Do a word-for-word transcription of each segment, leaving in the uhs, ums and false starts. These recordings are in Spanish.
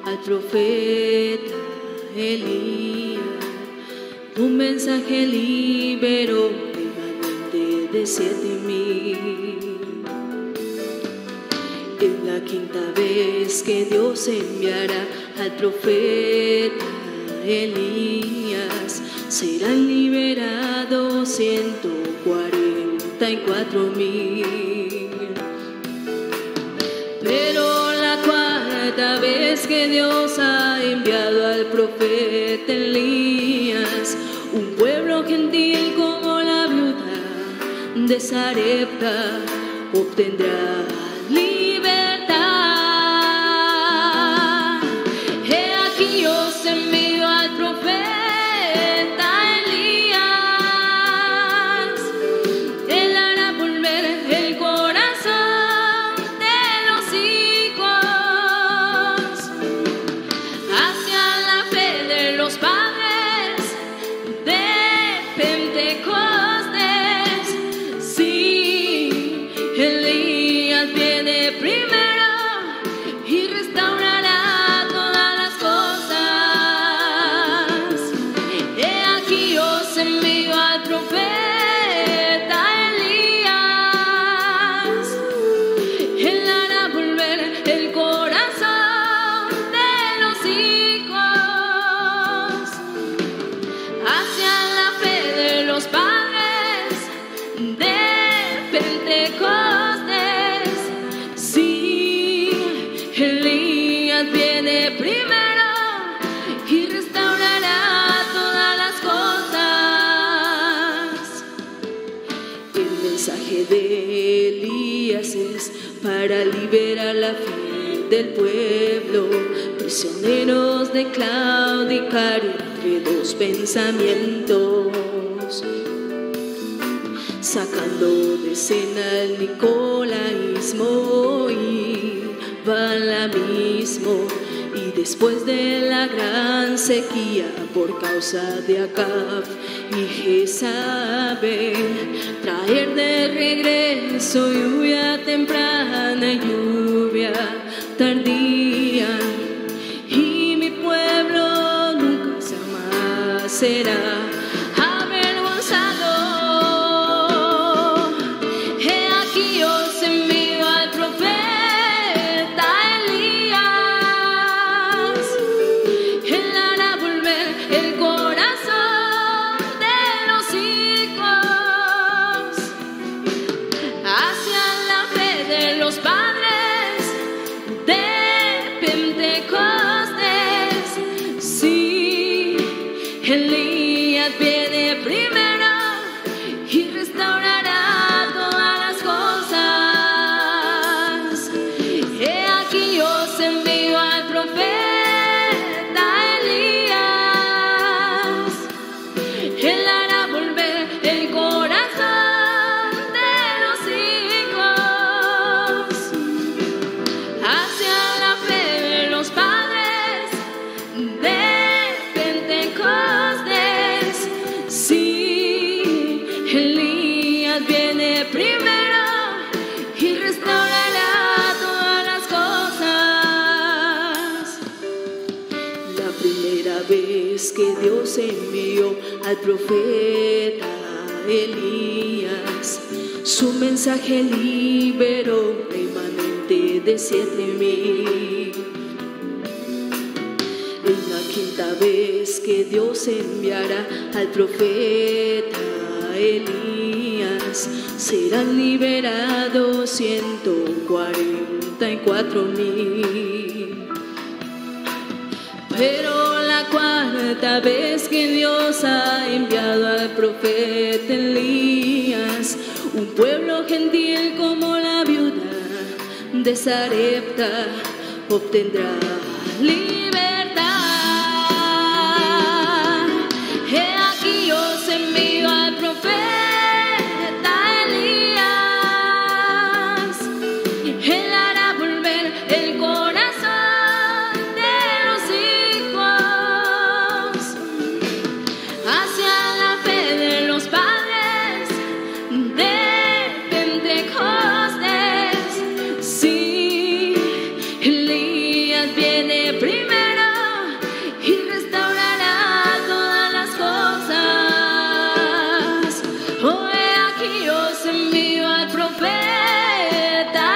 al profeta Elías. Un mensaje liberó remanente de siete mil. Es la quinta vez que Dios enviará al profeta Elías. Serán liberados ciento cuarenta y cuatro mil. Pero la cuarta vez que Dios ha enviado al profeta Elías, un pueblo gentil como la viuda de Sarepta obtendrá libertad. He aquí yo os envío al profeta Elías. Él hará volver el corazón de los hijos hacia la fe de los padres de Pentecostés. Sí, Elías viene primero y restaurará todas las cosas. He aquí os envío al profeta Elías. Él hará volver el corazón de los hijos hacia la fe de los padres de Pentecostés. Sí, Elías viene primero y restaurará todas las cosas. El mensaje de Elías es para liberar la fe del pueblo, prisioneros de claudicar entre dos pensamientos, sacando de escena el nicolaísmo y balamismo. Y después de la gran sequía por causa de Acab y Jezabel, traer de regreso lluvia temprana y lluvia tardía. Y mi pueblo nunca jamás será avergonzado. He aquí os envío al profeta Elías. Él hará volver el corazón de los hijos hacia la fe de los padres de Pentecostés. Sí, Elías viene primero y restaurará todas las cosas. He aquí os envío al profeta Elías. Él hará volver el corazón de los hijos hacia la fe de los padres de Pentecostés. Sí, Elías viene primero y restaurará todas las cosas. La primera vez que Dios envió al profeta Elías, su mensaje liberó remanente de siete mil. Es la quinta vez que Dios enviará al profeta Elías. Serán liberados ciento cuarenta y cuatro mil. Pero la cuarta vez que Dios ha enviado al profeta Elías, un pueblo gentil como la viuda de Sarepta obtendrá libertad. He aquí os envío al profeta Elías. Él hará volver el corazón de los hijos hacia la fe de los padres de Pentecostés. Sí, Elías viene primero envió al profeta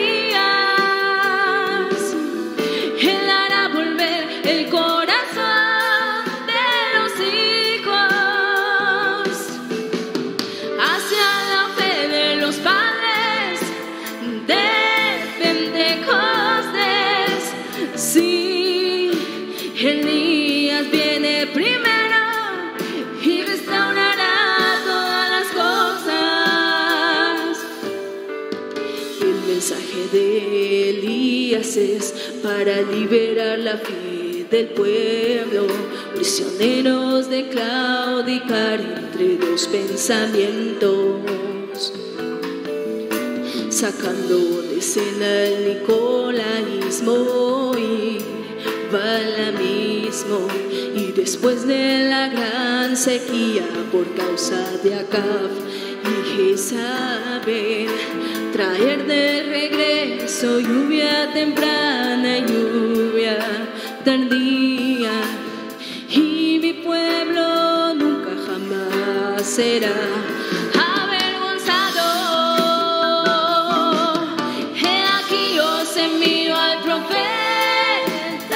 Elías. Él hará volver el corazón de los hijos hacia la fe de los padres de Pentecostés. Sí, Elías viene primero y restaurará todas las cosas. El mensaje de Elías es para liberar la fe del pueblo, prisioneros de claudicar entre dos pensamientos, sacando de escena el nicolaísmo y balamismo, y después de la gran sequía por causa de Acab y Jezabel, traer de regreso lluvia temprana y lluvia tardía, y mi pueblo nunca jamás será avergonzado. He aquí os envío al profeta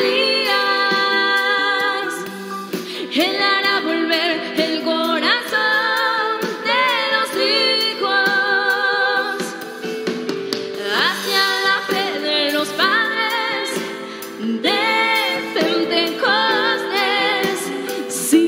Elías. Él hará volver el corazón de los hijos hacia la fe de los padres de Pentecostés. Sí,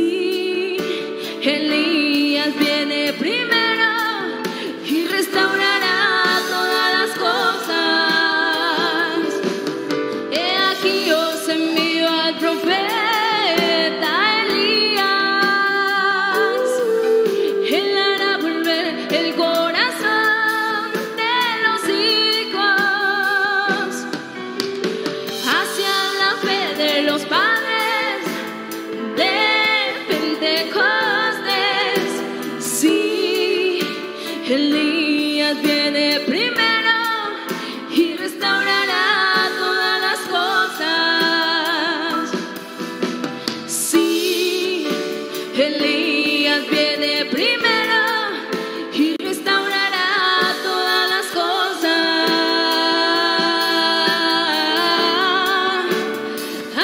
Elías viene primero y restaurará todas las cosas. He aquí os envío al profeta Elías. Él hará volver el corazón de los hijos hacia la fe de los padres de Pentecostés. Sí, Elías viene primero y restaurará todas las cosas. Sí, Elías viene primero y restaurará todas las cosas. Ah,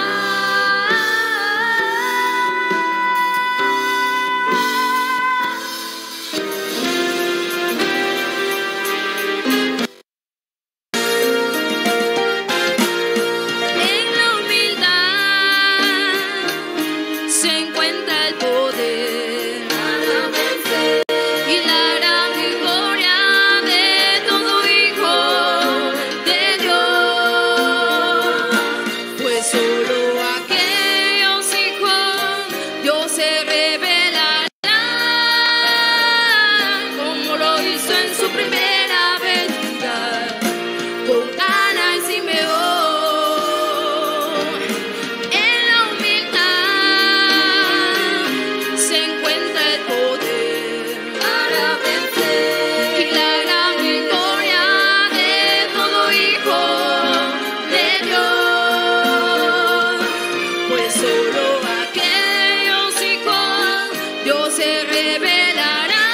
En la humildad se encuentra el poder para vencer y la gran victoria de todo hijo de Dios. Pues solo aquellos hijos Dios se revelará, como lo hizo en su primera venida con Ana y Simeón. En la humildad se encuentra el poder para vencer y la gran victoria de todo hijo de Dios. Pues solo aquellos hijos Dios se revelará,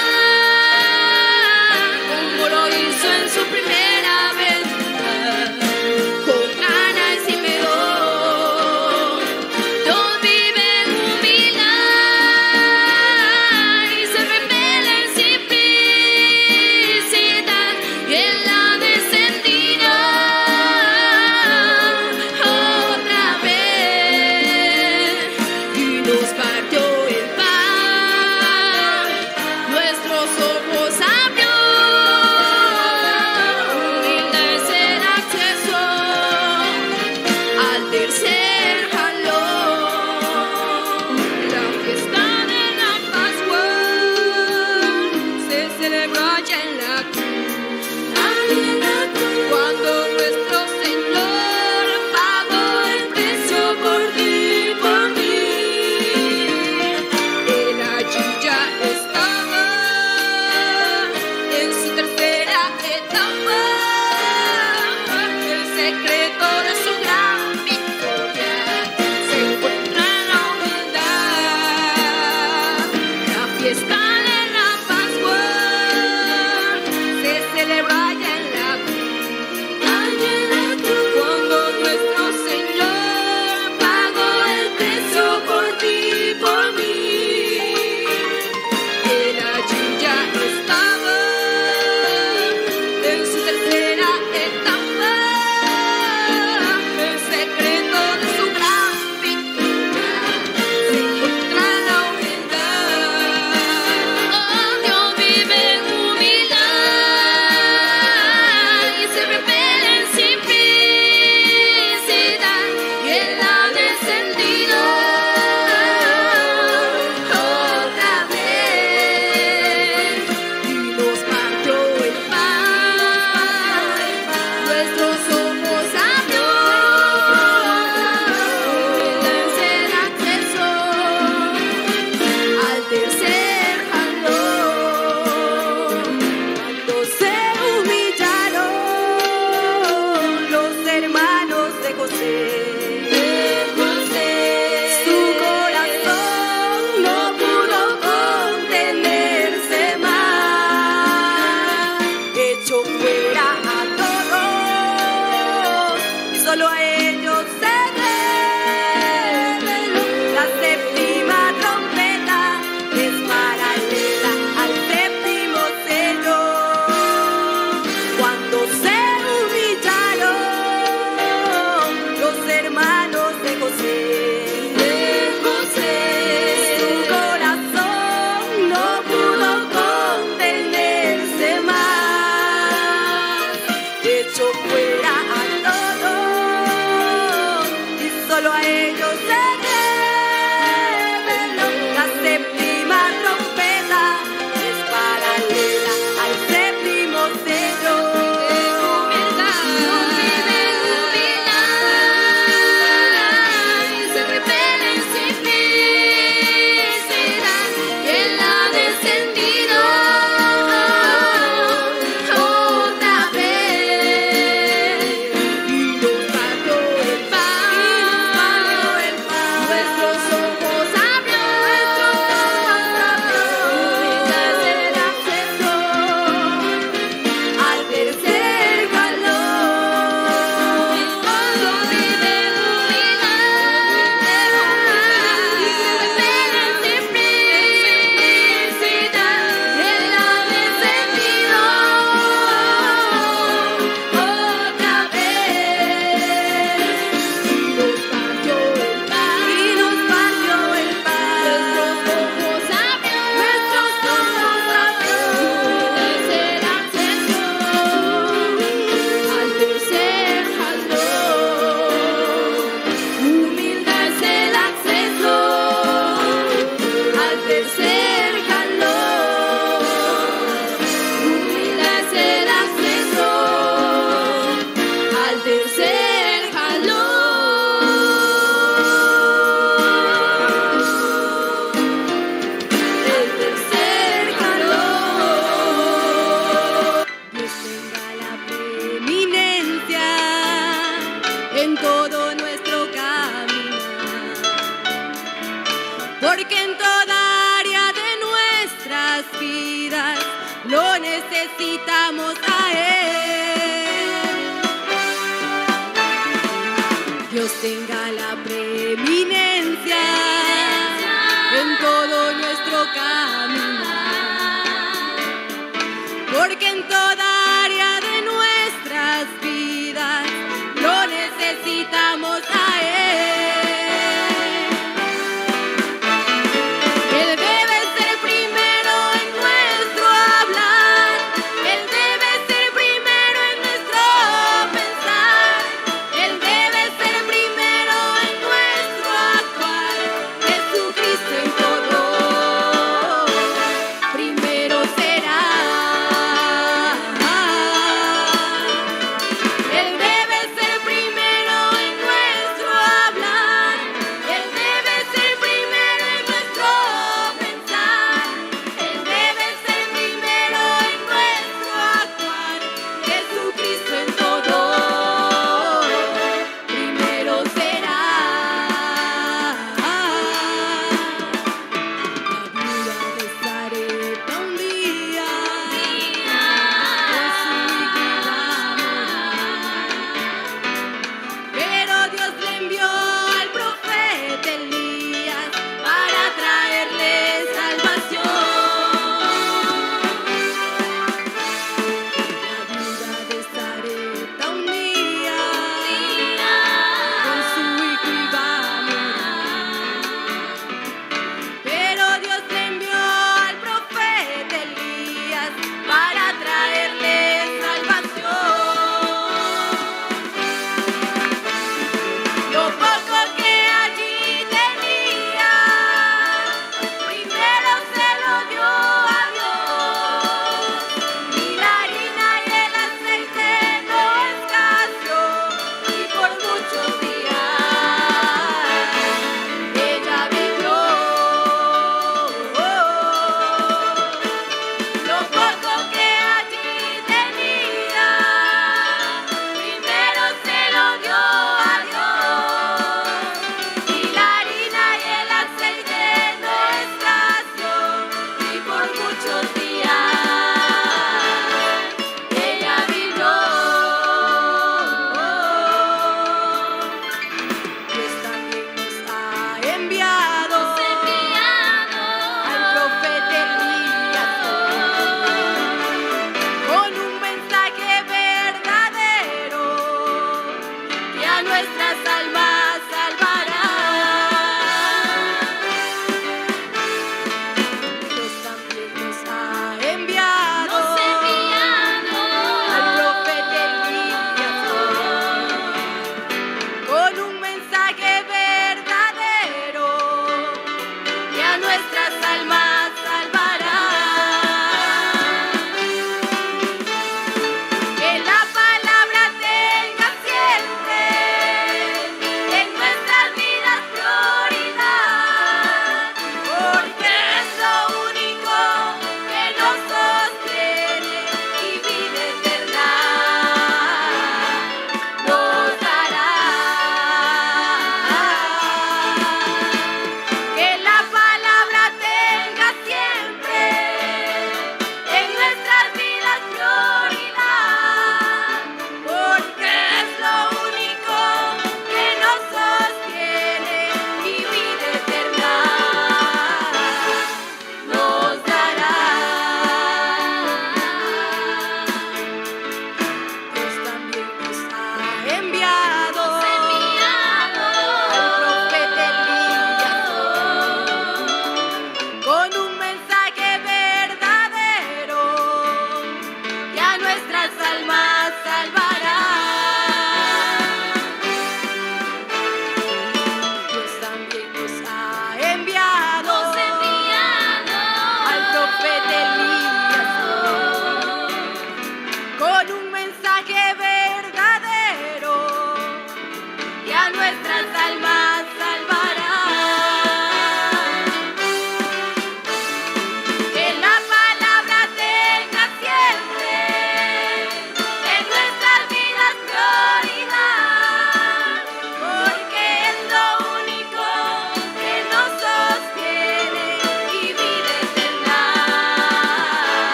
como lo hizo en su primera venida con Ana y Simeón. Dios vive en humildad y se revela en simplicidad, y Él ha descendido otra vez y nos partió el pan, nuestros ojos abrió. Humildad es el acceso al tercer jalón. La fiesta de la Pascua se celebra allá en la cruz, cuando nuestro Señor pagó el precio por ti y por mí. Él allí ya estaba en su tercera etapa, el secreto de su gran victoria se encuentra en la humildad. La fiesta de la Pascua lo necesitamos a Él. Dios tenga la preeminencia en todo nuestro caminar, porque en toda área de nuestras vidas lo necesitamos a Él. Él debe ser primero en nuestro hablar, Él debe ser primero en nuestro pensar, Él debe ser primero en nuestro actuar. Jesucristo en todo primero será.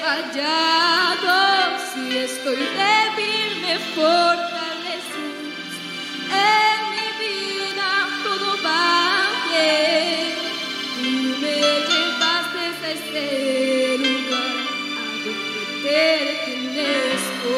fallado, si estoy débil me fortaleces. En mi vida todo va bien. Tú me llevaste a este lugar a donde pertenezco.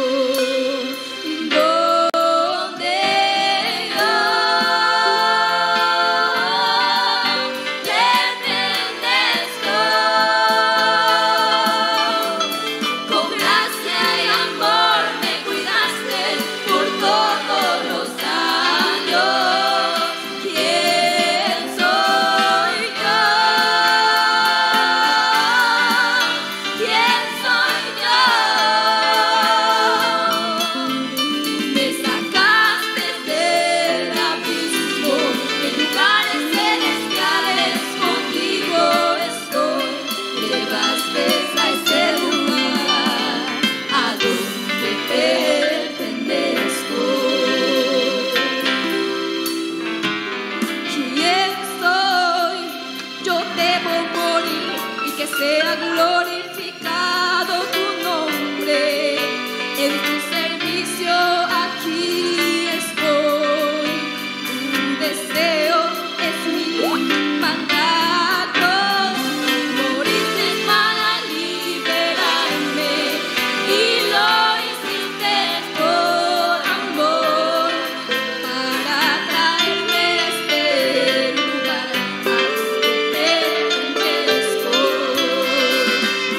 Sea glorificado tu nombre, en tu servicio aquí estoy. Tu deseo es mi mandato, moriste para liberarme y lo hiciste por amor, para traerme a este lugar a donde pertenezco.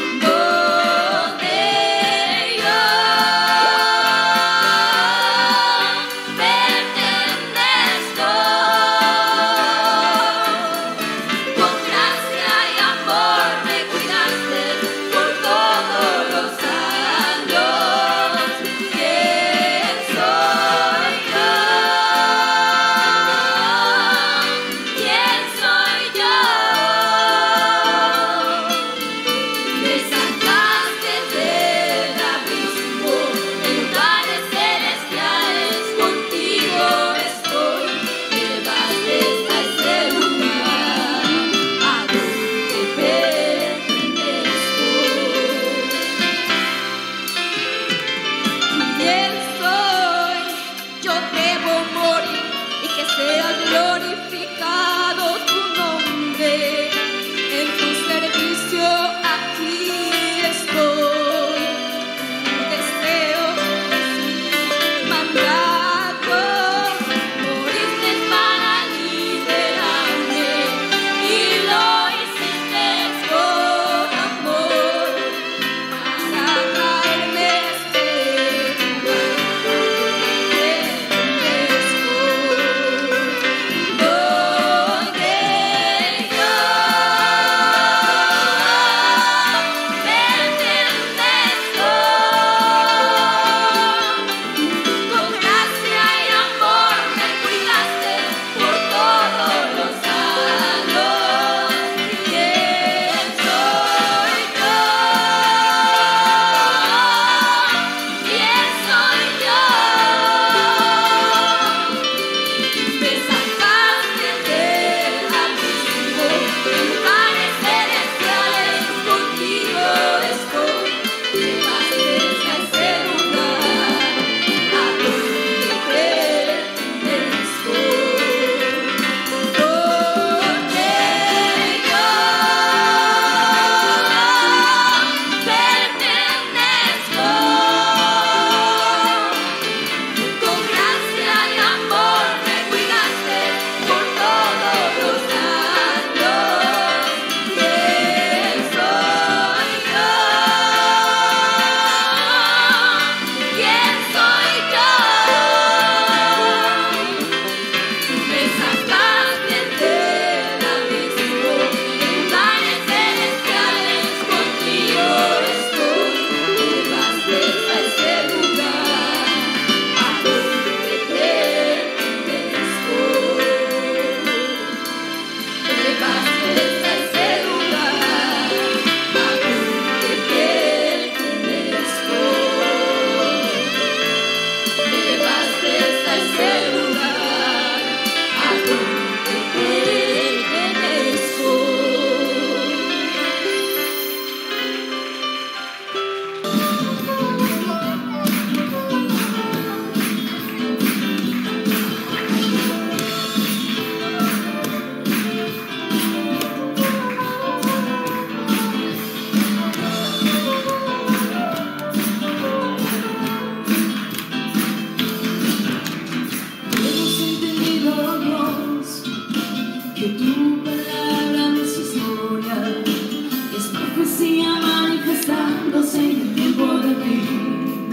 que tu palabra no es historia, es profecía manifestándose en el tiempo de fin.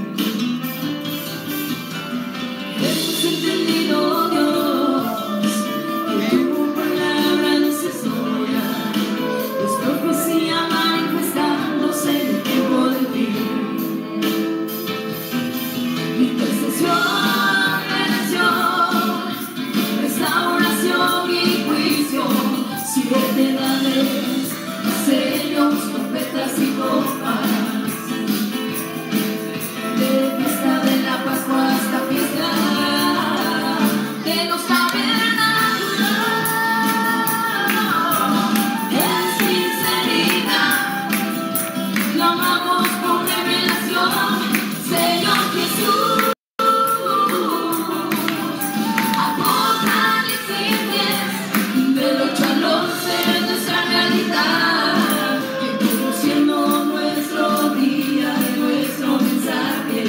Hemos entendido, Dios, que tu palabra no es historia, es profecía manifestándose en el tiempo de fin. Intercesión, redención, restauración y juicio, siete edades, sellos, trompetas y copas, de fiesta de la Pascua hasta fiesta de los tabernáculos. En sinceridad clamamos por revelación, Señor Jesús. Del ocho al once es nuestra realidad, que conociendo nuestro día y nuestro mensaje,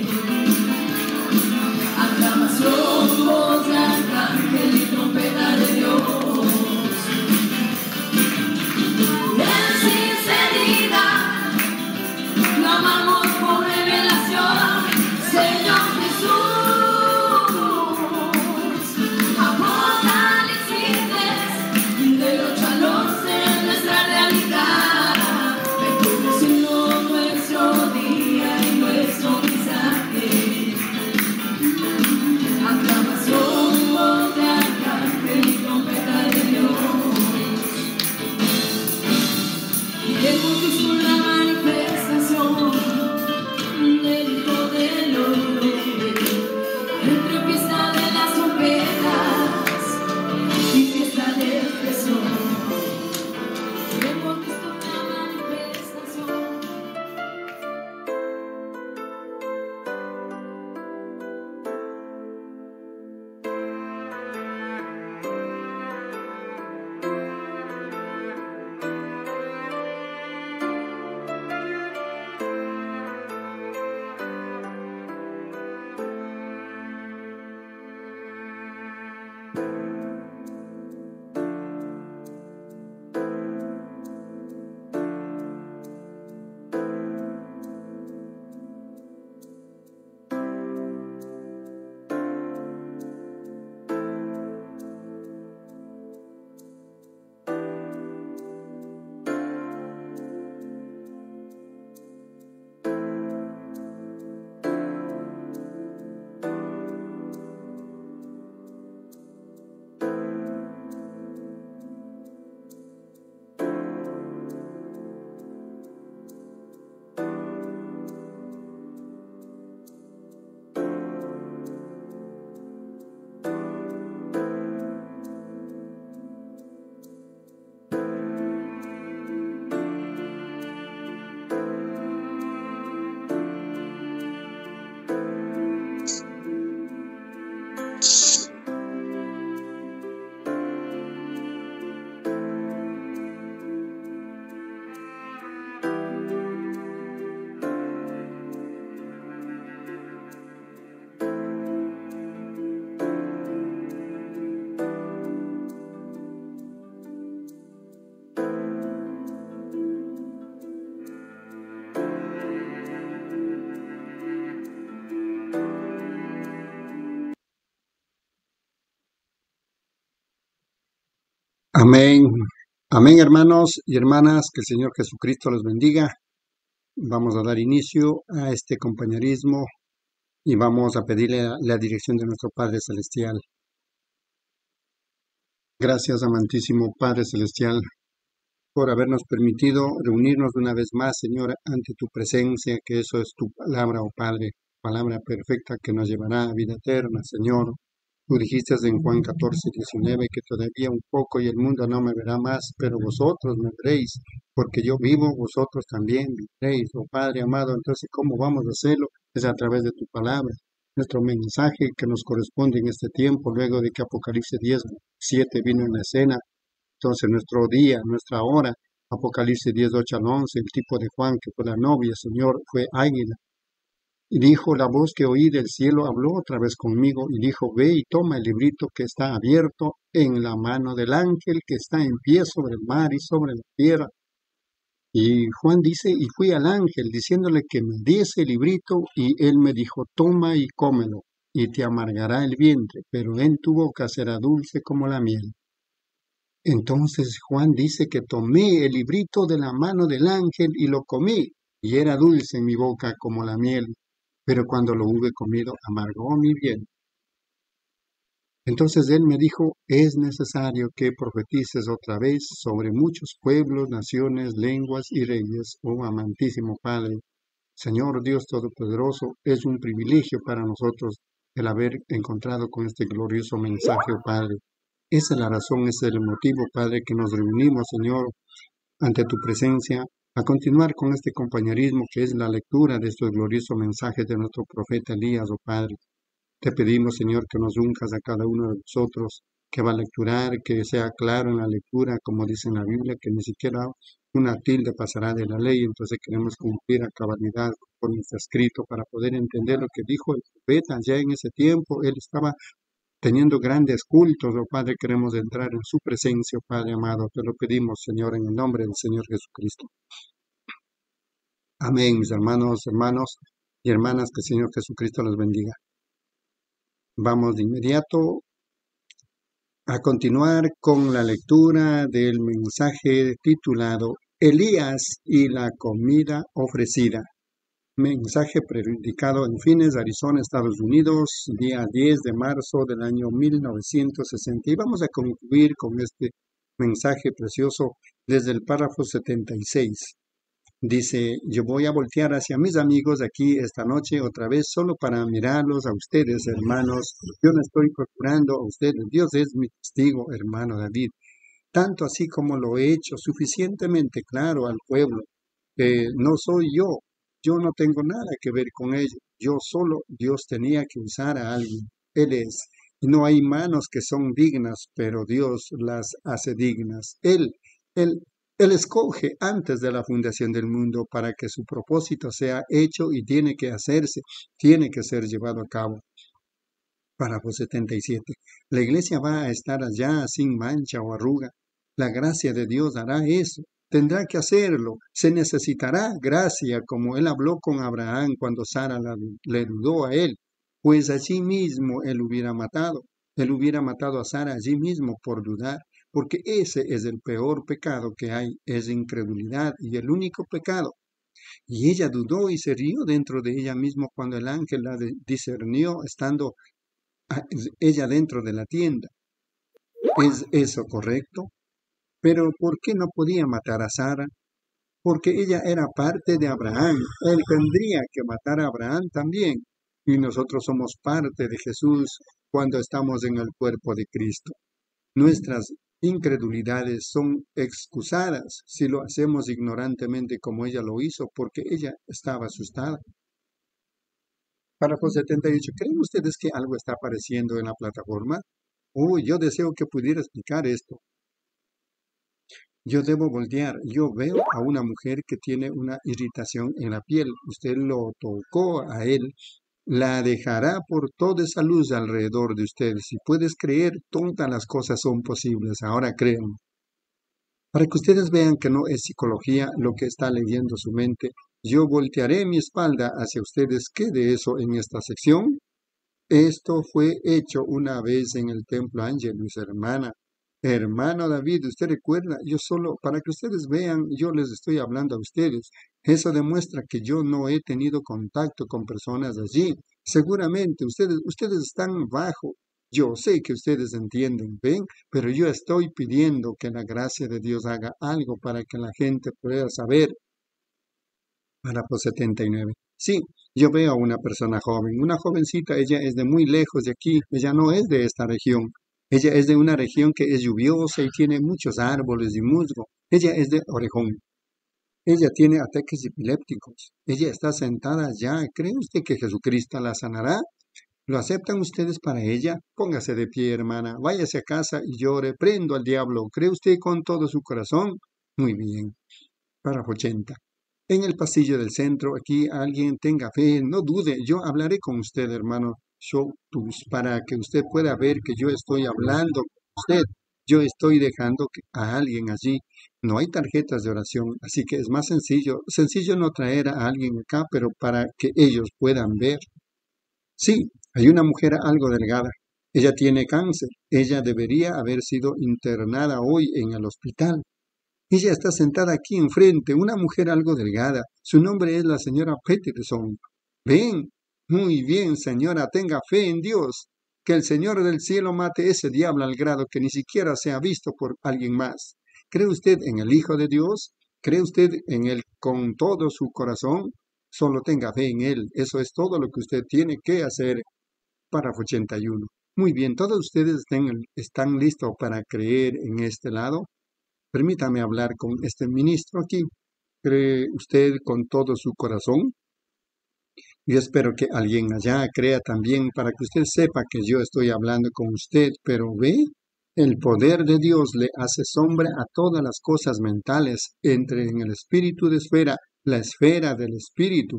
aclamación, voz de arcángel y trompeta de Dios. En sinceridad clamamos por revelación, Señor Jesús. Del ocho al once es nuestra realidad, reconociendo nuestro día y nuestro mensaje, aclamación, voz de arcángel y trompeta de Dios. Y hemos visto la manifestación del Hijo del Hombre, entre fiesta de las trompetas y fiesta de expresión. Hemos visto una manifestación. Amén. Amén, hermanos y hermanas, que el Señor Jesucristo los bendiga. Vamos a dar inicio a este compañerismo y vamos a pedirle la, la dirección de nuestro Padre Celestial. Gracias, amantísimo Padre Celestial, por habernos permitido reunirnos una vez más, Señor, ante tu presencia, que eso es tu palabra, oh Padre, palabra perfecta que nos llevará a vida eterna, Señor. Tú dijiste en Juan catorce, diecinueve que todavía un poco y el mundo no me verá más, pero vosotros me veréis, porque yo vivo, vosotros también viviréis, oh Padre amado. Entonces, ¿cómo vamos a hacerlo? Es a través de tu palabra. Nuestro mensaje que nos corresponde en este tiempo, luego de que Apocalipsis diez, siete vino en la escena. Entonces, nuestro día, nuestra hora, Apocalipsis diez, ocho al once, el tipo de Juan, que fue la novia, Señor, fue águila. Y dijo, la voz que oí del cielo habló otra vez conmigo y dijo, ve y toma el librito que está abierto en la mano del ángel que está en pie sobre el mar y sobre la tierra. Y Juan dice, y fui al ángel diciéndole que me diese el librito y él me dijo, toma y cómelo y te amargará el vientre, pero en tu boca será dulce como la miel. Entonces Juan dice que tomé el librito de la mano del ángel y lo comí, y era dulce en mi boca como la miel, pero cuando lo hube comido amargó mi vientre. Entonces él me dijo, es necesario que profetices otra vez sobre muchos pueblos, naciones, lenguas y reyes, oh amantísimo Padre. Señor Dios Todopoderoso, es un privilegio para nosotros el haber encontrado con este glorioso mensaje, oh Padre. Esa es la razón, ese es el motivo, Padre, que nos reunimos, Señor, ante tu presencia, a continuar con este compañerismo que es la lectura de estos gloriosos mensajes de nuestro profeta Elías, oh Padre. Te pedimos, Señor, que nos unjas a cada uno de nosotros, que va a lecturar, que sea claro en la lectura, como dice en la Biblia, que ni siquiera una tilde pasará de la ley, entonces queremos cumplir a cabalidad conforme está escrito para poder entender lo que dijo el profeta ya en ese tiempo. Él estaba teniendo grandes cultos, oh Padre, queremos entrar en su presencia, oh Padre amado. Te lo pedimos, Señor, en el nombre del Señor Jesucristo. Amén, mis hermanos, hermanos y hermanas, que el Señor Jesucristo los bendiga. Vamos de inmediato a continuar con la lectura del mensaje titulado Elías y la comida ofrecida. Mensaje predicado en Phoenix, Arizona, Estados Unidos, día diez de marzo del año mil novecientos sesenta. Y vamos a concluir con este mensaje precioso desde el párrafo setenta y seis. Dice, yo voy a voltear hacia mis amigos aquí esta noche otra vez solo para mirarlos a ustedes, hermanos. Yo no estoy procurando a ustedes. Dios es mi testigo, hermano David. Tanto así como lo he hecho suficientemente claro al pueblo, que no soy yo. Yo no tengo nada que ver con ello. Yo solo, Dios tenía que usar a alguien. Él es. Y no hay manos que son dignas, pero Dios las hace dignas. Él, Él, Él escoge antes de la fundación del mundo para que su propósito sea hecho y tiene que hacerse, tiene que ser llevado a cabo. Párrafo setenta y siete. La iglesia va a estar allá sin mancha o arruga. La gracia de Dios hará eso. Tendrá que hacerlo. Se necesitará gracia, como él habló con Abraham cuando Sara la, le dudó a él. Pues allí mismo él hubiera matado. Él hubiera matado a Sara allí mismo por dudar. Porque ese es el peor pecado que hay, es incredulidad y el único pecado. Y ella dudó y se rió dentro de ella misma cuando el ángel la discernió estando ella dentro de la tienda. ¿Es eso correcto? Pero ¿por qué no podía matar a Sara? Porque ella era parte de Abraham. Él tendría que matar a Abraham también. Y nosotros somos parte de Jesús cuando estamos en el cuerpo de Cristo. Nuestras incredulidades son excusadas si lo hacemos ignorantemente como ella lo hizo, porque ella estaba asustada. Párrafo setenta y ocho. ¿Creen ustedes que algo está apareciendo en la plataforma? Uy, yo deseo que pudiera explicar esto. Yo debo voltear. Yo veo a una mujer que tiene una irritación en la piel. Usted lo tocó a él. La dejará por toda esa luz alrededor de usted. Si puedes creer, todas las cosas son posibles. Ahora créanlo. Para que ustedes vean que no es psicología lo que está leyendo su mente, yo voltearé mi espalda hacia ustedes. ¿Qué de eso en esta sección? Esto fue hecho una vez en el templo Ángelus, hermana. Hermano David, ¿usted recuerda? Yo solo, para que ustedes vean, yo les estoy hablando a ustedes. Eso demuestra que yo no he tenido contacto con personas allí. Seguramente ustedes, ustedes están bajo. Yo sé que ustedes entienden, ¿ven? Pero yo estoy pidiendo que la gracia de Dios haga algo para que la gente pueda saber. Párrafo setenta y nueve. Sí, yo veo a una persona joven, una jovencita, ella es de muy lejos de aquí, ella no es de esta región. Ella es de una región que es lluviosa y tiene muchos árboles y musgo. Ella es de Orejón. Ella tiene ataques epilépticos. Ella está sentada allá. ¿Cree usted que Jesucristo la sanará? ¿Lo aceptan ustedes para ella? Póngase de pie, hermana. Váyase a casa y llore. Prendo al diablo. ¿Cree usted con todo su corazón? Muy bien. Párrafo ochenta. en el pasillo del centro, aquí alguien tenga fe, no dude, yo hablaré con usted, hermano Shotus, para que usted pueda ver que yo estoy hablando con usted. Yo estoy dejando que a alguien allí. No hay tarjetas de oración, así que es más sencillo. Sencillo no traer a alguien acá, pero para que ellos puedan ver. Sí, hay una mujer algo delgada. Ella tiene cáncer. Ella debería haber sido internada hoy en el hospital. Ella está sentada aquí enfrente, una mujer algo delgada. Su nombre es la señora Peterson. Ven, muy bien, señora, tenga fe en Dios. Que el Señor del cielo mate ese diablo al grado que ni siquiera sea visto por alguien más. ¿Cree usted en el Hijo de Dios? ¿Cree usted en Él con todo su corazón? Solo tenga fe en Él. Eso es todo lo que usted tiene que hacer. Párrafo ochenta y uno. Muy bien, ¿todos ustedes estén- están listos para creer en este lado? Permítame hablar con este ministro aquí. ¿Cree usted con todo su corazón? Yo espero que alguien allá crea también para que usted sepa que yo estoy hablando con usted, pero ve, el poder de Dios le hace sombra a todas las cosas mentales. Entre en el espíritu de esfera, la esfera del espíritu.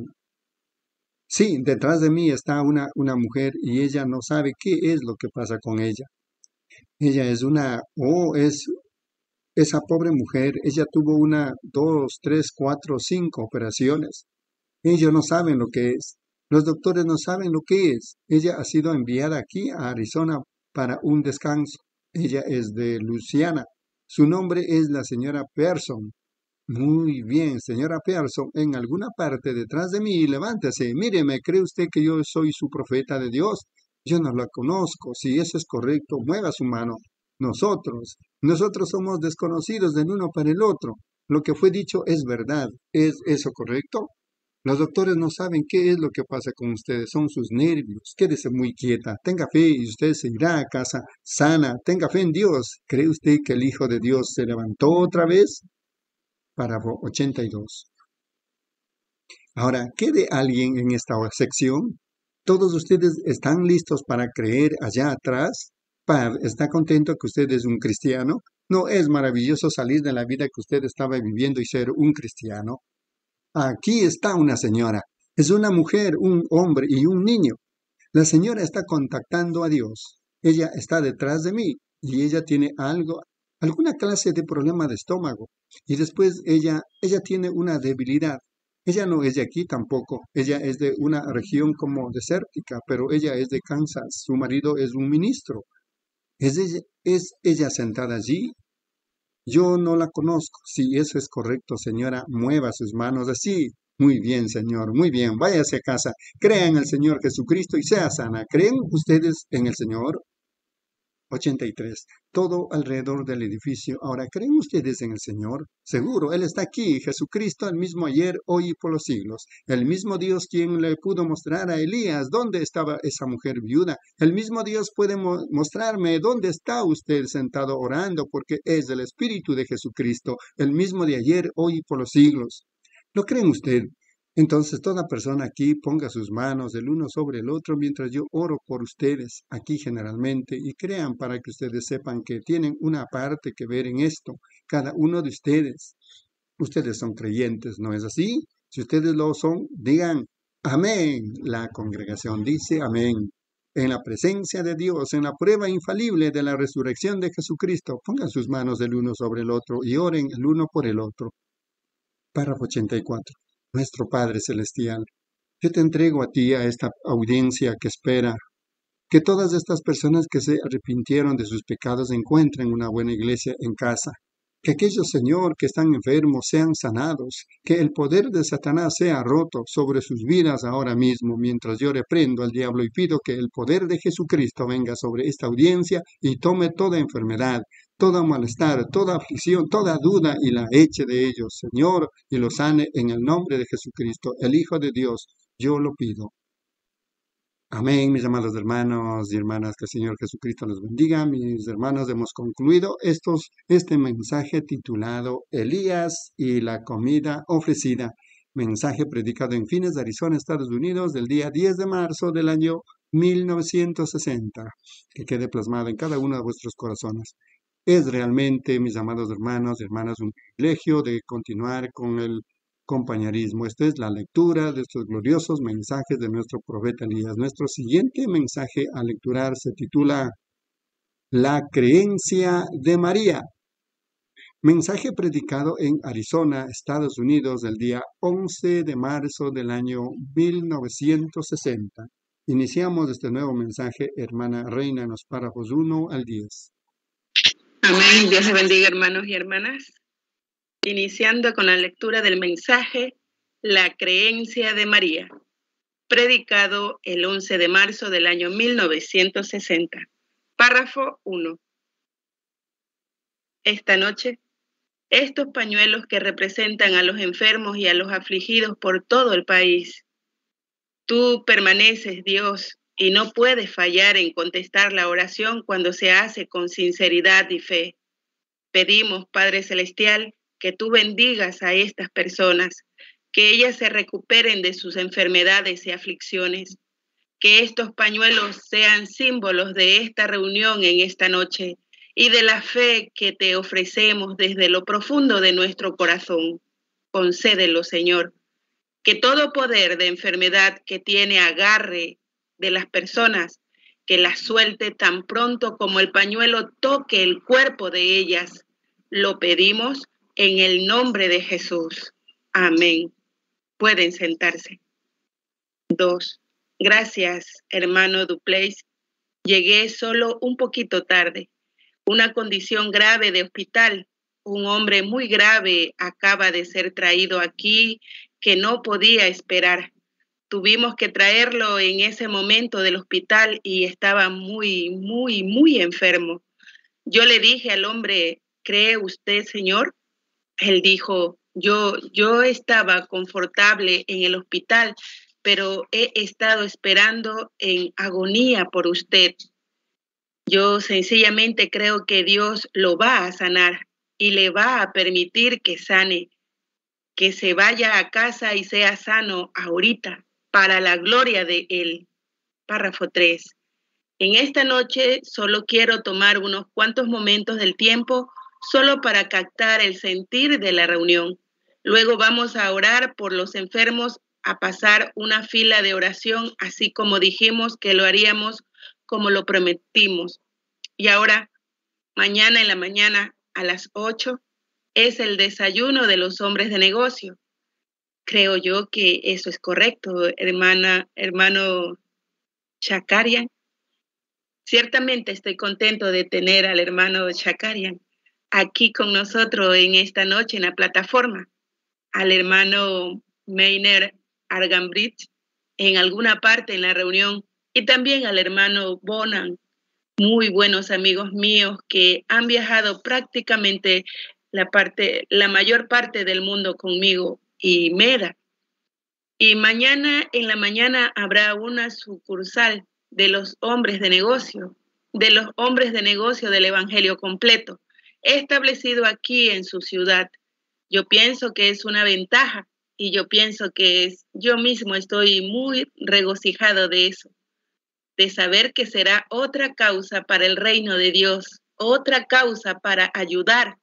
Sí, detrás de mí está una, una mujer y ella no sabe qué es lo que pasa con ella. Ella es una, oh, es esa pobre mujer, ella tuvo una, dos, tres, cuatro, cinco operaciones. Ellos no saben lo que es. Los doctores no saben lo que es. Ella ha sido enviada aquí a Arizona para un descanso. Ella es de Luisiana. Su nombre es la señora Pearson. Muy bien, señora Pearson, en alguna parte detrás de mí, levántese. Míreme, ¿cree usted que yo soy su profeta de Dios? Yo no la conozco. Si eso es correcto, mueva su mano. Nosotros, nosotros somos desconocidos del uno para el otro. Lo que fue dicho es verdad. ¿Es eso correcto? Los doctores no saben qué es lo que pasa con ustedes, son sus nervios. Quédese muy quieta, tenga fe y usted se irá a casa sana. Tenga fe en Dios. ¿Cree usted que el Hijo de Dios se levantó otra vez? Párrafo ochenta y dos. Ahora, ¿quede alguien en esta sección? ¿Todos ustedes están listos para creer allá atrás? Par, ¿está contento que usted es un cristiano? ¿No es maravilloso salir de la vida que usted estaba viviendo y ser un cristiano? Aquí está una señora. Es una mujer, un hombre y un niño. La señora está contactando a Dios. Ella está detrás de mí y ella tiene algo, alguna clase de problema de estómago. Y después ella, ella tiene una debilidad. Ella no es de aquí tampoco. Ella es de una región como desértica, pero ella es de Kansas. Su marido es un ministro. ¿Es ella, es ella sentada allí? Yo no la conozco. Si eso es correcto, señora, mueva sus manos así. Muy bien, señor, muy bien. Váyase a casa. Crea en el Señor Jesucristo y sea sana. ¿Creen ustedes en el Señor? ochenta y tres. Todo alrededor del edificio. Ahora, ¿creen ustedes en el Señor? Seguro, Él está aquí. Jesucristo, el mismo ayer, hoy y por los siglos. El mismo Dios quien le pudo mostrar a Elías dónde estaba esa mujer viuda. El mismo Dios puede mo mostrarme dónde está usted sentado orando, porque es el Espíritu de Jesucristo, el mismo de ayer, hoy y por los siglos. ¿Lo creen usted? Entonces toda persona aquí ponga sus manos el uno sobre el otro mientras yo oro por ustedes, aquí generalmente, y crean para que ustedes sepan que tienen una parte que ver en esto, cada uno de ustedes. Ustedes son creyentes, ¿no es así? Si ustedes lo son, digan amén. La congregación dice amén. En la presencia de Dios, en la prueba infalible de la resurrección de Jesucristo, pongan sus manos el uno sobre el otro y oren el uno por el otro. Párrafo ochenta y cuatro. Nuestro Padre Celestial, yo te entrego a ti, a esta audiencia que espera, que todas estas personas que se arrepintieron de sus pecados encuentren una buena iglesia en casa. Que aquellos, Señor, que están enfermos sean sanados, que el poder de Satanás sea roto sobre sus vidas ahora mismo, mientras yo reprendo al diablo y pido que el poder de Jesucristo venga sobre esta audiencia y tome toda enfermedad, toda malestar, toda aflicción, toda duda y la eche de ellos, Señor, y lo sane en el nombre de Jesucristo, el Hijo de Dios. Yo lo pido. Amén, mis amados hermanos y hermanas, que el Señor Jesucristo los bendiga. Mis hermanos, hemos concluido estos, este mensaje titulado Elías y la comida ofrecida. Mensaje predicado en Phoenix, Arizona, Estados Unidos, del día diez de marzo del año mil novecientos sesenta. Que quede plasmado en cada uno de vuestros corazones. Es realmente, mis amados hermanos y hermanas, un privilegio de continuar con el compañerismo. Esta es la lectura de estos gloriosos mensajes de nuestro profeta Elías. Nuestro siguiente mensaje a lecturar se titula La creencia de María. Mensaje predicado en Arizona, Estados Unidos, el día once de marzo del año mil novecientos sesenta. Iniciamos este nuevo mensaje, hermana Reina, en los párrafos uno al diez. Amén. Dios les bendiga, hermanos y hermanas. Iniciando con la lectura del mensaje, La creencia de María, predicado el once de marzo del año mil novecientos sesenta. Párrafo uno. Esta noche, estos pañuelos que representan a los enfermos y a los afligidos por todo el país. Tú permaneces, Dios, y no puedes fallar en contestar la oración cuando se hace con sinceridad y fe. Pedimos, Padre Celestial, que tú bendigas a estas personas, que ellas se recuperen de sus enfermedades y aflicciones, que estos pañuelos sean símbolos de esta reunión en esta noche y de la fe que te ofrecemos desde lo profundo de nuestro corazón. Concédelo, Señor, que todo poder de enfermedad que tiene agarre de las personas, que las suelte tan pronto como el pañuelo toque el cuerpo de ellas. Lo pedimos en el nombre de Jesús. Amén. Pueden sentarse. Dos. Gracias, hermano Dupleix. Llegué solo un poquito tarde. Una condición grave de hospital. Un hombre muy grave acaba de ser traído aquí que no podía esperar. Tuvimos que traerlo en ese momento del hospital y estaba muy, muy, muy enfermo. Yo le dije al hombre, ¿cree usted, señor? Él dijo, yo, yo estaba confortable en el hospital, pero he estado esperando en agonía por usted. Yo sencillamente creo que Dios lo va a sanar y le va a permitir que sane, que se vaya a casa y sea sano ahorita, para la gloria de Él. Párrafo tres. En esta noche solo quiero tomar unos cuantos momentos del tiempo solo para captar el sentir de la reunión. Luego vamos a orar por los enfermos, a pasar una fila de oración, así como dijimos que lo haríamos, como lo prometimos. Y ahora, mañana en la mañana a las ocho, es el desayuno de los hombres de negocio. Creo yo que eso es correcto, hermana, hermano Shakarian. Ciertamente estoy contento de tener al hermano Shakarian aquí con nosotros en esta noche en la plataforma, al hermano Meiner Argambridge en alguna parte en la reunión y también al hermano Bonan, muy buenos amigos míos que han viajado prácticamente la, parte, la mayor parte del mundo conmigo y Meda. Y mañana en la mañana habrá una sucursal de los hombres de negocio, de los hombres de negocio del Evangelio completo, establecido aquí en su ciudad. Yo pienso que es una ventaja y yo pienso que es, yo mismo estoy muy regocijado de eso, de saber que será otra causa para el reino de Dios, otra causa para ayudar.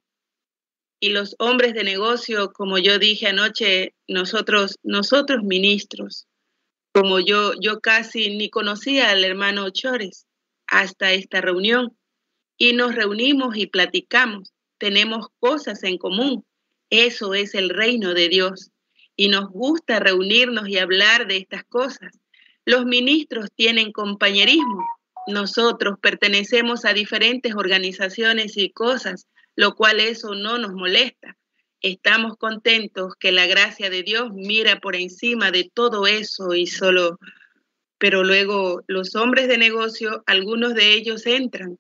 Y los hombres de negocio, como yo dije anoche, nosotros, nosotros ministros, como yo, yo casi ni conocía al hermano Chores hasta esta reunión, y nos reunimos y platicamos, tenemos cosas en común, eso es el reino de Dios, y nos gusta reunirnos y hablar de estas cosas. Los ministros tienen compañerismo, nosotros pertenecemos a diferentes organizaciones y cosas, lo cual eso no nos molesta. Estamos contentos que la gracia de Dios mira por encima de todo eso y solo, pero luego los hombres de negocio, algunos de ellos entran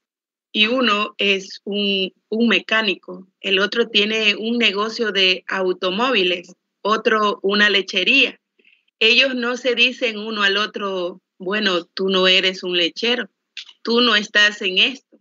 y uno es un, un mecánico, el otro tiene un negocio de automóviles, otro una lechería. Ellos no se dicen uno al otro, bueno, tú no eres un lechero, tú no estás en esto.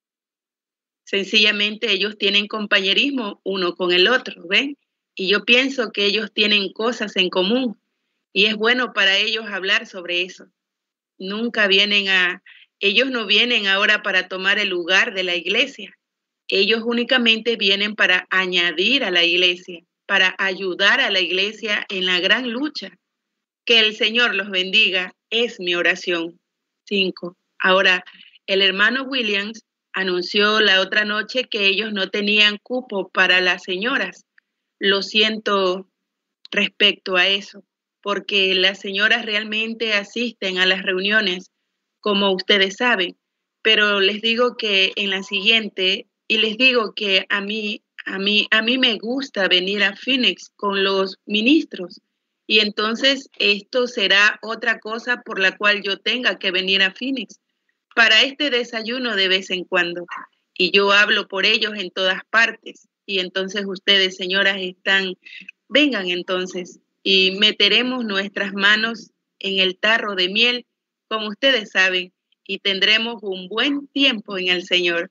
Sencillamente ellos tienen compañerismo uno con el otro, ¿ven? Y yo pienso que ellos tienen cosas en común y es bueno para ellos hablar sobre eso. Nunca vienen a, ellos no vienen ahora para tomar el lugar de la iglesia. Ellos únicamente vienen para añadir a la iglesia. para ayudar a la iglesia en la gran lucha. Que el Señor los bendiga, es mi oración. Cinco. Ahora, el hermano Williams anunció la otra noche que ellos no tenían cupo para las señoras. Lo siento respecto a eso, porque las señoras realmente asisten a las reuniones, como ustedes saben, pero les digo que en la siguiente, y les digo que a mí, a mí, a mí me gusta venir a Phoenix con los ministros, y entonces esto será otra cosa por la cual yo tenga que venir a Phoenix para este desayuno de vez en cuando, y yo hablo por ellos en todas partes, y entonces ustedes, señoras, están, vengan entonces, y meteremos nuestras manos en el tarro de miel, como ustedes saben, y tendremos un buen tiempo en el Señor.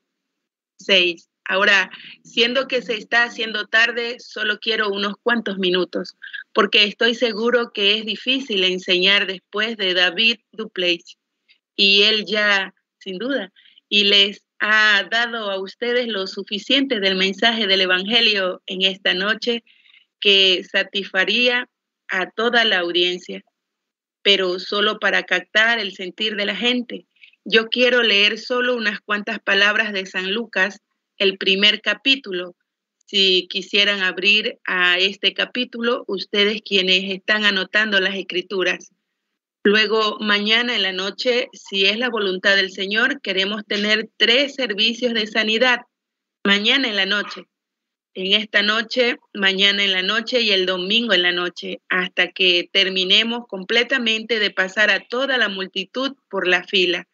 Seis. Ahora, siendo que se está haciendo tarde, solo quiero unos cuantos minutos, porque estoy seguro que es difícil enseñar después de David Dupleix, y él ya, sin duda, y les ha dado a ustedes lo suficiente del mensaje del Evangelio en esta noche que satisfaría a toda la audiencia, pero solo para captar el sentir de la gente. Yo quiero leer solo unas cuantas palabras de San Lucas, el primer capítulo. Si quisieran abrir a este capítulo, ustedes quienes están anotando las escrituras. Luego, mañana en la noche, si es la voluntad del Señor, queremos tener tres servicios de sanidad. Mañana en la noche, en esta noche, mañana en la noche y el domingo en la noche, hasta que terminemos completamente de pasar a toda la multitud por la fila.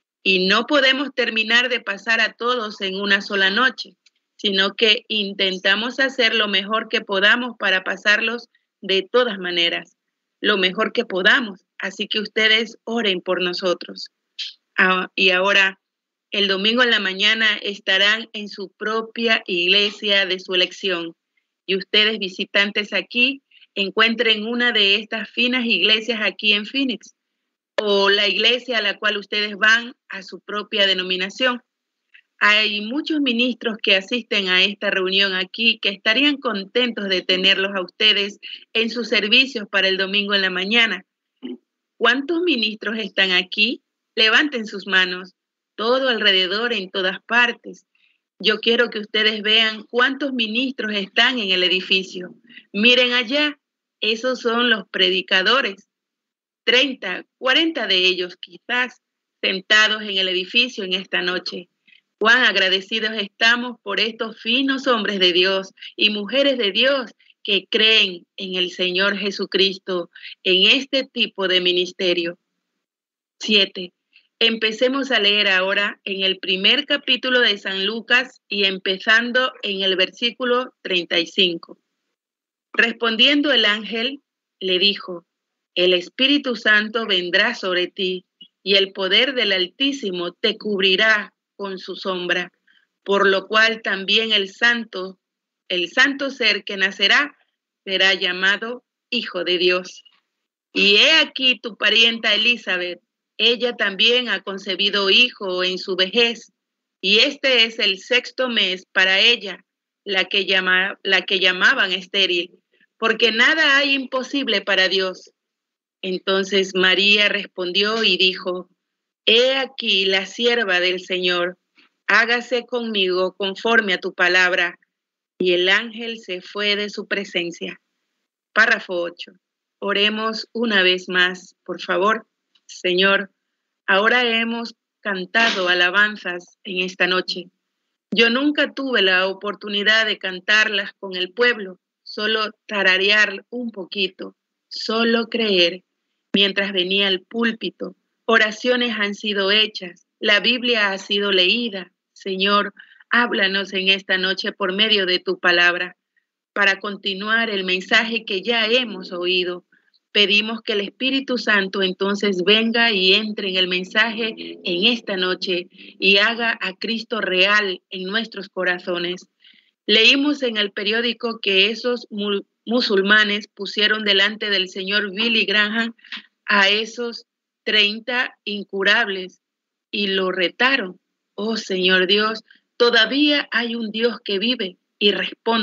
Y no podemos terminar de pasar a todos en una sola noche, sino que intentamos hacer lo mejor que podamos para pasarlos de todas maneras, lo mejor que podamos. Así que ustedes oren por nosotros. Ah, y ahora, el domingo en la mañana estarán en su propia iglesia de su elección. Y ustedes, visitantes aquí, encuentren una de estas finas iglesias aquí en Phoenix, o la iglesia a la cual ustedes van a su propia denominación. Hay muchos ministros que asisten a esta reunión aquí que estarían contentos de tenerlos a ustedes en sus servicios para el domingo en la mañana. ¿Cuántos ministros están aquí? Levanten sus manos, todo alrededor, en todas partes. Yo quiero que ustedes vean cuántos ministros están en el edificio. Miren allá, esos son los predicadores. treinta, cuarenta de ellos quizás sentados en el edificio en esta noche. Cuán agradecidos estamos por estos finos hombres de Dios y mujeres de Dios que creen en el Señor Jesucristo en este tipo de ministerio. Siete. Empecemos a leer ahora en el primer capítulo de San Lucas y empezando en el versículo treinta y cinco. Respondiendo el ángel, le dijo: el Espíritu Santo vendrá sobre ti y el poder del Altísimo te cubrirá con su sombra, por lo cual también el santo, el santo ser que nacerá será llamado Hijo de Dios. Y he aquí tu parienta Elizabeth, ella también ha concebido hijo en su vejez, y este es el sexto mes para ella, la que, llama, la que llamaban estéril, porque nada hay imposible para Dios. Entonces María respondió y dijo: he aquí la sierva del Señor, hágase conmigo conforme a tu palabra. Y el ángel se fue de su presencia. Párrafo ocho. Oremos una vez más, por favor. Señor, ahora hemos cantado alabanzas en esta noche. Yo nunca tuve la oportunidad de cantarlas con el pueblo, solo tararear un poquito, solo creer. Mientras venía al púlpito, oraciones han sido hechas, la Biblia ha sido leída. Señor, háblanos en esta noche por medio de tu palabra, para continuar el mensaje que ya hemos oído. Pedimos que el Espíritu Santo entonces venga y entre en el mensaje en esta noche y haga a Cristo real en nuestros corazones. Leímos en el periódico que esos musulmanes pusieron delante del señor Billy Graham a esos treinta incurables y lo retaron. Oh Señor Dios, todavía hay un Dios que vive y responde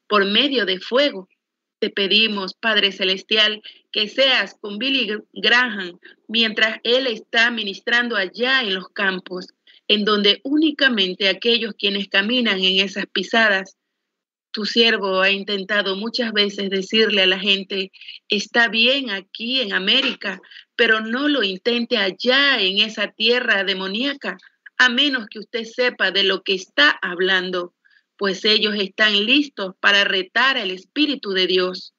por medio de fuego. Te pedimos, Padre Celestial, que seas con Billy Graham mientras él está ministrando allá en los campos, en donde únicamente aquellos quienes caminan en esas pisadas. Tu siervo ha intentado muchas veces decirle a la gente, está bien aquí en América, pero no lo intente allá en esa tierra demoníaca, a menos que usted sepa de lo que está hablando, pues ellos están listos para retar al Espíritu de Dios.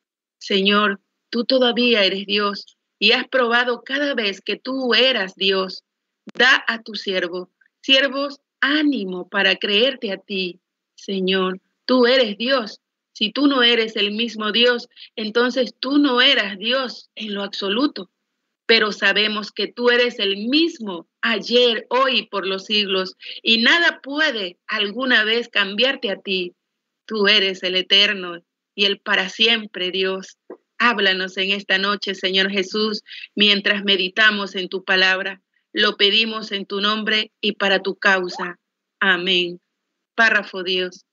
Señor, tú todavía eres Dios y has probado cada vez que tú eras Dios. Da a tu siervo, siervos, ánimo para creerte a ti, Señor. Tú eres Dios. Si tú no eres el mismo Dios, entonces tú no eras Dios en lo absoluto. Pero sabemos que tú eres el mismo ayer, hoy y por los siglos, y nada puede alguna vez cambiarte a ti. Tú eres el eterno y el para siempre, Dios. Háblanos en esta noche, Señor Jesús, mientras meditamos en tu palabra. Lo pedimos en tu nombre y para tu causa. Amén. Párrafo Dios.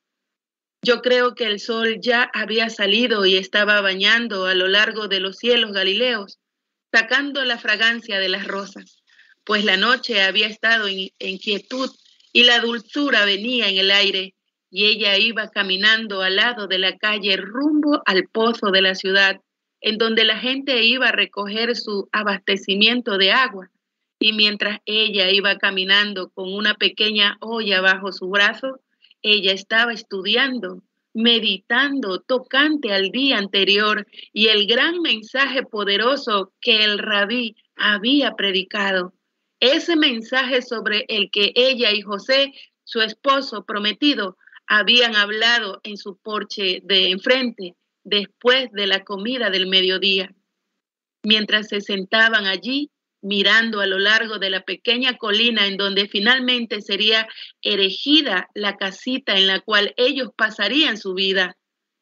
Yo creo que el sol ya había salido y estaba bañando a lo largo de los cielos galileos, sacando la fragancia de las rosas, pues la noche había estado en, en quietud y la dulzura venía en el aire, y ella iba caminando al lado de la calle rumbo al pozo de la ciudad, en donde la gente iba a recoger su abastecimiento de agua, y mientras ella iba caminando con una pequeña olla bajo su brazo, ella estaba estudiando, meditando tocante al día anterior y el gran mensaje poderoso que el rabí había predicado. Ese mensaje sobre el que ella y José, su esposo prometido, habían hablado en su porche de enfrente después de la comida del mediodía. Mientras se sentaban allí, mirando a lo largo de la pequeña colina en donde finalmente sería erigida la casita en la cual ellos pasarían su vida,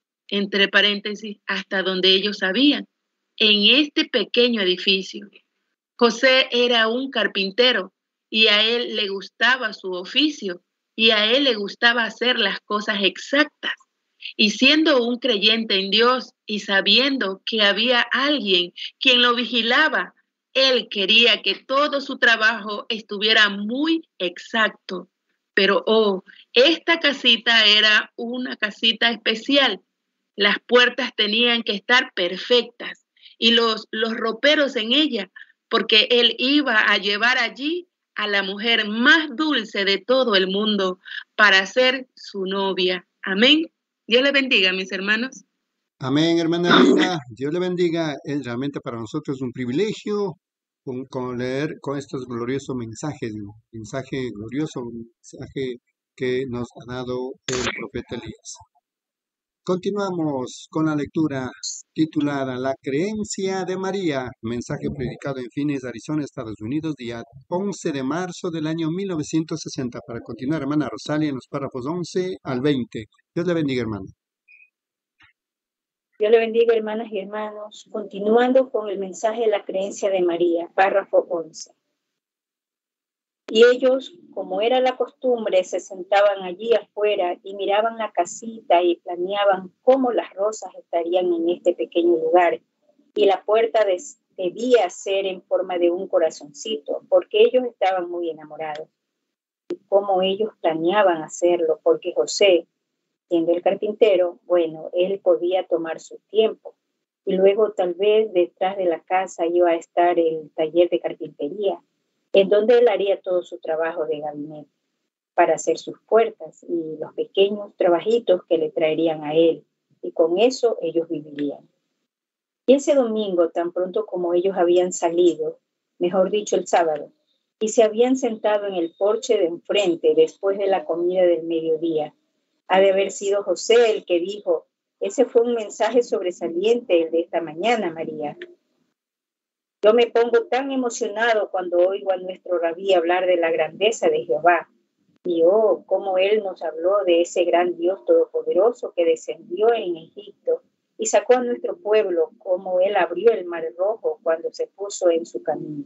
entre paréntesis, hasta donde ellos sabían, en este pequeño edificio. José era un carpintero y a él le gustaba su oficio y a él le gustaba hacer las cosas exactas. Y siendo un creyente en Dios y sabiendo que había alguien quien lo vigilaba, él quería que todo su trabajo estuviera muy exacto. Pero, oh, esta casita era una casita especial. Las puertas tenían que estar perfectas y los, los roperos en ella, porque él iba a llevar allí a la mujer más dulce de todo el mundo para ser su novia. Amén. Dios le bendiga, mis hermanos. Amén, hermana Lina. Dios le bendiga. Es realmente para nosotros un privilegio con, con leer con estos gloriosos mensajes, ¿no? Mensaje glorioso, un mensaje que nos ha dado el profeta Elías. Continuamos con la lectura titulada La creencia de María, mensaje predicado en Phoenix, Arizona, Estados Unidos, día once de marzo del año mil novecientos sesenta. Para continuar, hermana Rosalia, en los párrafos once al veinte. Dios le bendiga, hermana. Dios le bendiga, hermanas y hermanos. Continuando con el mensaje de la creencia de María, párrafo once. Y ellos, como era la costumbre, se sentaban allí afuera y miraban la casita y planeaban cómo las rosas estarían en este pequeño lugar. Y la puerta de, debía ser en forma de un corazoncito, porque ellos estaban muy enamorados. Y cómo ellos planeaban hacerlo, porque José, siendo el carpintero, bueno, él podía tomar su tiempo. Y luego tal vez detrás de la casa iba a estar el taller de carpintería, en donde él haría todo su trabajo de gabinete para hacer sus puertas y los pequeños trabajitos que le traerían a él. Y con eso ellos vivirían. Y ese domingo, tan pronto como ellos habían salido, mejor dicho el sábado, y se habían sentado en el porche de enfrente después de la comida del mediodía, ha de haber sido José el que dijo, ese fue un mensaje sobresaliente el de esta mañana, María. Yo me pongo tan emocionado cuando oigo a nuestro rabí hablar de la grandeza de Jehová. Y oh, cómo él nos habló de ese gran Dios todopoderoso que descendió en Egipto y sacó a nuestro pueblo, cómo él abrió el mar rojo cuando se puso en su camino.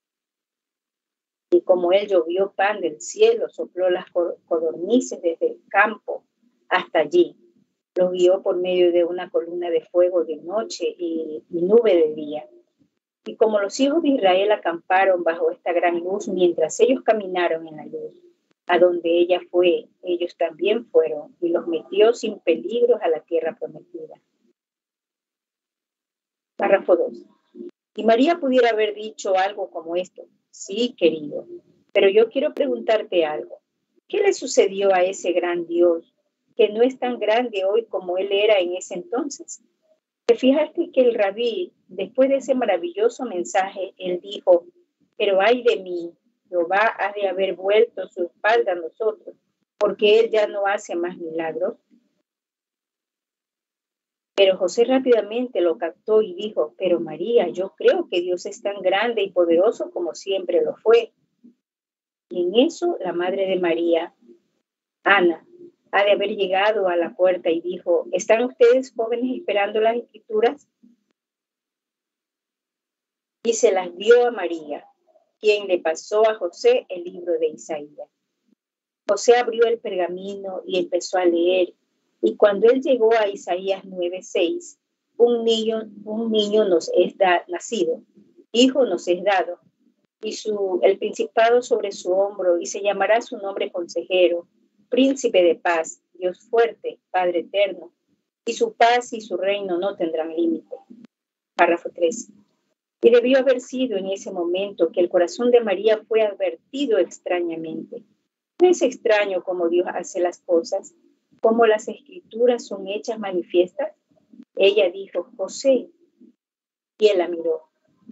Y como él llovió pan del cielo, sopló las codornices desde el campo hasta allí. Los guió por medio de una columna de fuego de noche y, y nube de día. Y como los hijos de Israel acamparon bajo esta gran luz mientras ellos caminaron en la luz, a donde ella fue, ellos también fueron, y los metió sin peligros a la tierra prometida. Párrafo dos. Y María pudiera haber dicho algo como esto: sí, querido, pero yo quiero preguntarte algo. ¿Qué le sucedió a ese gran Dios, que no es tan grande hoy como él era en ese entonces? ¿Te fijaste que el rabí, después de ese maravilloso mensaje, él dijo: pero ay de mí, Jehová ha de haber vuelto su espalda a nosotros, porque él ya no hace más milagros? Pero José rápidamente lo captó y dijo: pero María, yo creo que Dios es tan grande y poderoso como siempre lo fue. Y en eso la madre de María, Ana, ha de haber llegado a la puerta y dijo: ¿están ustedes jóvenes esperando las escrituras? Y se las dio a María, quien le pasó a José el libro de Isaías. José abrió el pergamino y empezó a leer, y cuando él llegó a Isaías nueve seis, un niño, un niño nos es da, nacido, hijo nos es dado, y su, el principado sobre su hombro, y se llamará su nombre consejero, príncipe de paz, Dios fuerte, Padre eterno, y su paz y su reino no tendrán límite. Párrafo tres. Y debió haber sido en ese momento que el corazón de María fue advertido extrañamente. ¿No es extraño cómo Dios hace las cosas? ¿Cómo las escrituras son hechas manifiestas? Ella dijo: José, y él la miró.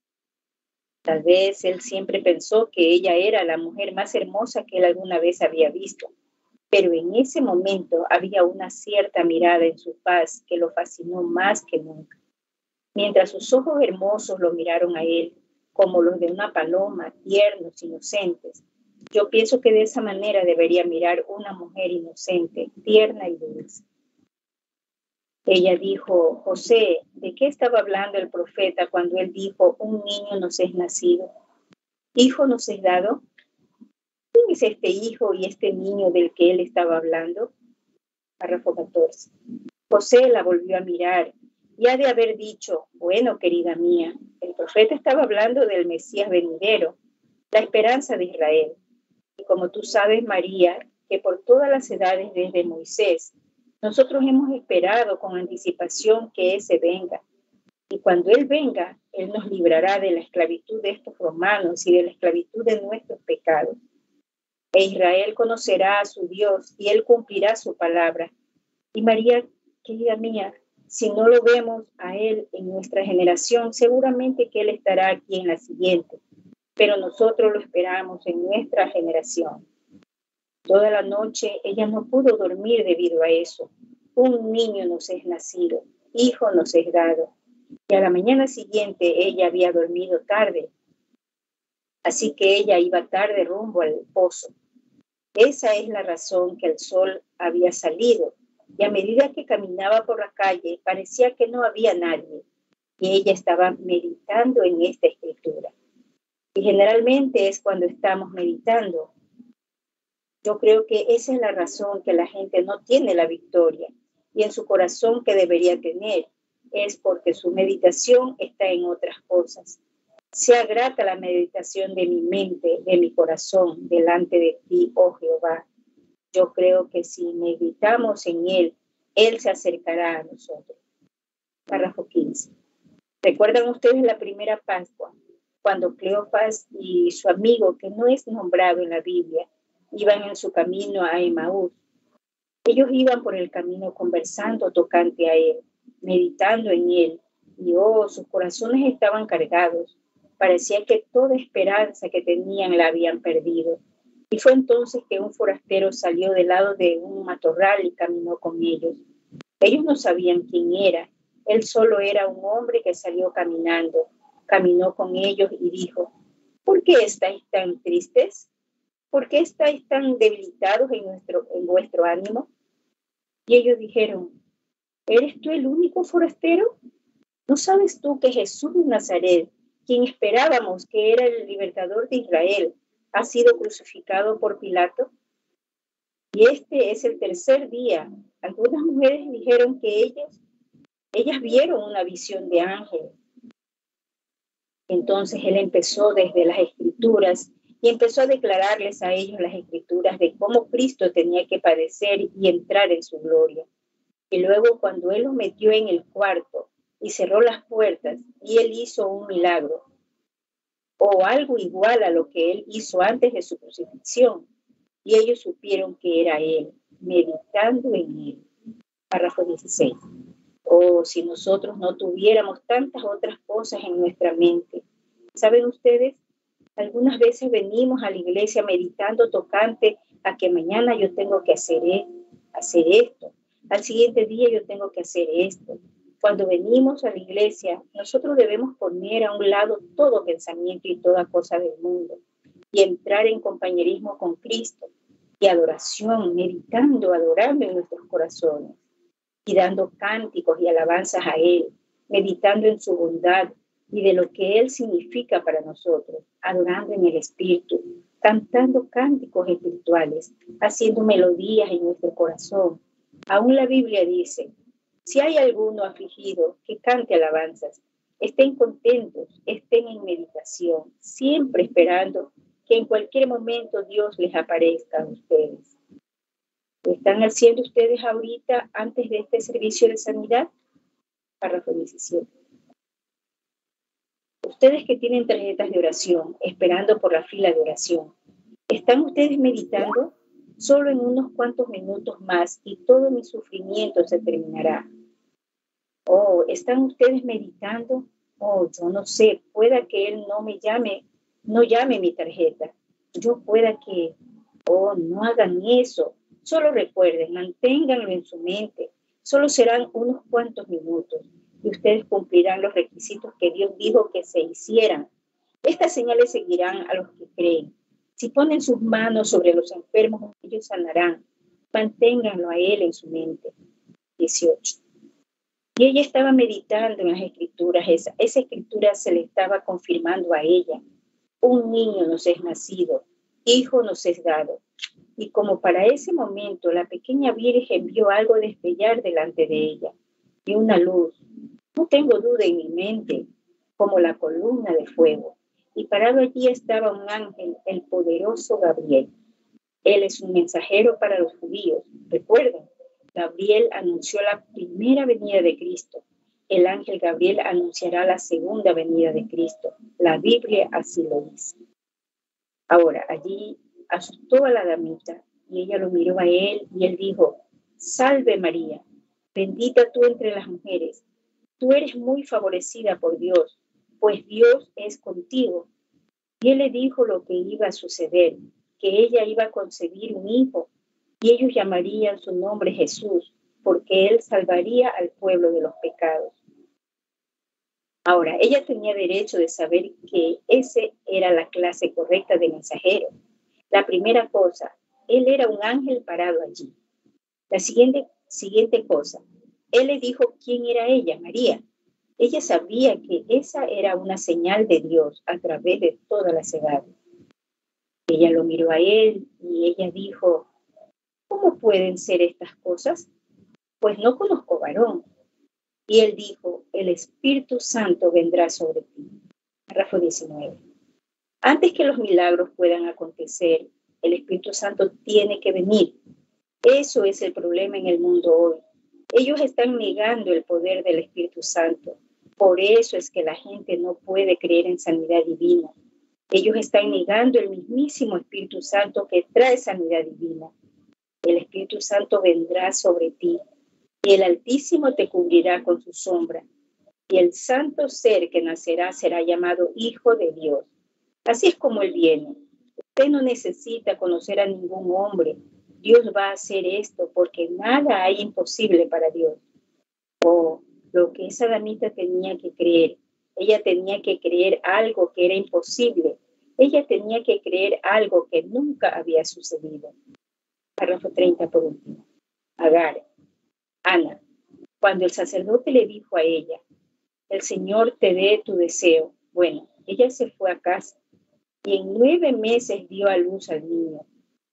Tal vez él siempre pensó que ella era la mujer más hermosa que él alguna vez había visto, pero en ese momento había una cierta mirada en su faz que lo fascinó más que nunca. Mientras sus ojos hermosos lo miraron a él, como los de una paloma, tiernos, inocentes, yo pienso que de esa manera debería mirar una mujer inocente, tierna y dulce. Ella dijo: José, ¿de qué estaba hablando el profeta cuando él dijo: un niño nos es nacido, hijo nos es dado? ¿Quién es este hijo y este niño del que él estaba hablando? Párrafo catorce. José la volvió a mirar y ha de haber dicho: bueno, querida mía, el profeta estaba hablando del Mesías venidero, la esperanza de Israel. Y como tú sabes, María, que por todas las edades desde Moisés, nosotros hemos esperado con anticipación que ese venga. Y cuando él venga, él nos librará de la esclavitud de estos romanos y de la esclavitud de nuestros pecados. E Israel conocerá a su Dios y él cumplirá su palabra. Y María, querida mía, si no lo vemos a él en nuestra generación, seguramente que él estará aquí en la siguiente. Pero nosotros lo esperamos en nuestra generación. Toda la noche ella no pudo dormir debido a eso. Un niño nos es nacido, hijo nos es dado. Y a la mañana siguiente ella había dormido tarde. Así que ella iba tarde rumbo al pozo. Esa es la razón que el sol había salido. Y a medida que caminaba por la calle, parecía que no había nadie. Y ella estaba meditando en esta escritura. Y generalmente es cuando estamos meditando. Yo creo que esa es la razón que la gente no tiene la victoria y en su corazón que debería tener, es porque su meditación está en otras cosas. Sea grata la meditación de mi mente, de mi corazón, delante de ti, oh Jehová. Yo creo que si meditamos en él, él se acercará a nosotros. Párrafo quince. ¿Recuerdan ustedes la primera Pascua? Cuando Cleofas y su amigo, que no es nombrado en la Biblia, iban en su camino a Emaús. Ellos iban por el camino conversando tocante a él, meditando en él, y oh, sus corazones estaban cargados. Parecía que toda esperanza que tenían la habían perdido. Y fue entonces que un forastero salió del lado de un matorral y caminó con ellos. Ellos no sabían quién era. Él solo era un hombre que salió caminando. Caminó con ellos y dijo: ¿por qué estáis tan tristes? ¿Por qué estáis tan debilitados en, nuestro, en vuestro ánimo? Y ellos dijeron: ¿eres tú el único forastero? ¿No sabes tú que Jesús de Nazaret, quien esperábamos que era el libertador de Israel, ha sido crucificado por Pilato? Y este es el tercer día. Algunas mujeres dijeron que ellas, ellas vieron una visión de ángeles. Entonces él empezó desde las escrituras y empezó a declararles a ellos las escrituras de cómo Cristo tenía que padecer y entrar en su gloria. Y luego cuando él los metió en el cuarto y cerró las puertas y él hizo un milagro o algo igual a lo que él hizo antes de su crucifixión, y ellos supieron que era él, meditando en él. Párrafo dieciséis. Oh, si nosotros no tuviéramos tantas otras cosas en nuestra mente. ¿Saben ustedes? Algunas veces venimos a la iglesia meditando tocante a que mañana yo tengo que hacer, hacer esto. Al siguiente día yo tengo que hacer esto. Cuando venimos a la iglesia, nosotros debemos poner a un lado todo pensamiento y toda cosa del mundo y entrar en compañerismo con Cristo y adoración, meditando, adorando en nuestros corazones y dando cánticos y alabanzas a Él, meditando en su bondad y de lo que Él significa para nosotros, adorando en el Espíritu, cantando cánticos espirituales, haciendo melodías en nuestro corazón. Aún la Biblia dice, si hay alguno afligido, que cante alabanzas, estén contentos, estén en meditación, siempre esperando que en cualquier momento Dios les aparezca a ustedes. ¿Lo están haciendo ustedes ahorita antes de este servicio de sanidad? Párrafo diecisiete. Ustedes que tienen tarjetas de oración, esperando por la fila de oración, ¿están ustedes meditando? Solo en unos cuantos minutos más y todo mi sufrimiento se terminará. Oh, ¿están ustedes meditando? Oh, yo no sé, pueda que Él no me llame, no llame mi tarjeta. Yo pueda que, oh, no hagan eso. Solo recuerden, manténganlo en su mente. Solo serán unos cuantos minutos y ustedes cumplirán los requisitos que Dios dijo que se hicieran. Estas señales seguirán a los que creen. Si ponen sus manos sobre los enfermos, ellos sanarán. Manténganlo a Él en su mente. dieciocho. Y ella estaba meditando en las escrituras. Esa, esa escritura se le estaba confirmando a ella. Un niño nos es nacido, hijo nos es dado. Y como para ese momento la pequeña virgen vio algo destellar delante de ella, y una luz, no tengo duda en mi mente, como la columna de fuego. Y parado allí estaba un ángel, el poderoso Gabriel. Él es un mensajero para los judíos. Recuerden, Gabriel anunció la primera venida de Cristo. El ángel Gabriel anunciará la segunda venida de Cristo. La Biblia así lo dice. Ahora, allí asustó a la damita y ella lo miró a él y él dijo, Salve María, bendita tú entre las mujeres. Tú eres muy favorecida por Dios, pues Dios es contigo. Y él le dijo lo que iba a suceder, que ella iba a concebir un hijo y ellos llamarían su nombre Jesús, porque él salvaría al pueblo de los pecados. Ahora, ella tenía derecho de saber que esa era la clase correcta de mensajero. La primera cosa, él era un ángel parado allí. La siguiente, siguiente cosa, él le dijo quién era ella, María. Ella sabía que esa era una señal de Dios a través de todas las edades. Ella lo miró a él y ella dijo, ¿cómo pueden ser estas cosas? Pues no conozco varón. Y él dijo, el Espíritu Santo vendrá sobre ti. Párrafo diecinueve. Antes que los milagros puedan acontecer, el Espíritu Santo tiene que venir. Eso es el problema en el mundo hoy. Ellos están negando el poder del Espíritu Santo. Por eso es que la gente no puede creer en sanidad divina. Ellos están negando el mismísimo Espíritu Santo que trae sanidad divina. El Espíritu Santo vendrá sobre ti y el Altísimo te cubrirá con su sombra. Y el santo ser que nacerá será llamado Hijo de Dios. Así es como Él viene. Usted no necesita conocer a ningún hombre. Dios va a hacer esto porque nada hay imposible para Dios. Oh, lo que esa damita tenía que creer. Ella tenía que creer algo que era imposible. Ella tenía que creer algo que nunca había sucedido. Párrafo treinta por último. Agar, Ana, cuando el sacerdote le dijo a ella, el Señor te dé tu deseo. Bueno, ella se fue a casa y en nueve meses dio a luz al niño.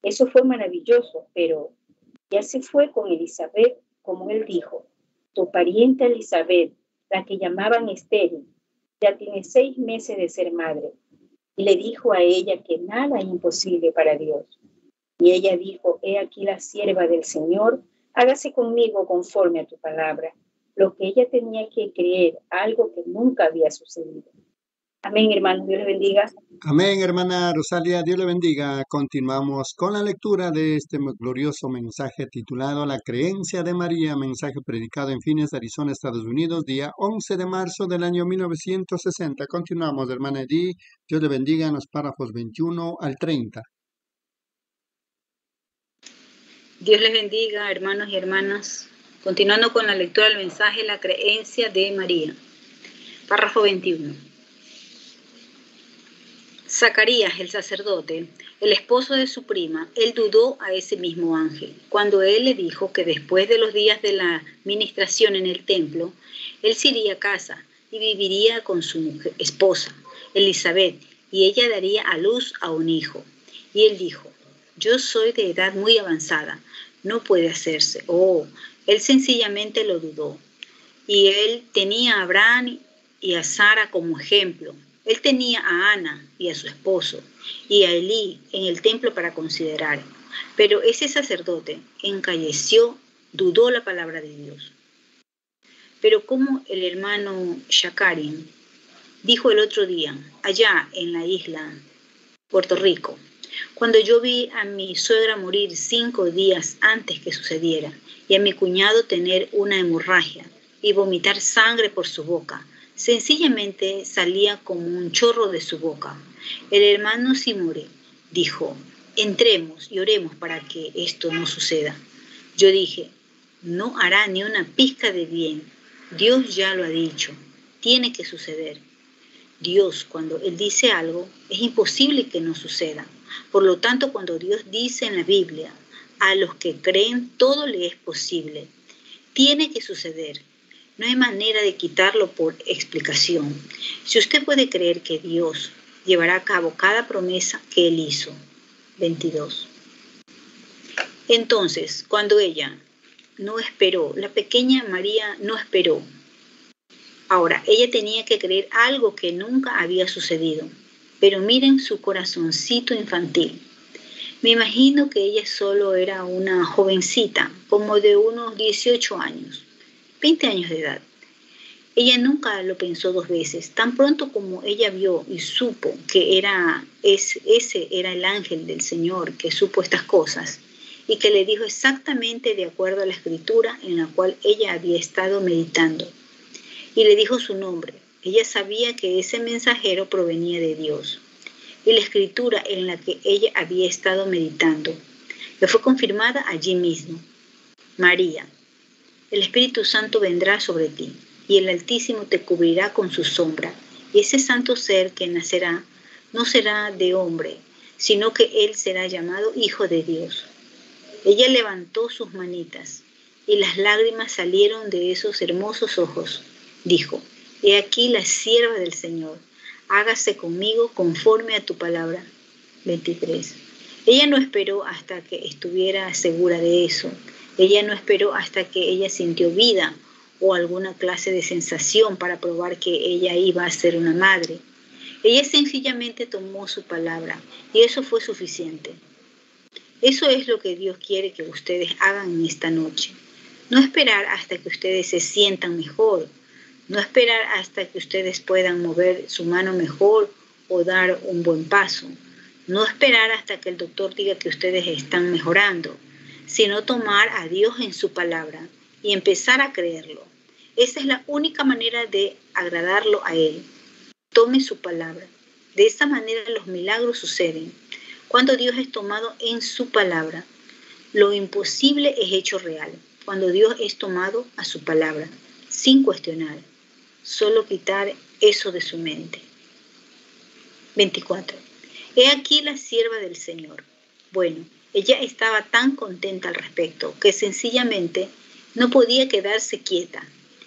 Eso fue maravilloso, pero ya se fue con Elizabeth, como él dijo. Tu pariente Elizabeth, la que llamaban estéril, ya tiene seis meses de ser madre. Y le dijo a ella que nada es imposible para Dios. Y ella dijo, he aquí la sierva del Señor, hágase conmigo conforme a tu palabra. Lo que ella tenía que creer, algo que nunca había sucedido. Amén, hermanos. Dios les bendiga. Amén, hermana Rosalia, Dios le bendiga. Continuamos con la lectura de este glorioso mensaje titulado La creencia de María, mensaje predicado en Phoenix, Arizona, Estados Unidos, día once de marzo del año mil novecientos sesenta. Continuamos, hermana Edith, Dios le bendiga en los párrafos veintiuno al treinta. Dios les bendiga, hermanos y hermanas. Continuando con la lectura del mensaje La creencia de María. Párrafo veintiuno. Zacarías, el sacerdote, el esposo de su prima, él dudó a ese mismo ángel, cuando él le dijo que después de los días de la ministración en el templo, él se iría a casa y viviría con su mujer, esposa, Elizabeth, y ella daría a luz a un hijo. Y él dijo, yo soy de edad muy avanzada, no puede hacerse. Oh, él sencillamente lo dudó. Y él tenía a Abraham y a Sara como ejemplo. Él tenía a Ana y a su esposo y a Elí en el templo para considerar. Pero ese sacerdote encalleció, dudó la palabra de Dios. Pero como el hermano Shakarin dijo el otro día, allá en la isla Puerto Rico, cuando yo vi a mi suegra morir cinco días antes que sucediera y a mi cuñado tener una hemorragia y vomitar sangre por su boca, sencillamente salía como un chorro de su boca. El hermano Simore dijo, entremos y oremos para que esto no suceda. Yo dije, no hará ni una pizca de bien. Dios ya lo ha dicho, tiene que suceder. Dios, cuando Él dice algo, es imposible que no suceda. Por lo tanto, cuando Dios dice en la Biblia, a los que creen todo le es posible, tiene que suceder. No hay manera de quitarlo por explicación. Si usted puede creer que Dios llevará a cabo cada promesa que Él hizo. veintidós. Entonces, cuando ella no esperó, la pequeña María no esperó. Ahora, ella tenía que creer algo que nunca había sucedido. Pero miren su corazoncito infantil. Me imagino que ella solo era una jovencita, como de unos dieciocho años. veinte años de edad. Ella nunca lo pensó dos veces. Tan pronto como ella vio y supo que era ese, ese era el ángel del Señor que supo estas cosas y que le dijo exactamente de acuerdo a la escritura en la cual ella había estado meditando. Y le dijo su nombre. Ella sabía que ese mensajero provenía de Dios. Y la escritura en la que ella había estado meditando le fue confirmada allí mismo. María. El Espíritu Santo vendrá sobre ti, y el Altísimo te cubrirá con su sombra, y ese santo ser que nacerá no será de hombre, sino que él será llamado Hijo de Dios. Ella levantó sus manitas, y las lágrimas salieron de esos hermosos ojos. Dijo, he aquí la sierva del Señor, hágase conmigo conforme a tu palabra. veintitrés. Ella no esperó hasta que estuviera segura de eso. Ella no esperó hasta que ella sintió vida o alguna clase de sensación para probar que ella iba a ser una madre. Ella sencillamente tomó su palabra y eso fue suficiente. Eso es lo que Dios quiere que ustedes hagan en esta noche. No esperar hasta que ustedes se sientan mejor. No esperar hasta que ustedes puedan mover su mano mejor o dar un buen paso. No esperar hasta que el doctor diga que ustedes están mejorando, sino tomar a Dios en su palabra y empezar a creerlo. Esa es la única manera de agradarlo a Él. Tome su palabra. De esa manera los milagros suceden. Cuando Dios es tomado en su palabra, lo imposible es hecho real. Cuando Dios es tomado a su palabra, sin cuestionar, solo quitar eso de su mente. veinticuatro. He aquí la sierva del Señor. Bueno, ella estaba tan contenta al respecto que sencillamente no podía quedarse quieta.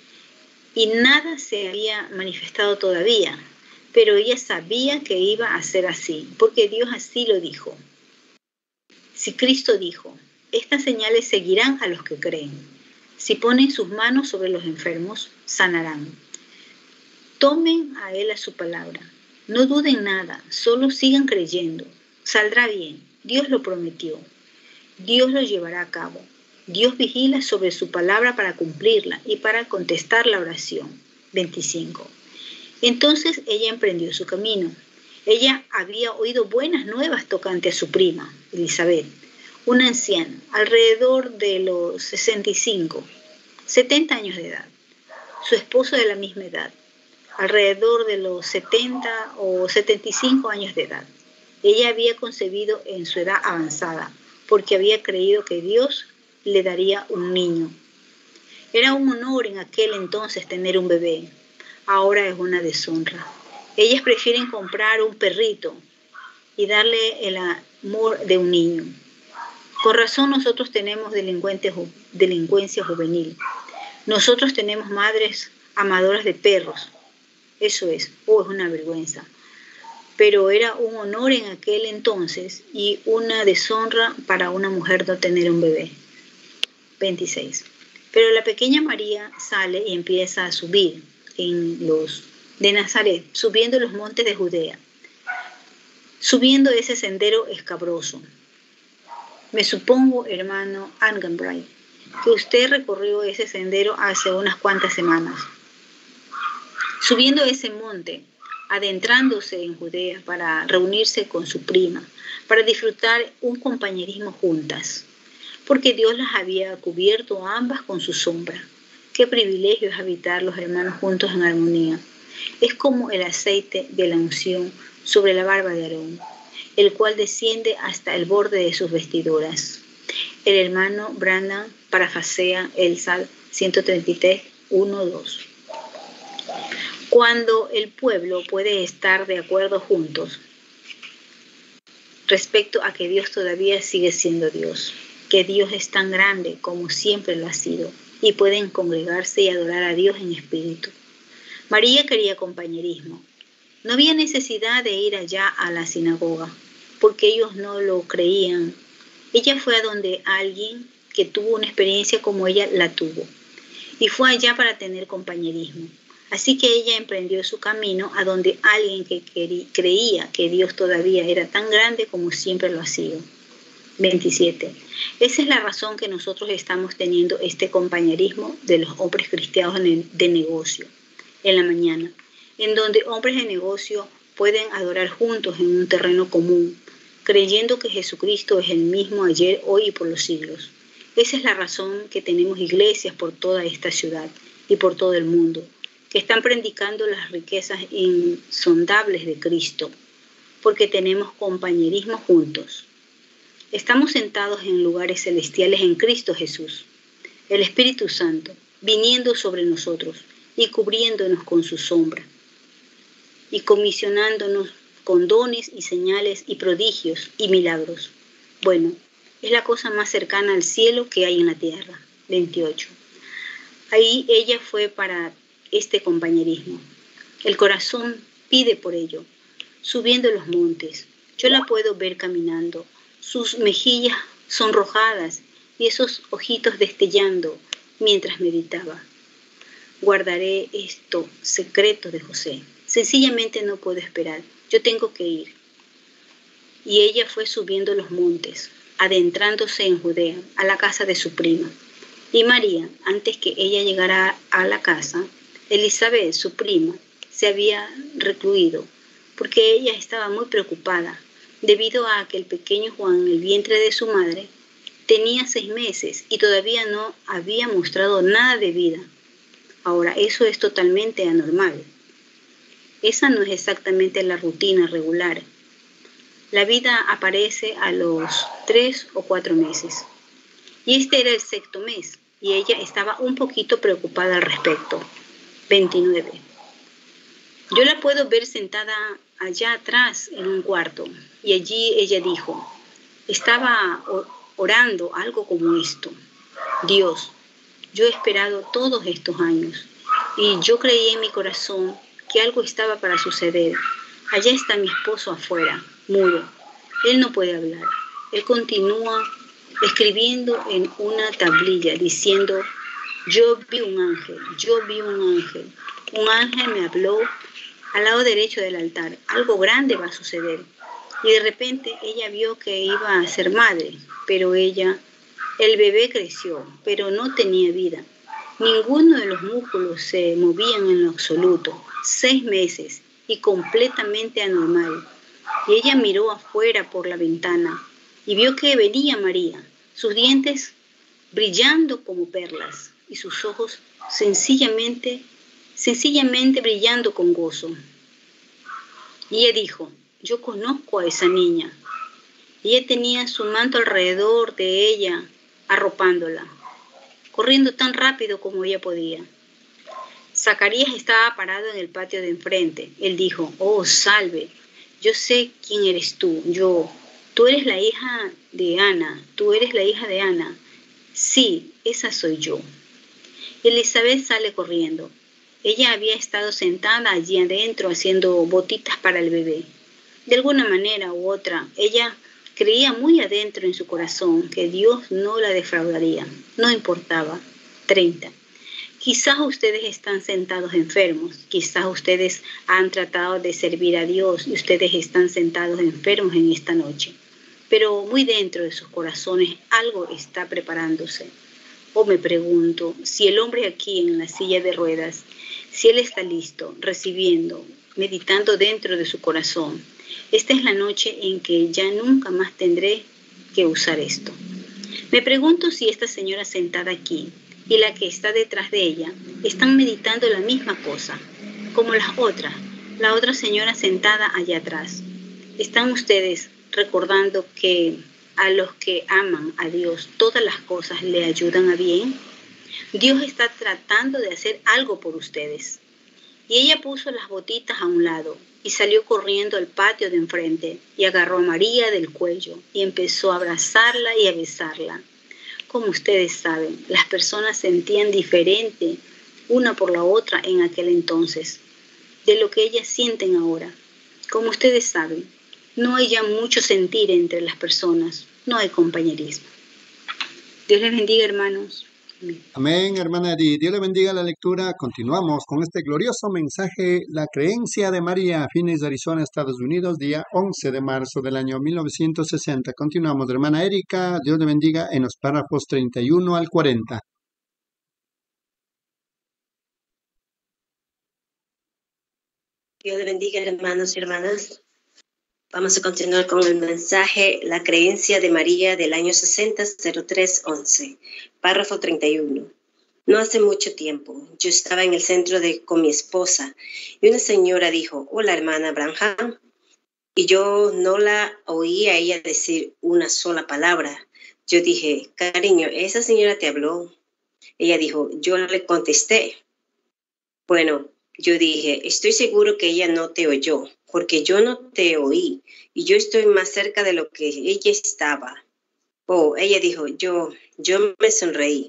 Y nada se había manifestado todavía, pero ella sabía que iba a ser así, porque Dios así lo dijo. Si Cristo dijo, estas señales seguirán a los que creen. Si ponen sus manos sobre los enfermos, sanarán. Tomen a Él a su palabra. No duden nada, solo sigan creyendo. Saldrá bien, Dios lo prometió. Dios lo llevará a cabo. Dios vigila sobre su palabra para cumplirla y para contestar la oración. veinticinco. Entonces ella emprendió su camino. Ella había oído buenas nuevas tocante a su prima, Elizabeth, una anciana, alrededor de los sesenta y cinco, setenta años de edad. Su esposo de la misma edad, alrededor de los setenta o setenta y cinco años de edad. Ella había concebido en su edad avanzada, porque había creído que Dios le daría un niño. Era un honor en aquel entonces tener un bebé. Ahora es una deshonra. Ellas prefieren comprar un perrito y darle el amor de un niño. Con razón nosotros tenemos delincuencia juvenil. Nosotros tenemos madres amadoras de perros. Eso es, oh, es una vergüenza. Pero era un honor en aquel entonces y una deshonra para una mujer no tener un bebé. veintiséis. Pero la pequeña María sale y empieza a subir en los de Nazaret, subiendo los montes de Judea, subiendo ese sendero escabroso. Me supongo, hermano Angenbright, que usted recorrió ese sendero hace unas cuantas semanas. Subiendo ese monte, adentrándose en Judea para reunirse con su prima, para disfrutar un compañerismo juntas, porque Dios las había cubierto a ambas con su sombra. Qué privilegio es habitar los hermanos juntos en armonía. Es como el aceite de la unción sobre la barba de Aarón, el cual desciende hasta el borde de sus vestiduras. El hermano Branham parafrasea el Salmo ciento treinta y tres, uno, dos. Cuando el pueblo puede estar de acuerdo juntos respecto a que Dios todavía sigue siendo Dios, que Dios es tan grande como siempre lo ha sido, y pueden congregarse y adorar a Dios en espíritu. María quería compañerismo. No había necesidad de ir allá a la sinagoga, porque ellos no lo creían. Ella fue a donde alguien que tuvo una experiencia como ella la tuvo, y fue allá para tener compañerismo. Así que ella emprendió su camino a donde alguien que quería, creía que Dios todavía era tan grande como siempre lo ha sido. veintisiete. Esa es la razón que nosotros estamos teniendo este compañerismo de los hombres cristianos de negocio en la mañana, en donde hombres de negocio pueden adorar juntos en un terreno común, creyendo que Jesucristo es el mismo ayer, hoy y por los siglos. Esa es la razón que tenemos iglesias por toda esta ciudad y por todo el mundo, que están predicando las riquezas insondables de Cristo, porque tenemos compañerismo juntos. Estamos sentados en lugares celestiales en Cristo Jesús, el Espíritu Santo, viniendo sobre nosotros y cubriéndonos con su sombra, y comisionándonos con dones y señales y prodigios y milagros. Bueno, es la cosa más cercana al cielo que hay en la tierra. veintiocho. Ahí ella fue para este compañerismo. El corazón pide por ello, subiendo los montes. Yo la puedo ver caminando, sus mejillas sonrojadas y esos ojitos destellando mientras meditaba. Guardaré esto secreto de José. Sencillamente no puedo esperar. Yo tengo que ir. Y ella fue subiendo los montes, adentrándose en Judea, a la casa de su prima. Y María, antes que ella llegara a la casa, Elizabeth, su prima, se había recluido, porque ella estaba muy preocupada, debido a que el pequeño Juan en el vientre de su madre tenía seis meses y todavía no había mostrado nada de vida. Ahora, eso es totalmente anormal. Esa no es exactamente la rutina regular. La vida aparece a los tres o cuatro meses. Y este era el sexto mes, y ella estaba un poquito preocupada al respecto. veintinueve. Yo la puedo ver sentada allá atrás en un cuarto, y allí ella dijo, estaba orando algo como esto. Dios, yo he esperado todos estos años, y yo creí en mi corazón que algo estaba para suceder. Allá está mi esposo afuera, mudo. Él no puede hablar. Él continúa escribiendo en una tablilla diciendo, yo vi un ángel, yo vi un ángel. Un ángel me habló al lado derecho del altar. Algo grande va a suceder. Y de repente ella vio que iba a ser madre, pero ella, el bebé creció, pero no tenía vida. Ninguno de los músculos se movían en lo absoluto. Seis meses y completamente anormal. Y ella miró afuera por la ventana y vio que venía María, sus dientes brillando como perlas y sus ojos sencillamente, sencillamente brillando con gozo. Y ella dijo, yo conozco a esa niña. Y ella tenía su manto alrededor de ella, arropándola, corriendo tan rápido como ella podía. Zacarías estaba parado en el patio de enfrente. Él dijo, oh, salve, yo sé quién eres tú, yo, tú eres la hija de Ana, tú eres la hija de Ana. Sí, esa soy yo. Elizabeth sale corriendo. Ella había estado sentada allí adentro haciendo botitas para el bebé. De alguna manera u otra, ella creía muy adentro en su corazón que Dios no la defraudaría. No importaba. treinta. Quizás ustedes están sentados enfermos. Quizás ustedes han tratado de servir a Dios y ustedes están sentados enfermos en esta noche. Pero muy dentro de sus corazones algo está preparándose. O me pregunto, si el hombre aquí en la silla de ruedas, si él está listo, recibiendo, meditando dentro de su corazón, esta es la noche en que ya nunca más tendré que usar esto. Me pregunto si esta señora sentada aquí y la que está detrás de ella están meditando la misma cosa, como las otras, la otra señora sentada allá atrás. ¿Están ustedes recordando que a los que aman a Dios todas las cosas le ayudan a bien? Dios está tratando de hacer algo por ustedes. Y ella puso las botitas a un lado y salió corriendo al patio de enfrente y agarró a María del cuello y empezó a abrazarla y a besarla. Como ustedes saben, las personas sentían diferente una por la otra en aquel entonces de lo que ellas sienten ahora. Como ustedes saben, no hay ya mucho sentir entre las personas, no hay compañerismo. Dios les bendiga, hermanos. Amén. Amén, hermana Edith. Dios le bendiga la lectura. Continuamos con este glorioso mensaje, La creencia de María, Phoenix, Arizona, Estados Unidos, día once de marzo del año mil novecientos sesenta. Continuamos, hermana Erika. Dios le bendiga en los párrafos treinta y uno al cuarenta. Dios le bendiga, hermanos y hermanas. Vamos a continuar con el mensaje La creencia de María del año sesenta cero tres once, párrafo treinta y uno. No hace mucho tiempo, yo estaba en el centro de, con mi esposa y una señora dijo, hola hermana Branham, y yo no la oí a ella decir una sola palabra. Yo dije, cariño, ¿esa señora te habló? Ella dijo, yo le contesté. Bueno, yo dije, estoy seguro que ella no te oyó, porque yo no te oí y yo estoy más cerca de lo que ella estaba. Oh, ella dijo, yo, yo me sonreí.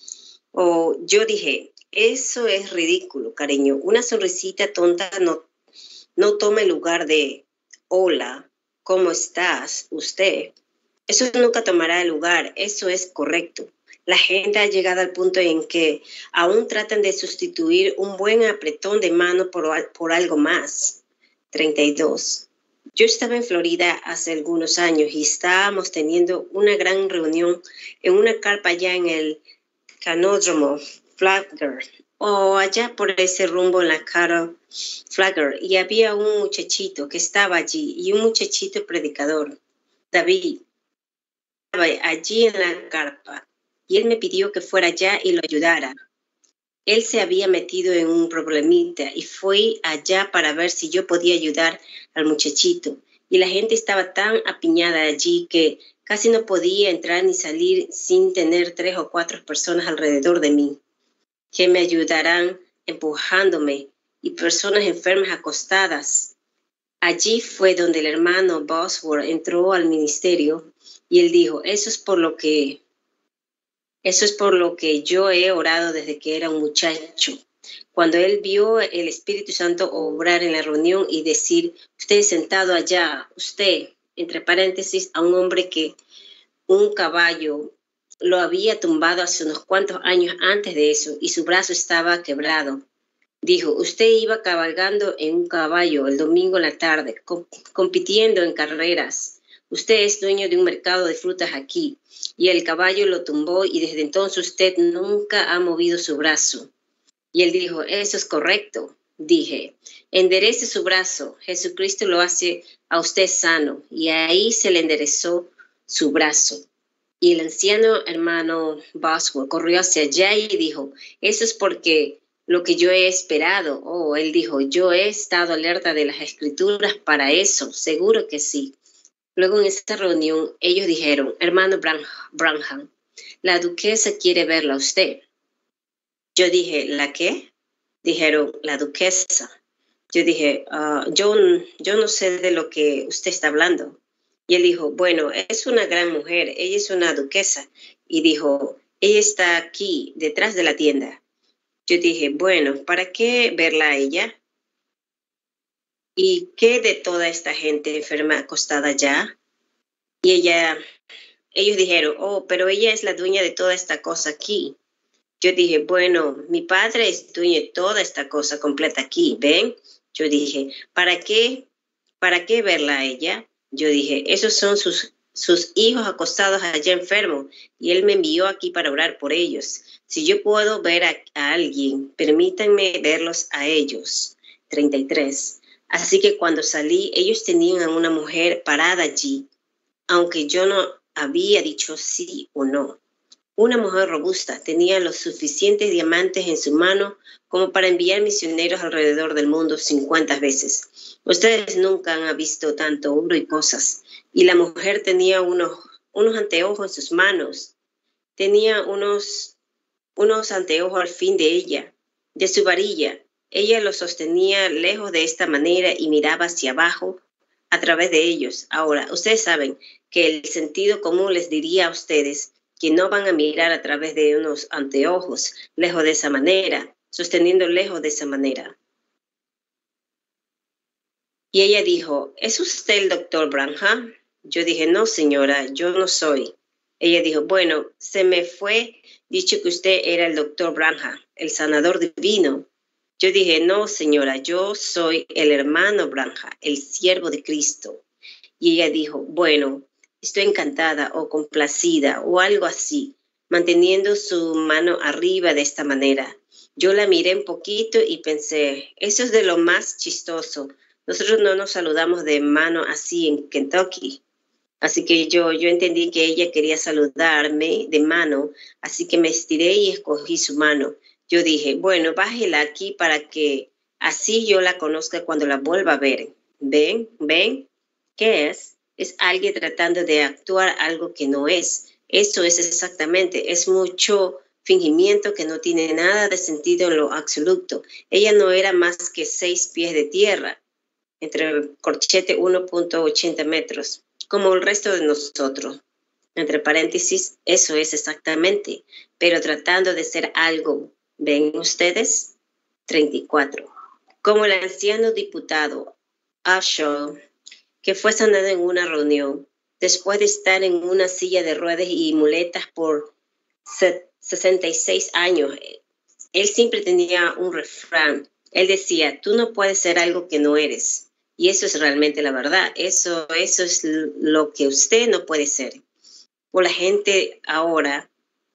Oh, yo dije, eso es ridículo, cariño. Una sonrisita tonta no, no toma el lugar de, hola, ¿cómo estás usted? Eso nunca tomará el lugar, eso es correcto. La gente ha llegado al punto en que aún tratan de sustituir un buen apretón de mano por, por algo más. treinta y dos. Yo estaba en Florida hace algunos años y estábamos teniendo una gran reunión en una carpa allá en el Canódromo Flagler, o allá por ese rumbo en la cara Flagler, y había un muchachito que estaba allí y un muchachito predicador, David, estaba allí en la carpa. Y él me pidió que fuera allá y lo ayudara. Él se había metido en un problemita y fui allá para ver si yo podía ayudar al muchachito. Y la gente estaba tan apiñada allí que casi no podía entrar ni salir sin tener tres o cuatro personas alrededor de mí, que me ayudarán empujándome, y personas enfermas acostadas. Allí fue donde el hermano Bosworth entró al ministerio y él dijo, eso es por lo que... Eso es por lo que yo he orado desde que era un muchacho. Cuando él vio el Espíritu Santo obrar en la reunión y decir, usted sentado allá, usted, entre paréntesis, a un hombre que un caballo lo había tumbado hace unos cuantos años antes de eso y su brazo estaba quebrado. Dijo, usted iba cabalgando en un caballo el domingo en la tarde, co- compitiendo en carreras. Usted es dueño de un mercado de frutas aquí y el caballo lo tumbó y desde entonces usted nunca ha movido su brazo. Y él dijo, eso es correcto. Dije, enderece su brazo. Jesucristo lo hace a usted sano. Y ahí se le enderezó su brazo. Y el anciano hermano Boswell corrió hacia allá y dijo, eso es porque lo que yo he esperado. Oh, él dijo, yo he estado alerta de las escrituras para eso. Seguro que sí. Luego en esta reunión ellos dijeron, hermano Branham, la duquesa quiere verla a usted. Yo dije, ¿la qué? Dijeron, la duquesa. Yo dije, uh, yo, yo no sé de lo que usted está hablando. Y él dijo, bueno, es una gran mujer, ella es una duquesa. Y dijo, ella está aquí, detrás de la tienda. Yo dije, bueno, ¿para qué verla a ella? ¿Y qué de toda esta gente enferma acostada allá? Y ella, ellos dijeron, oh, pero ella es la dueña de toda esta cosa aquí. Yo dije, bueno, mi padre es dueño de toda esta cosa completa aquí, ¿ven? Yo dije, ¿para qué? ¿Para qué verla a ella? Yo dije, esos son sus, sus hijos acostados allá enfermos y él me envió aquí para orar por ellos. Si yo puedo ver a, a alguien, permítanme verlos a ellos. treinta y tres. Así que cuando salí, ellos tenían a una mujer parada allí, aunque yo no había dicho sí o no. Una mujer robusta tenía los suficientes diamantes en su mano como para enviar misioneros alrededor del mundo cincuenta veces. Ustedes nunca han visto tanto oro y cosas. Y la mujer tenía unos, unos anteojos en sus manos. Tenía unos, unos anteojos al fin de ella, de su varilla. Ella los sostenía lejos de esta manera y miraba hacia abajo a través de ellos. Ahora, ustedes saben que el sentido común les diría a ustedes que no van a mirar a través de unos anteojos lejos de esa manera, sosteniendo lejos de esa manera. Y ella dijo, ¿es usted el doctor Branham? Yo dije, no señora, yo no soy. Ella dijo, bueno, se me fue dicho que usted era el doctor Branham, el sanador divino. Yo dije, no señora, yo soy el hermano Branham, el siervo de Cristo. Y ella dijo, bueno, estoy encantada o complacida o algo así, manteniendo su mano arriba de esta manera. Yo la miré un poquito y pensé, eso es de lo más chistoso. Nosotros no nos saludamos de mano así en Kentucky. Así que yo, yo entendí que ella quería saludarme de mano, así que me estiré y escogí su mano. Yo dije, bueno, bájela aquí para que así yo la conozca cuando la vuelva a ver. ¿Ven? ¿Ven? ¿Qué es? Es alguien tratando de actuar algo que no es. Eso es exactamente, es mucho fingimiento que no tiene nada de sentido en lo absoluto. Ella no era más que seis pies de tierra, entre el corchete uno punto ochenta metros, como el resto de nosotros. Entre paréntesis, eso es exactamente, pero tratando de ser algo. ¿Ven ustedes? treinta y cuatro. Como el anciano diputado Ashaw, que fue sanado en una reunión, después de estar en una silla de ruedas y muletas por sesenta y seis años. Él siempre tenía un refrán. Él decía, tú no puedes ser algo que no eres. Y eso es realmente la verdad. Eso, eso es lo que usted no puede ser. Por la gente ahora,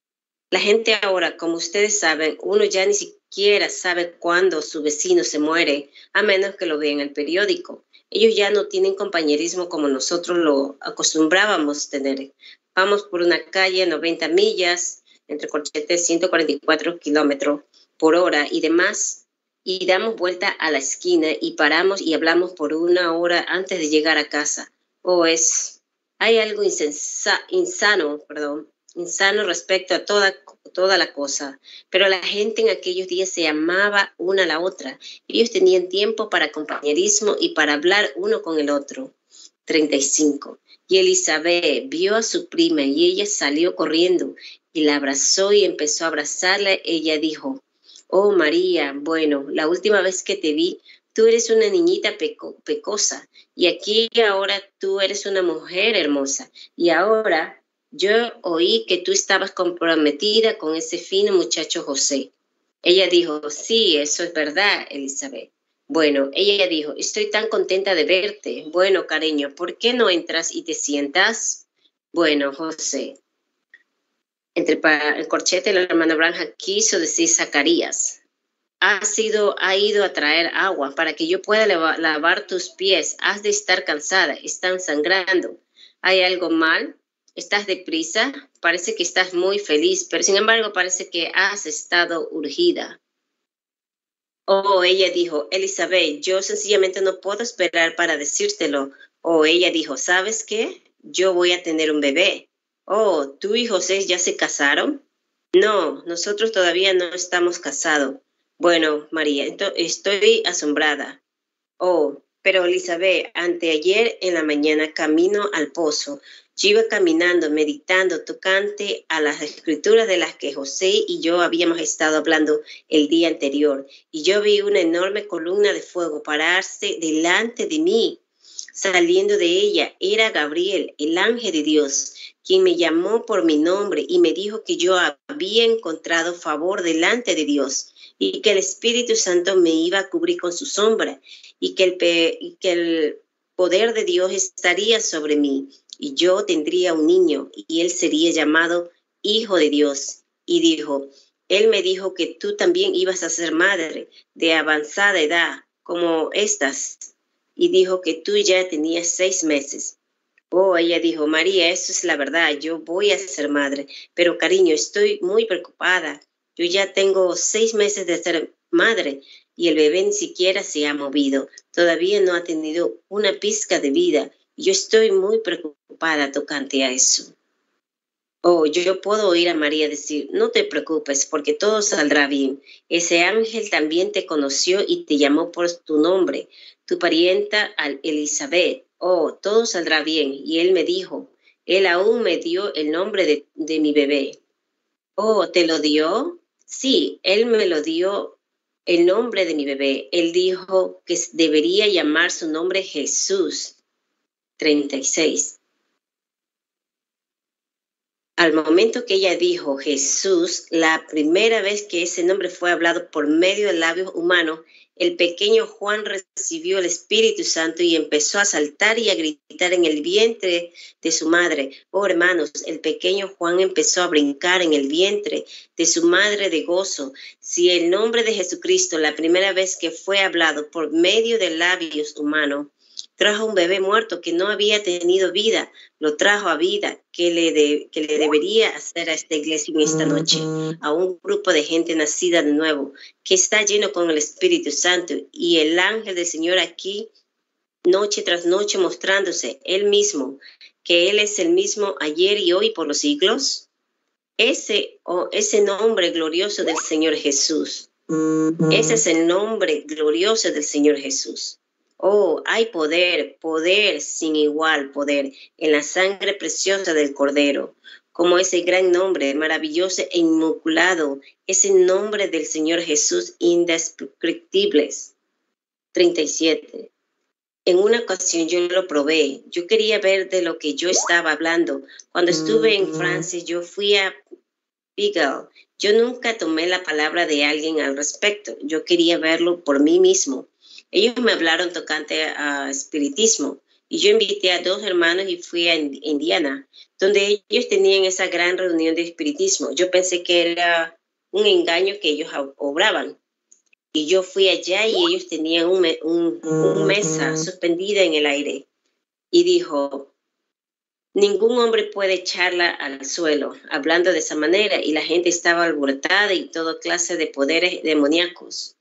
la gente ahora, como ustedes saben, uno ya ni siquiera sabe cuándo su vecino se muere, a menos que lo vea en el periódico. Ellos ya no tienen compañerismo como nosotros lo acostumbrábamos tener. Vamos por una calle a noventa millas, entre corchetes ciento cuarenta y cuatro kilómetros por hora y demás, y damos vuelta a la esquina y paramos y hablamos por una hora antes de llegar a casa. O es, hay algo insensa, insano, perdón, insano respecto a toda, toda la cosa. Pero la gente en aquellos días se amaba una a la otra. Ellos tenían tiempo para compañerismo y para hablar uno con el otro. treinta y cinco. Y Elizabeth vio a su prima y ella salió corriendo y la abrazó y empezó a abrazarla. Ella dijo, oh María, bueno, la última vez que te vi, tú eres una niñita peco, pecosa y aquí ahora tú eres una mujer hermosa y ahora yo oí que tú estabas comprometida con ese fino muchacho José. Ella dijo, sí, eso es verdad, Elizabeth. Bueno, ella dijo, estoy tan contenta de verte. Bueno, cariño, ¿por qué no entras y te sientas? Bueno, José. Entre el corchete, la hermana Branham quiso decir Zacarías. Ha, sido, ha ido a traer agua para que yo pueda lavar, lavar tus pies. Has de estar cansada, están sangrando. ¿Hay algo mal? ¿Estás deprisa? Parece que estás muy feliz, pero sin embargo parece que has estado urgida. Oh, ella dijo, Elizabeth, yo sencillamente no puedo esperar para decírtelo. Oh, ella dijo, ¿sabes qué? Yo voy a tener un bebé. Oh, ¿tú y José ya se casaron? No, nosotros todavía no estamos casados. Bueno, María, estoy asombrada. Oh, pero Elizabeth, anteayer en la mañana camino al pozo. Yo iba caminando, meditando, tocante a las escrituras de las que José y yo habíamos estado hablando el día anterior. Y yo vi una enorme columna de fuego pararse delante de mí. Saliendo de ella era Gabriel, el ángel de Dios, quien me llamó por mi nombre y me dijo que yo había encontrado favor delante de Dios y que el Espíritu Santo me iba a cubrir con su sombra y que el, pe- y que el poder de Dios estaría sobre mí y yo tendría un niño y él sería llamado Hijo de Dios. Y dijo, él me dijo que tú también ibas a ser madre de avanzada edad como estas. Y dijo que tú ya tenías seis meses. Oh, ella dijo, María, eso es la verdad, yo voy a ser madre, pero cariño, estoy muy preocupada. Yo ya tengo seis meses de ser madre y el bebé ni siquiera se ha movido. Todavía no ha tenido una pizca de vida. Yo estoy muy preocupada tocante a eso. Oh, yo puedo oír a María decir, no te preocupes porque todo saldrá bien. Ese ángel también te conoció y te llamó por tu nombre, tu parienta Elizabeth. Oh, todo saldrá bien. Y él me dijo, él aún me dio el nombre de, de mi bebé. Oh, ¿te lo dio? Sí, él me lo dio el nombre de mi bebé. Él dijo que debería llamar su nombre Jesús. treinta y seis. Al momento que ella dijo Jesús, la primera vez que ese nombre fue hablado por medio de labios humanos, el pequeño Juan recibió el Espíritu Santo y empezó a saltar y a gritar en el vientre de su madre. Oh, hermanos, el pequeño Juan empezó a brincar en el vientre de su madre de gozo. Si el nombre de Jesucristo, la primera vez que fue hablado por medio de labios humanos, trajo un bebé muerto que no había tenido vida, lo trajo a vida, que le, de, que le debería hacer a esta iglesia en esta noche, a un grupo de gente nacida de nuevo, que está lleno con el Espíritu Santo y el ángel del Señor aquí, noche tras noche, mostrándose él mismo, que él es el mismo ayer y hoy por los siglos. Ese, oh, ese nombre glorioso del Señor Jesús, ese es el nombre glorioso del Señor Jesús. Oh, hay poder, poder sin igual poder en la sangre preciosa del Cordero, como ese gran nombre maravilloso e inmaculado, ese nombre del Señor Jesús indescriptibles. treinta y siete. En una ocasión yo lo probé, yo quería ver de lo que yo estaba hablando. Cuando estuve en Francia, yo fui a Pigalle. Yo nunca tomé la palabra de alguien al respecto, yo quería verlo por mí mismo. Ellos me hablaron tocante a espiritismo y yo invité a dos hermanos y fui a Indiana, donde ellos tenían esa gran reunión de espiritismo. Yo pensé que era un engaño que ellos obraban. Y yo fui allá y ellos tenían un, un, un mesa suspendida en el aire. Y dijo, ningún hombre puede echarla al suelo, hablando de esa manera. Y la gente estaba alborotada y toda clase de poderes demoníacos.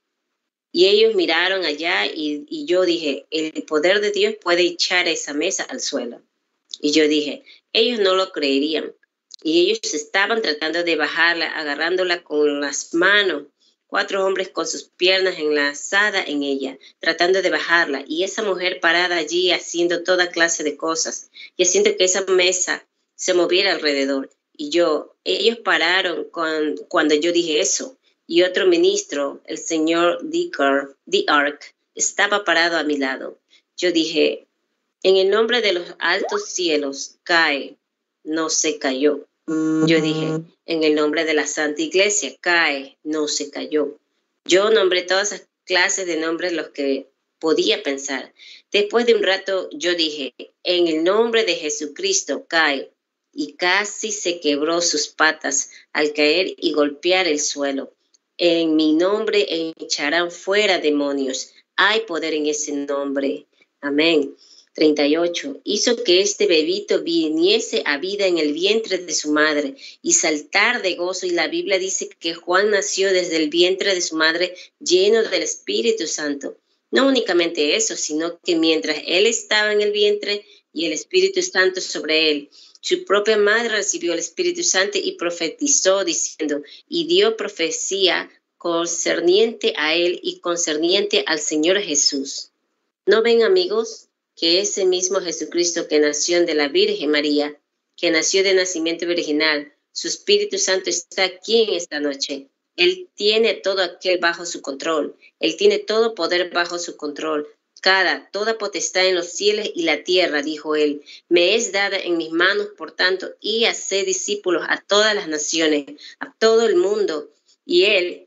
Y ellos miraron allá y, y yo dije, el poder de Dios puede echar esa mesa al suelo. Y yo dije, ellos no lo creerían. Y ellos estaban tratando de bajarla, agarrándola con las manos. Cuatro hombres con sus piernas enlazadas en ella, tratando de bajarla. Y esa mujer parada allí haciendo toda clase de cosas y haciendo que esa mesa se moviera alrededor. Y yo, ellos pararon con, cuando yo dije eso. Y otro ministro, el señor Dicker, D. Ark, estaba parado a mi lado. Yo dije, en el nombre de los altos cielos, cae. no se cayó. Yo dije, en el nombre de la Santa Iglesia, cae, no se cayó. Yo nombré todas esas clases de nombres los que podía pensar. Después de un rato yo dije, en el nombre de Jesucristo, cae. Y casi se quebró sus patas al caer y golpear el suelo. En mi nombre echarán fuera demonios. Hay poder en ese nombre. Amén. treinta y ocho. Hizo que este bebito viniese a vida en el vientre de su madre y saltar de gozo. Y la Biblia dice que Juan nació desde el vientre de su madre lleno del Espíritu Santo. No únicamente eso, sino que mientras él estaba en el vientre y el Espíritu Santo sobre él, su propia madre recibió el Espíritu Santo y profetizó diciendo, y dio profecía concerniente a él y concerniente al Señor Jesús. ¿No ven, amigos, que ese mismo Jesucristo que nació de la Virgen María, que nació de nacimiento virginal, su Espíritu Santo está aquí en esta noche? Él tiene todo aquel bajo su control. Él tiene todo poder bajo su control. Cada, toda potestad en los cielos y la tierra, dijo él, me es dada en mis manos, por tanto, y hacer discípulos a todas las naciones, a todo el mundo. Y él,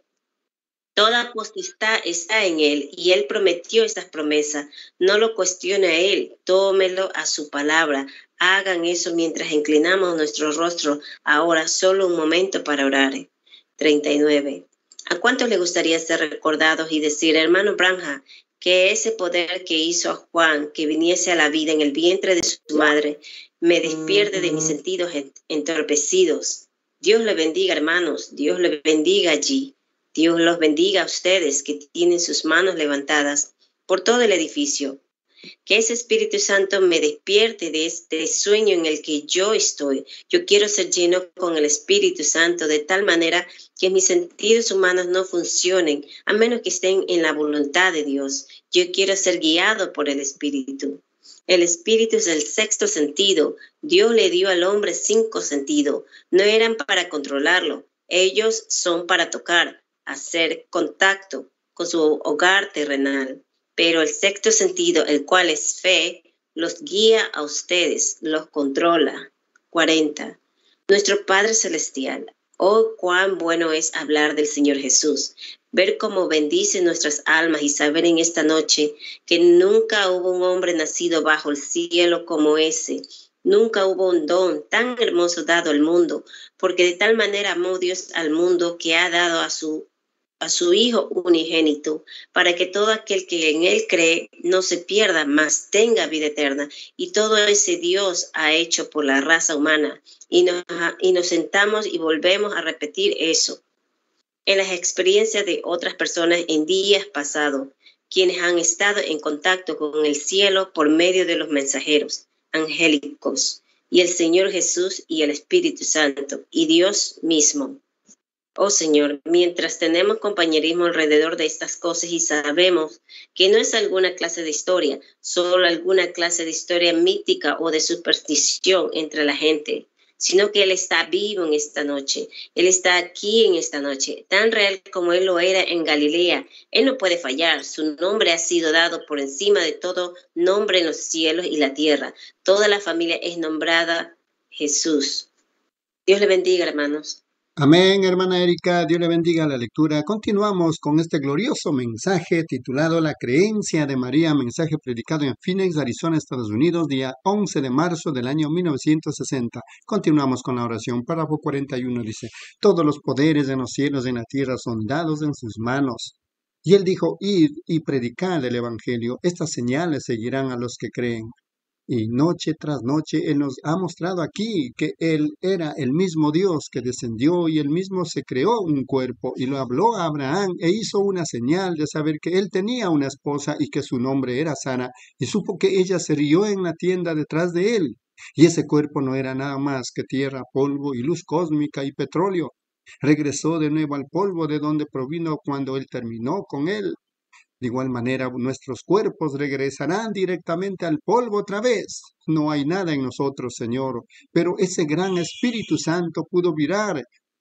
toda potestad está en él, y él prometió estas promesas. No lo cuestione a él, tómelo a su palabra. Hagan eso mientras inclinamos nuestro rostro ahora, solo un momento para orar. treinta y nueve. ¿A cuántos le gustaría ser recordados y decir, hermano Branham, que ese poder que hizo a Juan que viniese a la vida en el vientre de su madre me despierte de mis sentidos entorpecidos? Dios le bendiga, hermanos. Dios le bendiga allí. Dios los bendiga a ustedes que tienen sus manos levantadas por todo el edificio. Que ese Espíritu Santo me despierte de este sueño en el que yo estoy. Yo quiero ser lleno con el Espíritu Santo de tal manera que mis sentidos humanos no funcionen, a menos que estén en la voluntad de Dios. Yo quiero ser guiado por el Espíritu. El Espíritu es el sexto sentido. Dios le dio al hombre cinco sentidos. No eran para controlarlo. Ellos son para tocar, hacer contacto con su hogar terrenal. Pero el sexto sentido, el cual es fe, los guía a ustedes, los controla. cuarenta. Nuestro Padre Celestial, oh, cuán bueno es hablar del Señor Jesús, ver cómo bendice nuestras almas y saber en esta noche que nunca hubo un hombre nacido bajo el cielo como ese. Nunca hubo un don tan hermoso dado al mundo, porque de tal manera amó Dios al mundo que ha dado a su a su Hijo unigénito, para que todo aquel que en él cree no se pierda, mas tenga vida eterna. Y todo ese Dios ha hecho por la raza humana. Y nos, y nos sentamos y volvemos a repetir eso en las experiencias de otras personas en días pasados, quienes han estado en contacto con el cielo por medio de los mensajeros angélicos, y el Señor Jesús y el Espíritu Santo, y Dios mismo. Oh Señor, mientras tenemos compañerismo alrededor de estas cosas y sabemos que no es alguna clase de historia, solo alguna clase de historia mítica o de superstición entre la gente, sino que Él está vivo en esta noche. Él está aquí en esta noche, tan real como Él lo era en Galilea. Él no puede fallar. Su nombre ha sido dado por encima de todo nombre en los cielos y la tierra. Toda la familia es nombrada Jesús. Dios le bendiga, hermanos. Amén, hermana Erika, Dios le bendiga la lectura. Continuamos con este glorioso mensaje titulado La creencia de María, mensaje predicado en Phoenix, Arizona, Estados Unidos, día once de marzo del año mil novecientos sesenta. Continuamos con la oración. Párrafo cuarenta y uno dice, todos los poderes en los cielos y en la tierra son dados en sus manos. Y él dijo, id y predicad el evangelio, estas señales seguirán a los que creen. Y noche tras noche Él nos ha mostrado aquí que Él era el mismo Dios que descendió y Él mismo se creó un cuerpo y lo habló a Abraham e hizo una señal de saber que Él tenía una esposa y que su nombre era Sara y supo que ella se rió en la tienda detrás de Él. Y ese cuerpo no era nada más que tierra, polvo y luz cósmica y petróleo. Regresó de nuevo al polvo de donde provino cuando Él terminó con Él. De igual manera, nuestros cuerpos regresarán directamente al polvo otra vez. No hay nada en nosotros, Señor, pero ese gran Espíritu Santo pudo virar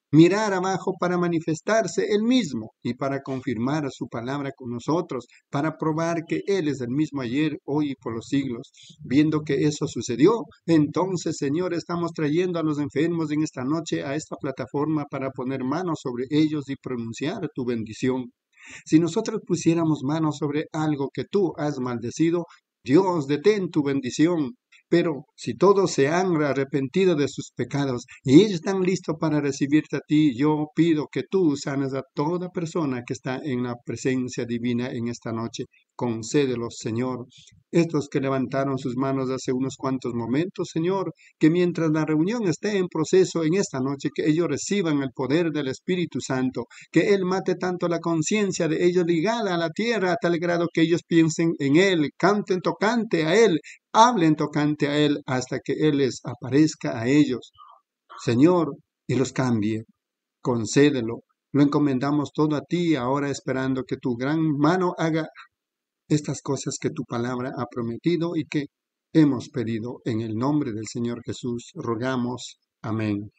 mirar abajo para manifestarse Él mismo y para confirmar su palabra con nosotros, para probar que Él es el mismo ayer, hoy y por los siglos. Viendo que eso sucedió, entonces, Señor, estamos trayendo a los enfermos en esta noche a esta plataforma para poner manos sobre ellos y pronunciar tu bendición. Si nosotros pusiéramos manos sobre algo que tú has maldecido, Dios, detén tu bendición. Pero si todos se han arrepentido de sus pecados y ellos están listos para recibirte a ti, yo pido que tú sanes a toda persona que está en la presencia divina en esta noche. Concédelos, Señor. Estos que levantaron sus manos hace unos cuantos momentos, Señor, que mientras la reunión esté en proceso en esta noche, que ellos reciban el poder del Espíritu Santo, que Él mate tanto la conciencia de ellos ligada a la tierra a tal grado que ellos piensen en Él, canten tocante a Él, hablen tocante a Él hasta que Él les aparezca a ellos, Señor, y los cambie. Concédelo. Lo encomendamos todo a ti ahora esperando que tu gran mano haga estas cosas que tu palabra ha prometido y que hemos pedido en el nombre del Señor Jesús. Rogamos. Amén.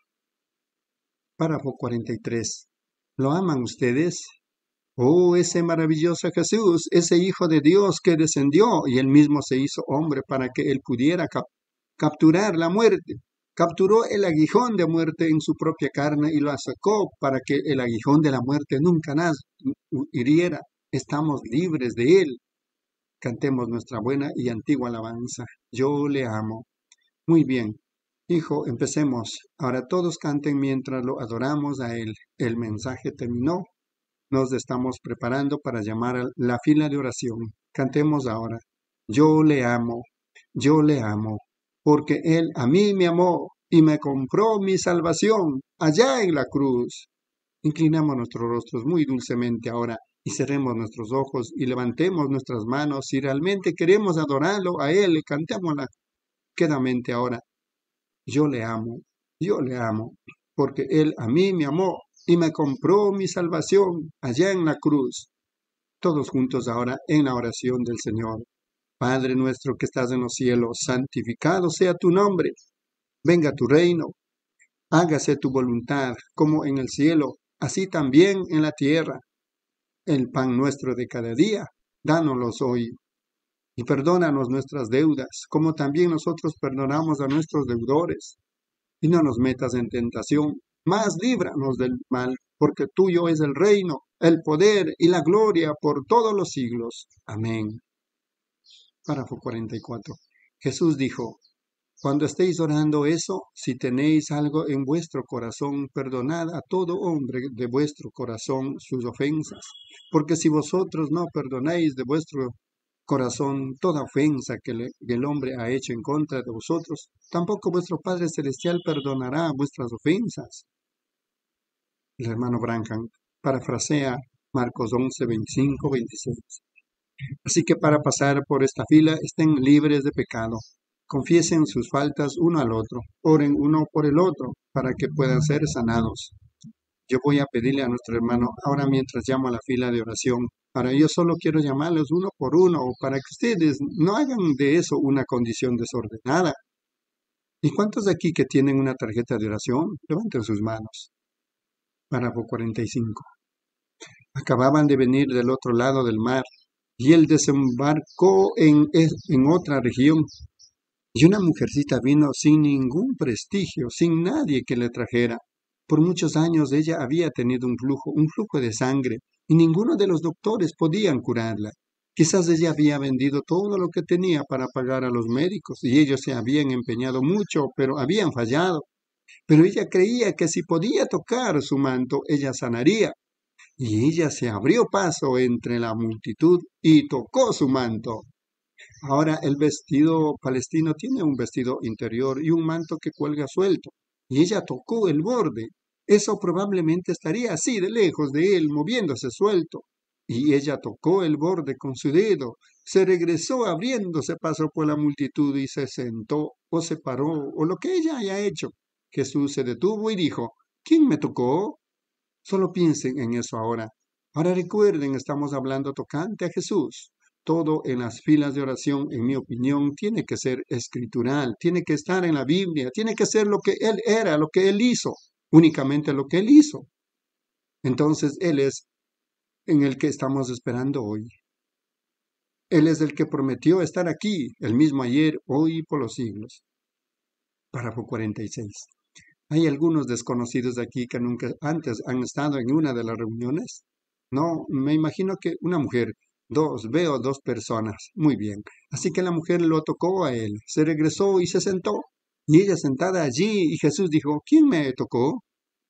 Párrafo cuarenta y tres. ¿Lo aman ustedes? Oh, ese maravilloso Jesús, ese Hijo de Dios que descendió y Él mismo se hizo hombre para que Él pudiera cap capturar la muerte. Capturó el aguijón de muerte en su propia carne y lo sacó para que el aguijón de la muerte nunca más hiriera. Estamos libres de Él. Cantemos nuestra buena y antigua alabanza. Yo le amo. Muy bien. Hijo, empecemos. Ahora todos canten mientras lo adoramos a Él. El mensaje terminó. Nos estamos preparando para llamar a la fila de oración. Cantemos ahora. Yo le amo, yo le amo, porque Él a mí me amó y me compró mi salvación allá en la cruz. Inclinamos nuestros rostros muy dulcemente ahora y cerremos nuestros ojos y levantemos nuestras manos. Si realmente queremos adorarlo a Él, cantémosla quedamente ahora. Yo le amo, yo le amo, porque Él a mí me amó y me compró mi salvación allá en la cruz. Todos juntos ahora en la oración del Señor. Padre nuestro que estás en los cielos, santificado sea tu nombre. Venga tu reino. Hágase tu voluntad, como en el cielo, así también en la tierra. El pan nuestro de cada día, dánoslos hoy. Y perdónanos nuestras deudas, como también nosotros perdonamos a nuestros deudores. Y no nos metas en tentación, mas líbranos del mal, porque tuyo es el reino, el poder y la gloria por todos los siglos. Amén. Párrafo cuarenta y cuatro. Jesús dijo, cuando estéis orando eso, si tenéis algo en vuestro corazón, perdonad a todo hombre de vuestro corazón sus ofensas, porque si vosotros no perdonáis de vuestro corazón toda ofensa que, le, que el hombre ha hecho en contra de vosotros, tampoco vuestro Padre Celestial perdonará vuestras ofensas. El hermano Branham parafrasea Marcos once, veinticinco, veintiséis. Así que para pasar por esta fila estén libres de pecado. Confiesen sus faltas uno al otro. Oren uno por el otro para que puedan ser sanados. Yo voy a pedirle a nuestro hermano ahora mientras llamo a la fila de oración. Ahora yo solo quiero llamarlos uno por uno para que ustedes no hagan de eso una condición desordenada. ¿Y cuántos de aquí que tienen una tarjeta de oración? Levanten sus manos. Párrafo cuarenta y cinco. Acababan de venir del otro lado del mar y él desembarcó en, en otra región. Y una mujercita vino sin ningún prestigio, sin nadie que le trajera. Por muchos años ella había tenido un flujo, un flujo de sangre, y ninguno de los doctores podían curarla. Quizás ella había vendido todo lo que tenía para pagar a los médicos, y ellos se habían empeñado mucho, pero habían fallado. Pero ella creía que si podía tocar su manto, ella sanaría. Y ella se abrió paso entre la multitud y tocó su manto. Ahora el vestido palestino tiene un vestido interior y un manto que cuelga suelto. Y ella tocó el borde. Eso probablemente estaría así de lejos de él, moviéndose suelto. Y ella tocó el borde con su dedo. Se regresó abriéndose paso por la multitud y se sentó o se paró o lo que ella haya hecho. Jesús se detuvo y dijo, ¿quién me tocó? Solo piensen en eso ahora. Ahora recuerden, estamos hablando tocante a Jesús. Todo en las filas de oración, en mi opinión, tiene que ser escritural, tiene que estar en la Biblia, tiene que ser lo que Él era, lo que Él hizo. únicamente lo que Él hizo. Entonces Él es en el que estamos esperando hoy. Él es el que prometió estar aquí, el mismo ayer, hoy y por los siglos. Párrafo cuarenta y seis. ¿Hay algunos desconocidos aquí que nunca antes han estado en una de las reuniones? No, me imagino que una mujer, dos, veo dos personas. Muy bien. Así que la mujer lo tocó a él, se regresó y se sentó. Y ella sentada allí, y Jesús dijo, ¿quién me tocó?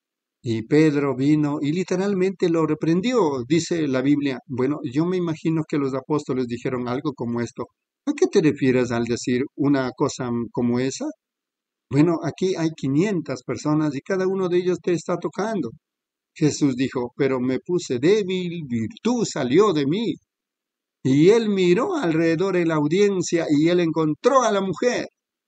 Y Pedro vino y literalmente lo reprendió, dice la Biblia. Bueno, yo me imagino que los apóstoles dijeron algo como esto. ¿A qué te refieres al decir una cosa como esa? Bueno, aquí hay quinientas personas y cada uno de ellos te está tocando. Jesús dijo, pero me puse débil, virtud salió de mí. Y él miró alrededor en la audiencia y él encontró a la mujer.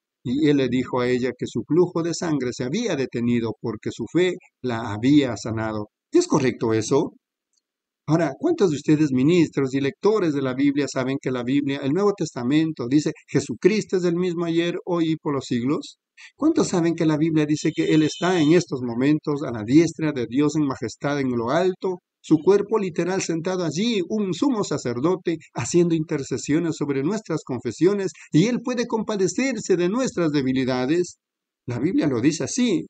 Y él le dijo a ella que su flujo de sangre se había detenido porque su fe la había sanado. ¿Es correcto eso? Ahora, ¿cuántos de ustedes ministros y lectores de la Biblia saben que la Biblia, el Nuevo Testamento, dice Jesucristo es el mismo ayer, hoy y por los siglos? ¿Cuántos saben que la Biblia dice que Él está en estos momentos a la diestra de Dios en majestad en lo alto? Su cuerpo literal sentado allí, un sumo sacerdote, haciendo intercesiones sobre nuestras confesiones, y Él puede compadecerse de nuestras debilidades. La Biblia lo dice así.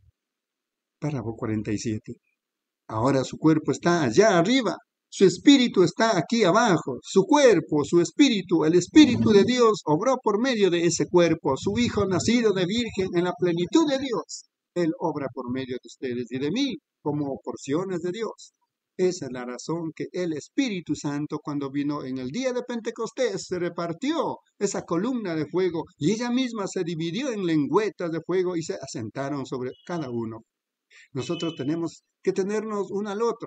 Párrafo cuarenta y siete. Ahora su cuerpo está allá arriba. Su espíritu está aquí abajo, su cuerpo, su espíritu, el espíritu de Dios obró por medio de ese cuerpo, su Hijo nacido de virgen en la plenitud de Dios. Él obra por medio de ustedes y de mí como porciones de Dios. Esa es la razón que el Espíritu Santo cuando vino en el día de Pentecostés se repartió esa columna de fuego y ella misma se dividió en lengüetas de fuego y se asentaron sobre cada uno. Nosotros tenemos que tenernos uno al otro.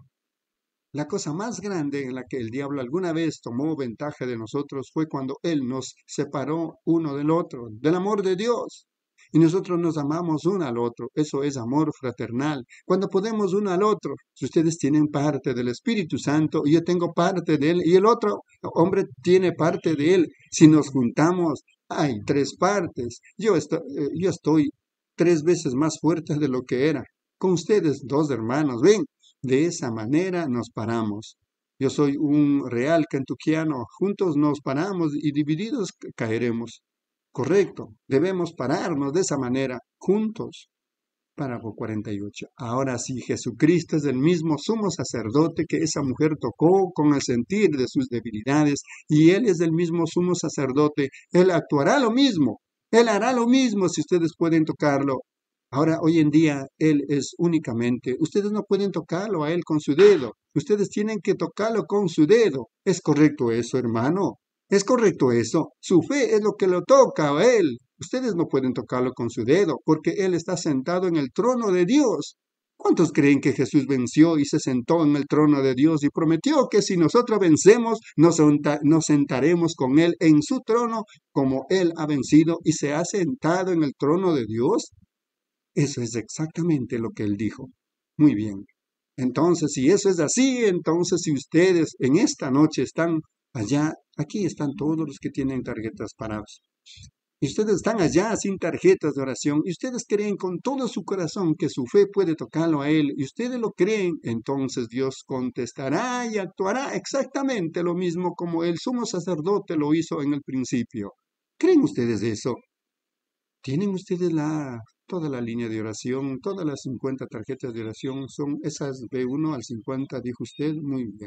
La cosa más grande en la que el diablo alguna vez tomó ventaja de nosotros fue cuando él nos separó uno del otro, del amor de Dios. Y nosotros nos amamos uno al otro. Eso es amor fraternal. Cuando podemos uno al otro, si ustedes tienen parte del Espíritu Santo y yo tengo parte de él y el otro hombre tiene parte de él, si nos juntamos, hay tres partes. Yo estoy, yo estoy tres veces más fuerte de lo que era. Con ustedes, dos hermanos, ven. De esa manera nos paramos. Yo soy un real kentuckiano. Juntos nos paramos y divididos caeremos. Correcto. Debemos pararnos de esa manera, juntos. Párrafo cuarenta y ocho. Ahora sí, Jesucristo es el mismo sumo sacerdote que esa mujer tocó con el sentir de sus debilidades. Y Él es el mismo sumo sacerdote. Él actuará lo mismo. Él hará lo mismo si ustedes pueden tocarlo. Ahora, hoy en día, Él es únicamente, ustedes no pueden tocarlo a Él con su dedo, ustedes tienen que tocarlo con su dedo. ¿Es correcto eso, hermano? ¿Es correcto eso? Su fe es lo que lo toca a Él. Ustedes no pueden tocarlo con su dedo, porque Él está sentado en el trono de Dios. ¿Cuántos creen que Jesús venció y se sentó en el trono de Dios y prometió que si nosotros vencemos, nos, nos sentaremos con Él en su trono, como Él ha vencido y se ha sentado en el trono de Dios? Eso es exactamente lo que él dijo. Muy bien. Entonces, si eso es así, entonces si ustedes en esta noche están allá, aquí están todos los que tienen tarjetas paradas. Y ustedes están allá sin tarjetas de oración y ustedes creen con todo su corazón que su fe puede tocarlo a él y ustedes lo creen, entonces Dios contestará y actuará exactamente lo mismo como el sumo sacerdote lo hizo en el principio. ¿Creen ustedes eso? ¿Tienen ustedes la, toda la línea de oración, todas las cincuenta tarjetas de oración? Son esas de uno al cincuenta, dijo usted. Muy bien.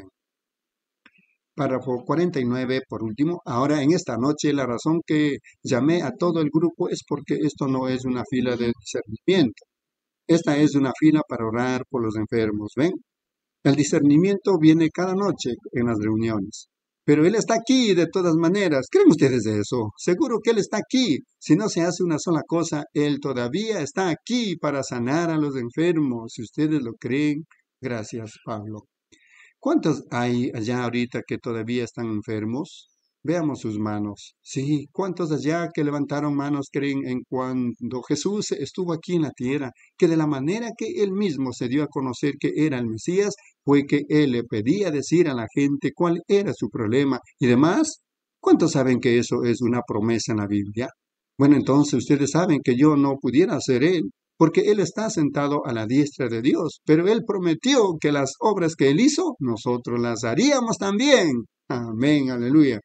Párrafo cuarenta y nueve, por último. Ahora, en esta noche, la razón que llamé a todo el grupo es porque esto no es una fila de discernimiento. Esta es una fila para orar por los enfermos, ¿ven? El discernimiento viene cada noche en las reuniones. Pero Él está aquí de todas maneras. ¿Creen ustedes de eso? Seguro que Él está aquí. Si no se hace una sola cosa, Él todavía está aquí para sanar a los enfermos. Si ustedes lo creen, gracias, Pablo. ¿Cuántos hay allá ahorita que todavía están enfermos? Veamos sus manos. Sí, ¿cuántos allá que levantaron manos creen en cuando Jesús estuvo aquí en la tierra, que de la manera que Él mismo se dio a conocer que era el Mesías, fue que Él le pedía decir a la gente cuál era su problema y demás? ¿Cuántos saben que eso es una promesa en la Biblia? Bueno, entonces ustedes saben que yo no pudiera ser Él. porque Él está sentado a la diestra de Dios, pero Él prometió que las obras que Él hizo, nosotros las haríamos también. Amén, aleluya.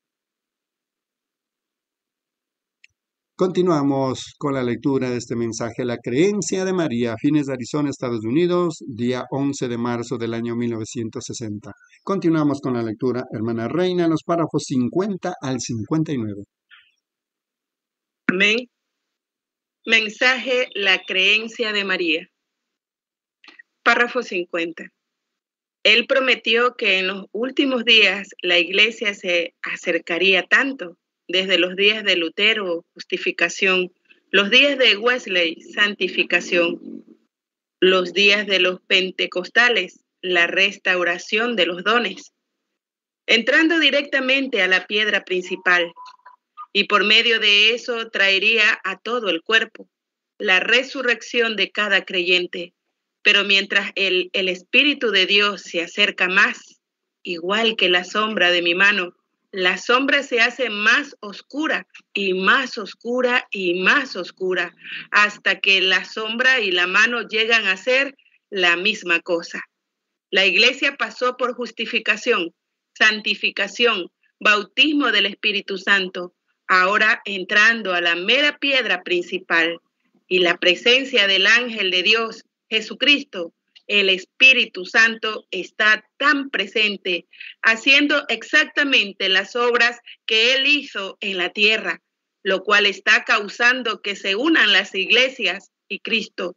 Continuamos con la lectura de este mensaje, La creencia de María, Phoenix, Arizona, Estados Unidos, día once de marzo del año mil novecientos sesenta. Continuamos con la lectura, hermana Reina, los párrafos cincuenta al cincuenta y nueve. Amén. Mensaje, la creencia de María. Párrafo cincuenta. Él prometió que en los últimos días la iglesia se acercaría tanto, desde los días de Lutero, justificación, los días de Wesley, santificación, los días de los pentecostales, la restauración de los dones, entrando directamente a la piedra principal, y por medio de eso traería a todo el cuerpo, la resurrección de cada creyente. Pero mientras el, el Espíritu de Dios se acerca más, igual que la sombra de mi mano, la sombra se hace más oscura y más oscura y más oscura, hasta que la sombra y la mano llegan a ser la misma cosa. La iglesia pasó por justificación, santificación, bautismo del Espíritu Santo, ahora entrando a la mera piedra principal, y la presencia del ángel de Dios, Jesucristo, el Espíritu Santo, está tan presente, haciendo exactamente las obras que Él hizo en la tierra, lo cual está causando que se unan las iglesias y Cristo.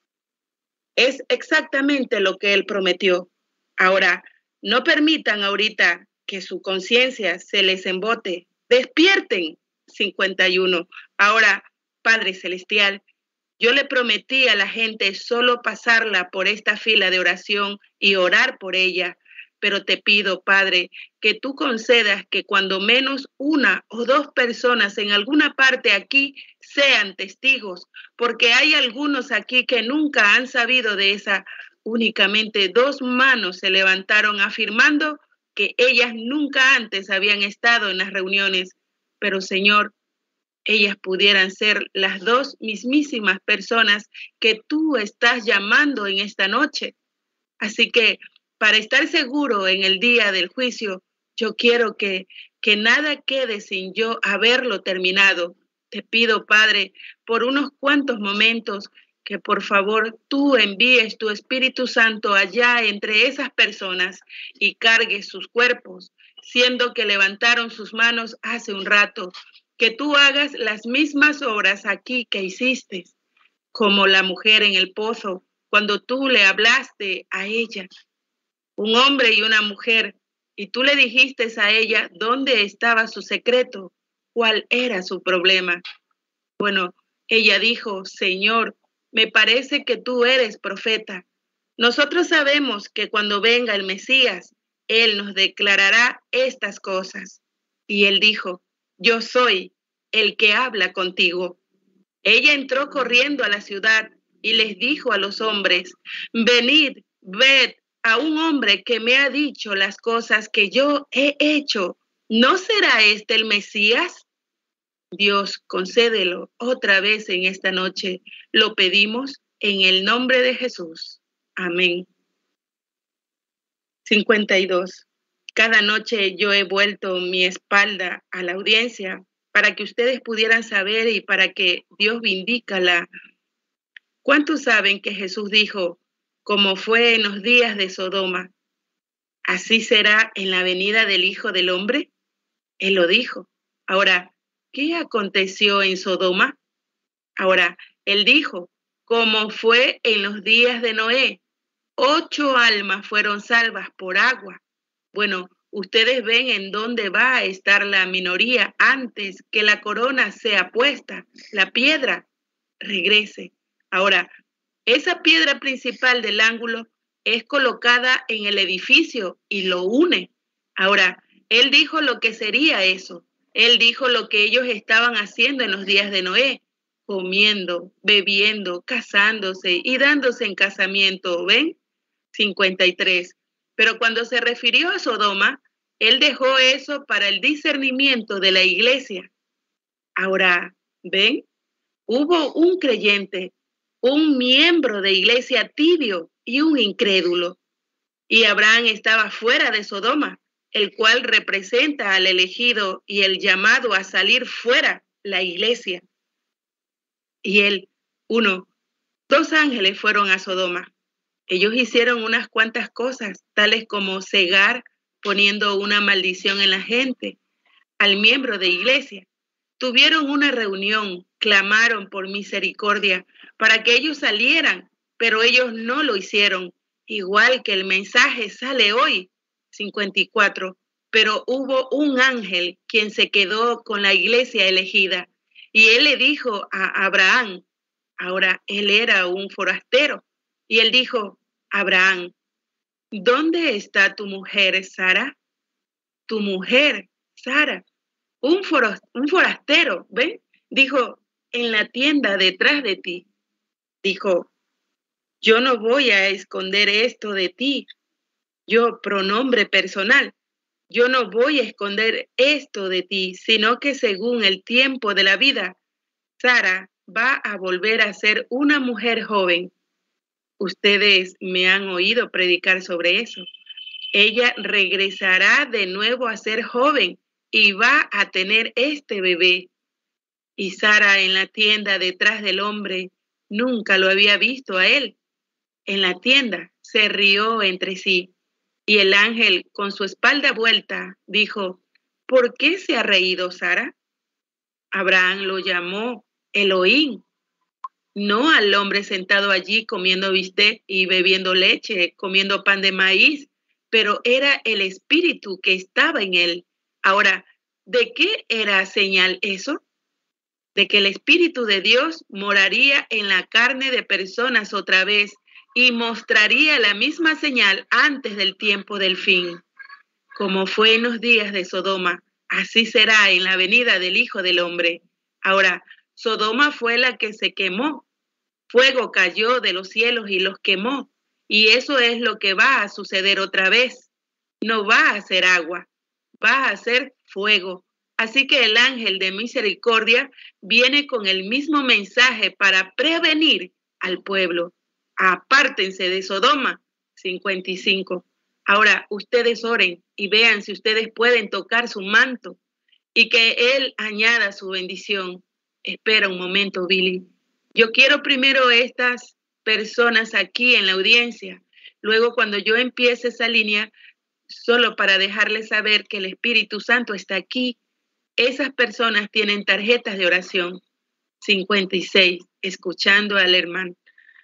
Es exactamente lo que Él prometió. Ahora, no permitan ahorita que su conciencia se les embote. Despierten. cincuenta y uno. Ahora, Padre Celestial, yo le prometí a la gente solo pasarla por esta fila de oración y orar por ella, pero te pido, Padre, que tú concedas que cuando menos una o dos personas en alguna parte aquí sean testigos, porque hay algunos aquí que nunca han sabido de esa. Únicamente dos manos se levantaron afirmando que ellas nunca antes habían estado en las reuniones, pero Señor, ellas pudieran ser las dos mismísimas personas que tú estás llamando en esta noche. Así que para estar seguro en el día del juicio, yo quiero que, que nada quede sin yo haberlo terminado. Te pido, Padre, por unos cuantos momentos, que por favor tú envíes tu Espíritu Santo allá entre esas personas y cargues sus cuerpos, siendo que levantaron sus manos hace un rato, que tú hagas las mismas obras aquí que hiciste, como la mujer en el pozo, cuando tú le hablaste a ella, un hombre y una mujer, y tú le dijiste a ella dónde estaba su secreto, cuál era su problema. Bueno, ella dijo, Señor, me parece que tú eres profeta. Nosotros sabemos que cuando venga el Mesías, Él nos declarará estas cosas. Y él dijo, yo soy el que habla contigo. Ella entró corriendo a la ciudad y les dijo a los hombres, venid, ved a un hombre que me ha dicho las cosas que yo he hecho. ¿No será este el Mesías? Dios, concédelo otra vez en esta noche. Lo pedimos en el nombre de Jesús. Amén. cincuenta y dos. Cada noche yo he vuelto mi espalda a la audiencia para que ustedes pudieran saber y para que Dios vindica la... ¿Cuántos saben que Jesús dijo, como fue en los días de Sodoma, así será en la venida del Hijo del Hombre? Él lo dijo. Ahora, ¿qué aconteció en Sodoma? Ahora, él dijo, como fue en los días de Noé, ocho almas fueron salvas por agua. Bueno, ustedes ven en dónde va a estar la minoría antes que la corona sea puesta, la piedra regrese. Ahora, esa piedra principal del ángulo es colocada en el edificio y lo une. Ahora, él dijo lo que sería eso. Él dijo lo que ellos estaban haciendo en los días de Noé, comiendo, bebiendo, casándose y dándose en casamiento. ¿Ven? cincuenta y tres. Pero cuando se refirió a Sodoma, él dejó eso para el discernimiento de la iglesia. Ahora, ¿ven? Hubo un creyente, un miembro de iglesia tibio y un incrédulo. Y Abraham estaba fuera de Sodoma, el cual representa al elegido y el llamado a salir fuera, la iglesia. Y él, uno, dos ángeles fueron a Sodoma. Ellos hicieron unas cuantas cosas, tales como cegar, poniendo una maldición en la gente, al miembro de iglesia. Tuvieron una reunión, clamaron por misericordia para que ellos salieran, pero ellos no lo hicieron. Igual que el mensaje sale hoy, cincuenta y cuatro, pero hubo un ángel quien se quedó con la iglesia elegida y él le dijo a Abraham, ahora él era un forastero, y él dijo, Abraham, ¿dónde está tu mujer Sara? Tu mujer Sara, un, for, un forastero, ¿ven? Dijo, en la tienda detrás de ti. Dijo, yo no voy a esconder esto de ti. Yo, pronombre personal, yo no voy a esconder esto de ti, sino que según el tiempo de la vida, Sara va a volver a ser una mujer joven. Ustedes me han oído predicar sobre eso. Ella regresará de nuevo a ser joven y va a tener este bebé. Y Sara en la tienda detrás del hombre nunca lo había visto a él. En la tienda se rió entre sí y el ángel con su espalda vuelta dijo, ¿por qué se ha reído Sara? Abraham lo llamó Elohim, no al hombre sentado allí comiendo bistec y bebiendo leche, comiendo pan de maíz, pero era el espíritu que estaba en él. Ahora, ¿de qué era señal eso? De que el espíritu de Dios moraría en la carne de personas otra vez y mostraría la misma señal antes del tiempo del fin. Como fue en los días de Sodoma, así será en la venida del Hijo del Hombre. Ahora, Sodoma fue la que se quemó. Fuego cayó de los cielos y los quemó. Y eso es lo que va a suceder otra vez. No va a ser agua, va a ser fuego. Así que el ángel de misericordia viene con el mismo mensaje para prevenir al pueblo. Apártense de Sodoma, cincuenta y cinco. Ahora ustedes oren y vean si ustedes pueden tocar su manto y que él añada su bendición. Espera un momento, Billy. Yo quiero primero estas personas aquí en la audiencia. Luego, cuando yo empiece esa línea, solo para dejarles saber que el Espíritu Santo está aquí, esas personas tienen tarjetas de oración. cincuenta y seis, escuchando al hermano.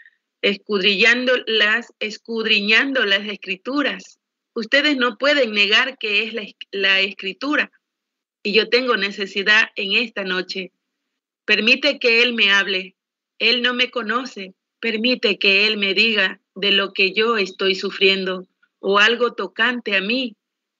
Escudriñando las, escudriñando las escrituras. Ustedes no pueden negar que es la, la escritura. Y yo tengo necesidad en esta noche. Permite que Él me hable. Él no me conoce. Permite que Él me diga de lo que yo estoy sufriendo o algo tocante a mí.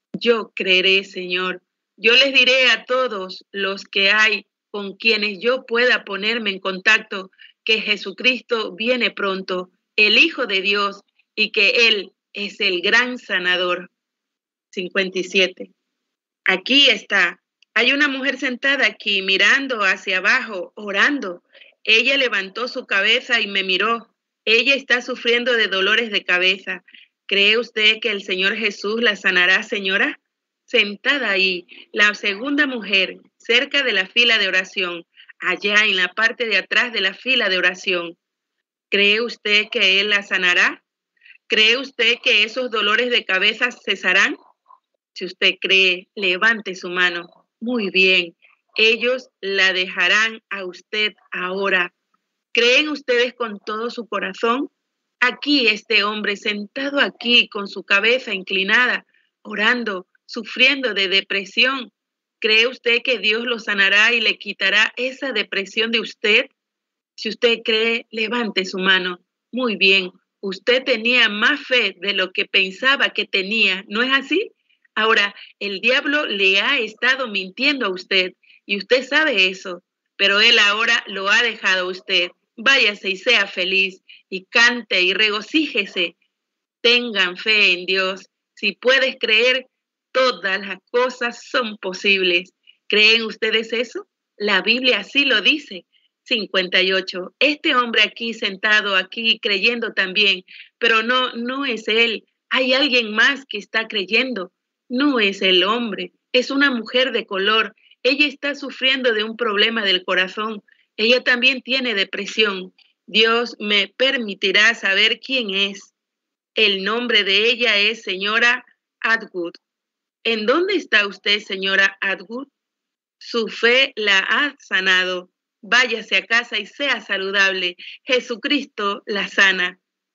Yo creeré, Señor. Yo les diré a todos los que hay con quienes yo pueda ponerme en contacto que Jesucristo viene pronto, el Hijo de Dios, y que Él es el gran sanador. cincuenta y siete. Aquí está. Hay una mujer sentada aquí, mirando hacia abajo, orando. Ella levantó su cabeza y me miró. Ella está sufriendo de dolores de cabeza. ¿Cree usted que el Señor Jesús la sanará, señora? Sentada ahí, la segunda mujer, cerca de la fila de oración, allá en la parte de atrás de la fila de oración. ¿Cree usted que Él la sanará? ¿Cree usted que esos dolores de cabeza cesarán? Si usted cree, levante su mano. Muy bien, ellos la dejarán a usted ahora. ¿Creen ustedes con todo su corazón? Aquí este hombre sentado aquí con su cabeza inclinada, orando, sufriendo de depresión. ¿Cree usted que Dios lo sanará y le quitará esa depresión de usted? Si usted cree, levante su mano. Muy bien, usted tenía más fe de lo que pensaba que tenía, ¿no es así? Ahora, el diablo le ha estado mintiendo a usted y usted sabe eso, pero él ahora lo ha dejado a usted. Váyase y sea feliz y cante y regocíjese. Tengan fe en Dios. Si puedes creer, todas las cosas son posibles. ¿Creen ustedes eso? La Biblia así lo dice. cincuenta y ocho. Este hombre aquí sentado, aquí creyendo también, pero no, no es él. Hay alguien más que está creyendo. No es el hombre, es una mujer de color. Ella está sufriendo de un problema del corazón. Ella también tiene depresión. Dios me permitirá saber quién es. El nombre de ella es señora Atwood. ¿En dónde está usted, señora Atwood? Su fe la ha sanado. Váyase a casa y sea saludable. Jesucristo la sana.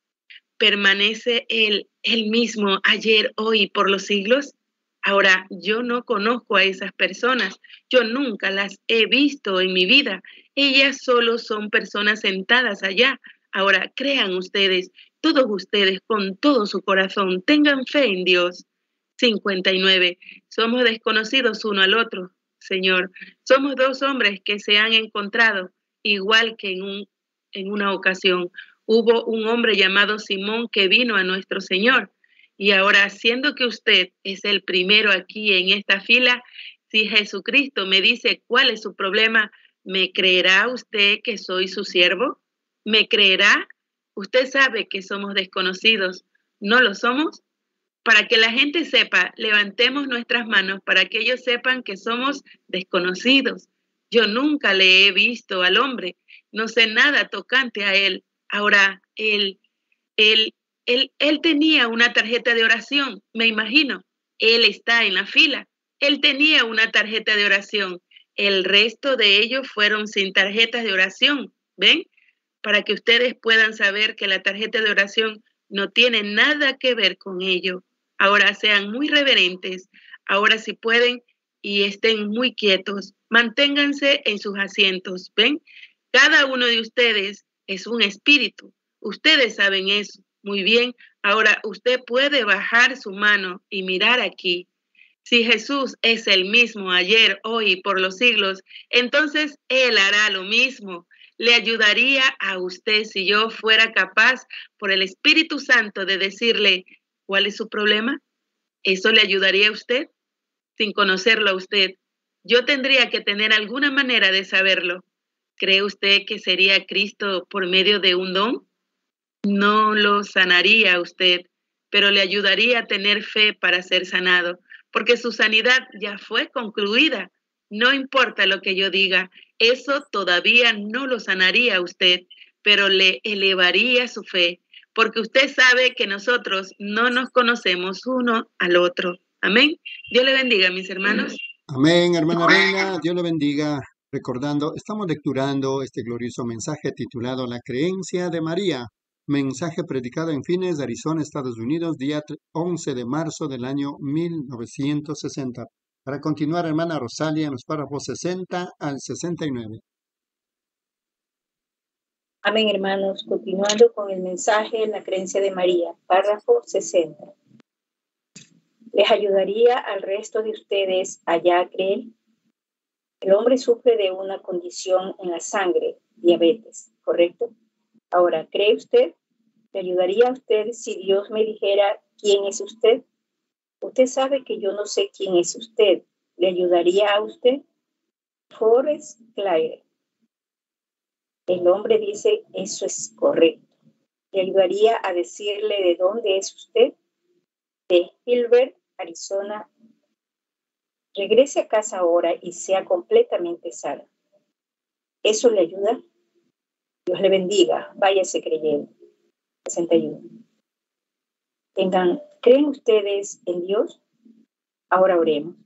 ¿Permanece Él, Él mismo ayer, hoy y por los siglos? Ahora, yo no conozco a esas personas. Yo nunca las he visto en mi vida. Ellas solo son personas sentadas allá. Ahora, crean ustedes, todos ustedes, con todo su corazón, tengan fe en Dios. cincuenta y nueve. Somos desconocidos uno al otro, Señor. Somos dos hombres que se han encontrado, igual que en, un, en una ocasión. Hubo un hombre llamado Simón que vino a nuestro Señor. Y ahora, siendo que usted es el primero aquí en esta fila, si Jesucristo me dice cuál es su problema, ¿me creerá usted que soy su siervo? ¿Me creerá? Usted sabe que somos desconocidos. ¿No lo somos? Para que la gente sepa, levantemos nuestras manos para que ellos sepan que somos desconocidos. Yo nunca le he visto al hombre. No sé nada tocante a él. Ahora, él, él, él, él tenía una tarjeta de oración, me imagino. Él está en la fila. Él tenía una tarjeta de oración. El resto de ellos fueron sin tarjetas de oración. ¿Ven? Para que ustedes puedan saber que la tarjeta de oración no tiene nada que ver con ello. Ahora sean muy reverentes. Ahora si pueden y estén muy quietos. Manténganse en sus asientos. ¿Ven? Cada uno de ustedes es un espíritu. Ustedes saben eso. Muy bien. Ahora usted puede bajar su mano y mirar aquí. Si Jesús es el mismo ayer, hoy y por los siglos, entonces Él hará lo mismo. Le ayudaría a usted si yo fuera capaz por el Espíritu Santo de decirle cuál es su problema. ¿Eso le ayudaría a usted? Sin conocerlo a usted. Yo tendría que tener alguna manera de saberlo. ¿Cree usted que sería Cristo por medio de un don? No lo sanaría a usted, pero le ayudaría a tener fe para ser sanado, porque su sanidad ya fue concluida. No importa lo que yo diga, eso todavía no lo sanaría a usted, pero le elevaría su fe, porque usted sabe que nosotros no nos conocemos uno al otro. Amén. Dios le bendiga, mis hermanos. Amén, hermana Reina, Dios le bendiga. Recordando, estamos lecturando este glorioso mensaje titulado La creencia de María. Mensaje predicado en Phoenix, Arizona, Estados Unidos, día once de marzo del año mil novecientos sesenta. Para continuar, hermana Rosalia, en los párrafos sesenta al sesenta y nueve. Amén, hermanos. Continuando con el mensaje, la creencia de María, párrafo sesenta. ¿Les ayudaría al resto de ustedes allá a creer? El hombre sufre de una condición en la sangre, diabetes, ¿correcto? Ahora, ¿cree usted? ¿Le ayudaría a usted si Dios me dijera quién es usted? Usted sabe que yo no sé quién es usted. ¿Le ayudaría a usted? Forrest Claire. El hombre dice, eso es correcto. ¿Le ayudaría a decirle de dónde es usted? De Gilbert, Arizona. Regrese a casa ahora y sea completamente sana. ¿Eso le ayuda? Dios le bendiga. Váyase creyendo. sesenta y uno. Tengan, ¿creen ustedes en Dios? Ahora oremos.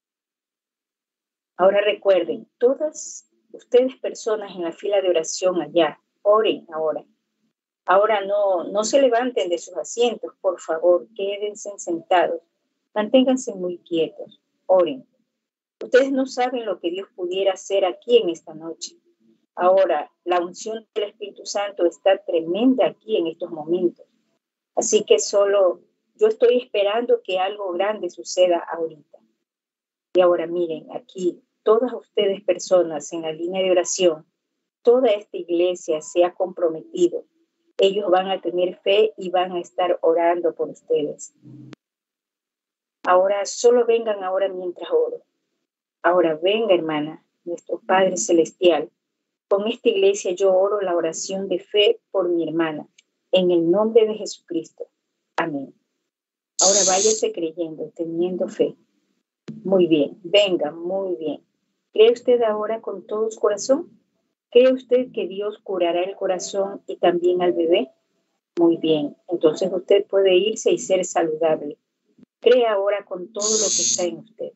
Ahora recuerden, todas ustedes personas en la fila de oración allá, oren ahora. Ahora no, no se levanten de sus asientos, por favor, quédense sentados. Manténganse muy quietos, oren. Ustedes no saben lo que Dios pudiera hacer aquí en esta noche. Ahora, la unción del Espíritu Santo está tremenda aquí en estos momentos. Así que solo yo estoy esperando que algo grande suceda ahorita. Y ahora miren, aquí, todas ustedes personas en la línea de oración, toda esta iglesia se ha comprometido. Ellos van a tener fe y van a estar orando por ustedes. Ahora, solo vengan ahora mientras oro. Ahora venga, hermana, nuestro Padre Celestial. Con esta iglesia yo oro la oración de fe por mi hermana, en el nombre de Jesucristo. Amén. Ahora váyase creyendo, teniendo fe. Muy bien, venga, muy bien. ¿Cree usted ahora con todo su corazón? ¿Cree usted que Dios curará el corazón y también al bebé? Muy bien, entonces usted puede irse y ser saludable. Cree ahora con todo lo que está en usted.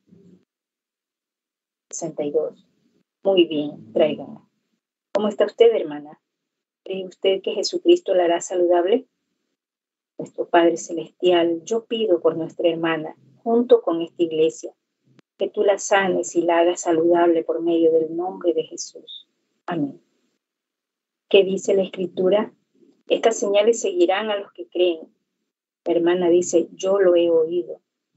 sesenta y dos. Muy bien, tráiganla. ¿Cómo está usted, hermana? ¿Cree usted que Jesucristo la hará saludable? Nuestro Padre Celestial, yo pido por nuestra hermana, junto con esta iglesia, que tú la sanes y la hagas saludable por medio del nombre de Jesús. Amén. ¿Qué dice la Escritura? Estas señales seguirán a los que creen. La hermana dice, yo lo he oído.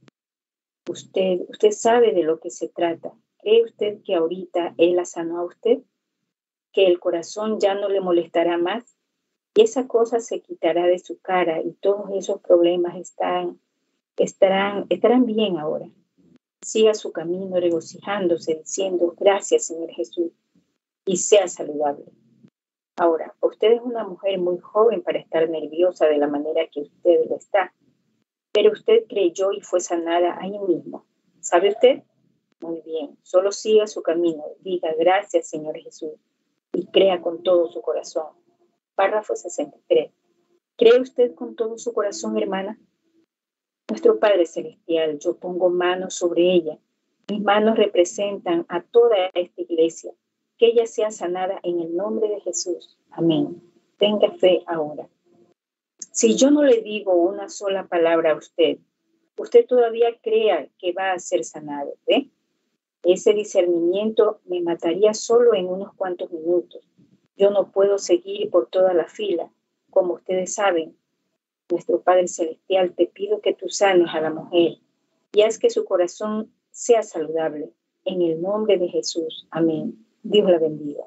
Usted, usted sabe de lo que se trata. ¿Cree usted que ahorita Él la sanó a usted? ¿Que el corazón ya no le molestará más? Y esa cosa se quitará de su cara y todos esos problemas están, estarán, estarán bien ahora. Siga su camino regocijándose, diciendo, gracias, Señor Jesús, y sea saludable. Ahora, usted es una mujer muy joven para estar nerviosa de la manera que usted lo está, pero usted creyó y fue sanada ahí mismo. ¿Sabe usted? Muy bien, solo siga su camino, diga gracias, Señor Jesús, y crea con todo su corazón. Párrafo sesenta y tres. ¿Cree usted con todo su corazón, hermana? Nuestro Padre Celestial, yo pongo manos sobre ella. Mis manos representan a toda esta iglesia. Que ella sea sanada en el nombre de Jesús. Amén. Tenga fe ahora. Si yo no le digo una sola palabra a usted, usted todavía crea que va a ser sanado, ¿ve? Ese discernimiento me mataría solo en unos cuantos minutos. Yo no puedo seguir por toda la fila. Como ustedes saben, nuestro Padre Celestial, te pido que tú sanes a la mujer y haz que su corazón sea saludable. En el nombre de Jesús. Amén. Dios la bendiga.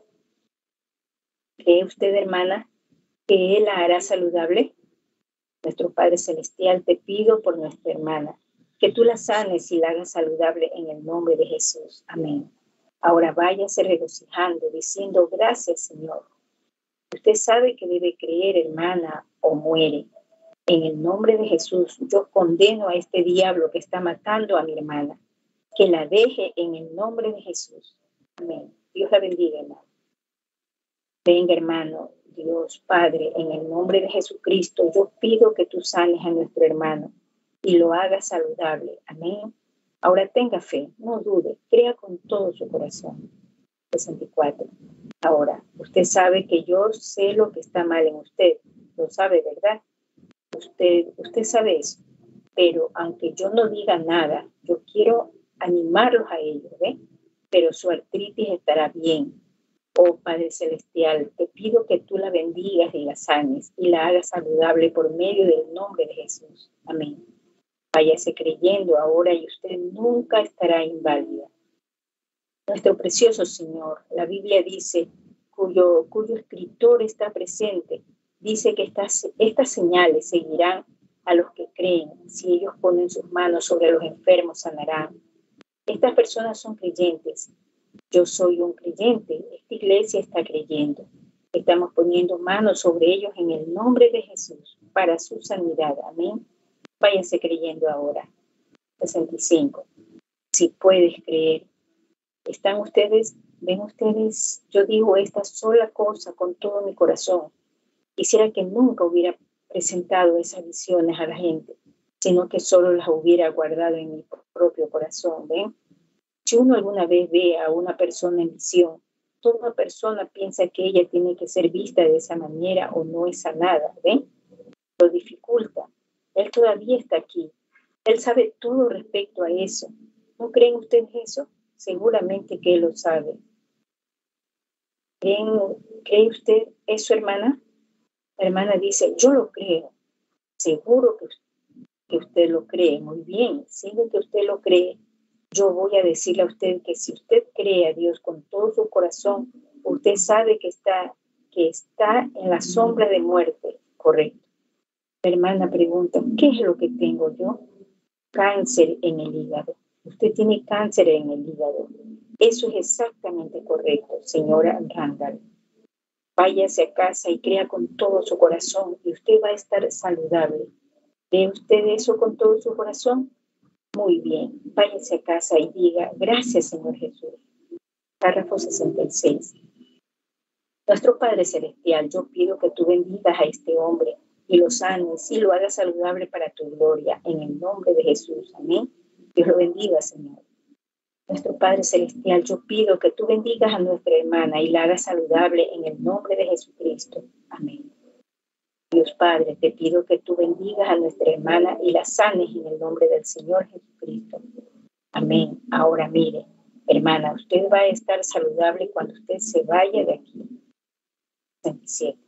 ¿Cree usted, hermana, que Él la hará saludable? Nuestro Padre Celestial, te pido por nuestra hermana, que tú la sanes y la hagas saludable en el nombre de Jesús. Amén. Ahora váyase regocijando, diciendo, gracias, Señor. Usted sabe que debe creer, hermana, o muere. En el nombre de Jesús, yo condeno a este diablo que está matando a mi hermana. Que la deje en el nombre de Jesús. Amén. Dios la bendiga, hermano. Venga, hermano, Dios Padre, en el nombre de Jesucristo, yo pido que tú sanes a nuestro hermano y lo hagas saludable. Amén. Ahora tenga fe, no dude, crea con todo su corazón. sesenta y cuatro. Ahora, usted sabe que yo sé lo que está mal en usted. Lo sabe, ¿verdad? Usted, usted sabe eso. Pero aunque yo no diga nada, yo quiero animarlos a ellos, ¿ve? Pero su artritis estará bien. Oh Padre Celestial, te pido que tú la bendigas y la sanes y la hagas saludable por medio del nombre de Jesús. Amén. Váyase creyendo ahora y usted nunca estará inválida. Nuestro precioso Señor, la Biblia dice, cuyo, cuyo escritor está presente, dice que estas, estas señales seguirán a los que creen. Si ellos ponen sus manos sobre los enfermos, sanarán. Estas personas son creyentes. Yo soy un creyente. Esta iglesia está creyendo. Estamos poniendo manos sobre ellos en el nombre de Jesús para su sanidad. Amén. Váyanse creyendo ahora. sesenta y cinco. Si puedes creer. ¿Están ustedes? ¿Ven ustedes? Yo digo esta sola cosa con todo mi corazón. Quisiera que nunca hubiera presentado esas visiones a la gente, sino que solo las hubiera guardado en mi propio corazón. ¿Ven? Si uno alguna vez ve a una persona en visión, toda persona piensa que ella tiene que ser vista de esa manera o no es sanada. ¿Ven? Lo dificulta. Él todavía está aquí. Él sabe todo respecto a eso. ¿No creen ustedes eso? Seguramente que él lo sabe. ¿Creen, ¿Cree usted eso, hermana? La hermana dice, yo lo creo. Seguro que, que usted lo cree. Muy bien. Siendo que usted lo cree, yo voy a decirle a usted que si usted cree a Dios con todo su corazón, usted sabe que está, que está en la sombra de muerte. Correcto. La hermana pregunta, ¿qué es lo que tengo yo? Cáncer en el hígado. Usted tiene cáncer en el hígado. Eso es exactamente correcto, señora Randall. Váyase a casa y crea con todo su corazón y usted va a estar saludable. ¿Cree usted eso con todo su corazón? Muy bien, váyase a casa y diga, gracias Señor Jesús. Párrafo sesenta y seis. Nuestro Padre Celestial, yo pido que tú bendigas a este hombre y lo sanes y lo hagas saludable para tu gloria, en el nombre de Jesús. Amén. Dios lo bendiga, Señor. Nuestro Padre Celestial, yo pido que tú bendigas a nuestra hermana y la hagas saludable en el nombre de Jesucristo. Amén. Dios Padre, te pido que tú bendigas a nuestra hermana y la sanes en el nombre del Señor Jesucristo. Amén. Ahora mire, hermana, usted va a estar saludable cuando usted se vaya de aquí. veintisiete.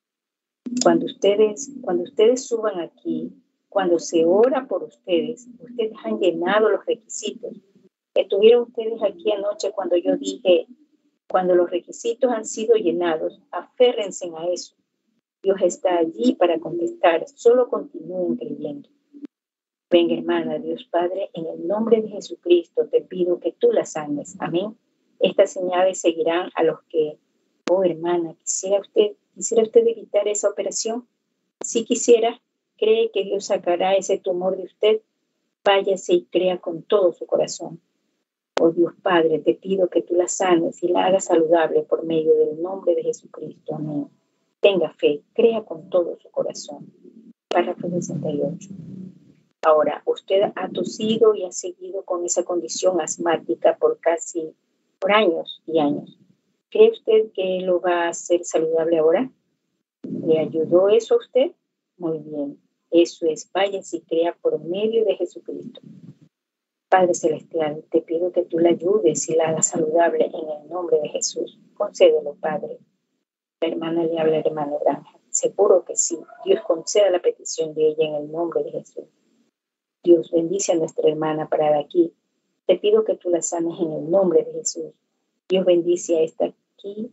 Cuando ustedes, cuando ustedes suban aquí, cuando se ora por ustedes, ustedes han llenado los requisitos. Estuvieron ustedes aquí anoche cuando yo dije, cuando los requisitos han sido llenados, aférrense a eso. Dios está allí para contestar, solo continúen creyendo. Venga, hermana, Dios Padre, en el nombre de Jesucristo te pido que tú la sanes. Amén. Estas señales seguirán a los que, oh hermana, quisiera usted, quisiera usted evitar esa operación. Si quisiera, cree que Dios sacará ese tumor de usted, váyase y crea con todo su corazón. Oh Dios Padre, te pido que tú la sanes y la hagas saludable por medio del nombre de Jesucristo. Amén. Tenga fe, crea con todo su corazón. Párrafo sesenta y ocho. Ahora, usted ha tosido y ha seguido con esa condición asmática por casi, por años y años. ¿Cree usted que lo va a hacer saludable ahora? ¿Le ayudó eso a usted? Muy bien. Eso es, váyase y crea por medio de Jesucristo. Padre Celestial, te pido que tú la ayudes y la hagas saludable en el nombre de Jesús. Concédelo, Padre. La hermana le habla al hermano Granja. Seguro que sí. Dios conceda la petición de ella en el nombre de Jesús. Dios bendice a nuestra hermana parada aquí. Te pido que tú la sanes en el nombre de Jesús. Dios bendice a esta aquí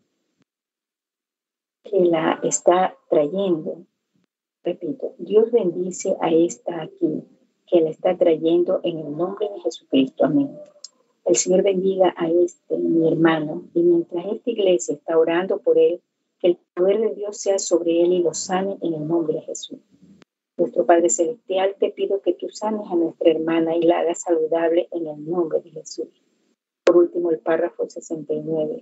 que la está trayendo. Repito, Dios bendice a esta aquí que la está trayendo en el nombre de Jesucristo. Amén. El Señor bendiga a este, mi hermano, y mientras esta iglesia está orando por él, que el poder de Dios sea sobre él y lo sane en el nombre de Jesús. Nuestro Padre Celestial, te pido que tú sanes a nuestra hermana y la hagas saludable en el nombre de Jesús. Por último, el párrafo sesenta y nueve.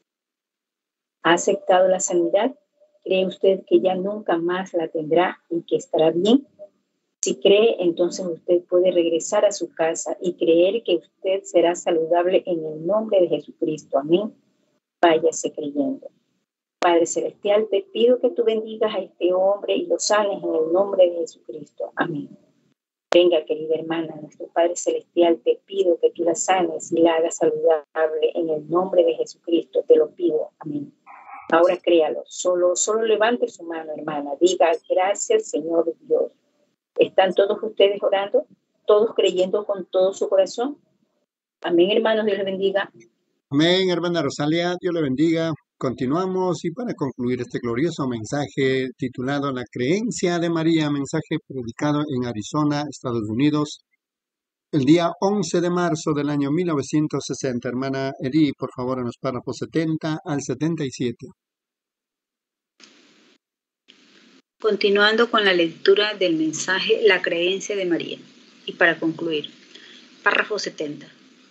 ¿Ha aceptado la sanidad? ¿Cree usted que ya nunca más la tendrá y que estará bien? Si cree, entonces usted puede regresar a su casa y creer que usted será saludable en el nombre de Jesucristo. Amén. Váyase creyendo. Padre Celestial, te pido que tú bendigas a este hombre y lo sanes en el nombre de Jesucristo. Amén. Venga, querida hermana, nuestro Padre Celestial, te pido que tú la sanes y la hagas saludable en el nombre de Jesucristo. Te lo pido. Amén. Ahora créalo. Solo, solo levante su mano, hermana. Diga, gracias, Señor Dios. ¿Están todos ustedes orando? ¿Todos creyendo con todo su corazón? Amén, hermanos. Dios les bendiga. Amén, hermana Rosalia. Dios le bendiga. Continuamos y para concluir este glorioso mensaje titulado La creencia de María, mensaje predicado en Arizona, Estados Unidos, el día once de marzo del año mil novecientos sesenta. Hermana Edi, por favor, en los párrafos setenta al setenta y siete. Continuando con la lectura del mensaje La creencia de María. Y para concluir, párrafo setenta.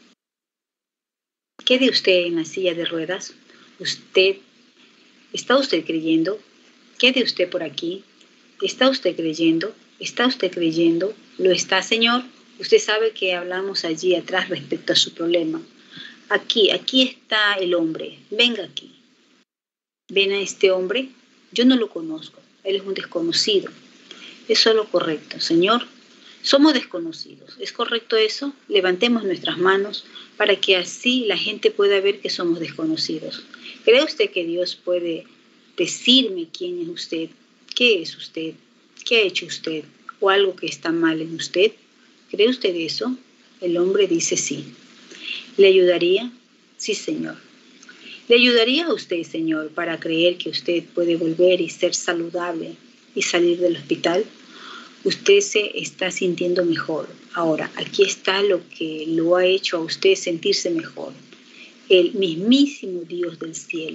¿Quede usted en la silla de ruedas? ¿Usted, está usted creyendo? Quede usted por aquí. ¿Está usted creyendo? ¿Está usted creyendo? ¿Lo está, Señor? Usted sabe que hablamos allí atrás respecto a su problema. Aquí, aquí está el hombre. Venga aquí. ¿Ven a este hombre? Yo no lo conozco. Él es un desconocido. Eso es lo correcto, Señor. Somos desconocidos. ¿Es correcto eso? Levantemos nuestras manos para que así la gente pueda ver que somos desconocidos. ¿Cree usted que Dios puede decirme quién es usted? ¿Qué es usted? ¿Qué ha hecho usted? ¿O algo que está mal en usted? ¿Cree usted eso? El hombre dice sí. ¿Le ayudaría? Sí, Señor. ¿Le ayudaría a usted, Señor, para creer que usted puede volver y ser saludable y salir del hospital? Usted se está sintiendo mejor. Ahora, aquí está lo que lo ha hecho a usted sentirse mejor. El mismísimo Dios del cielo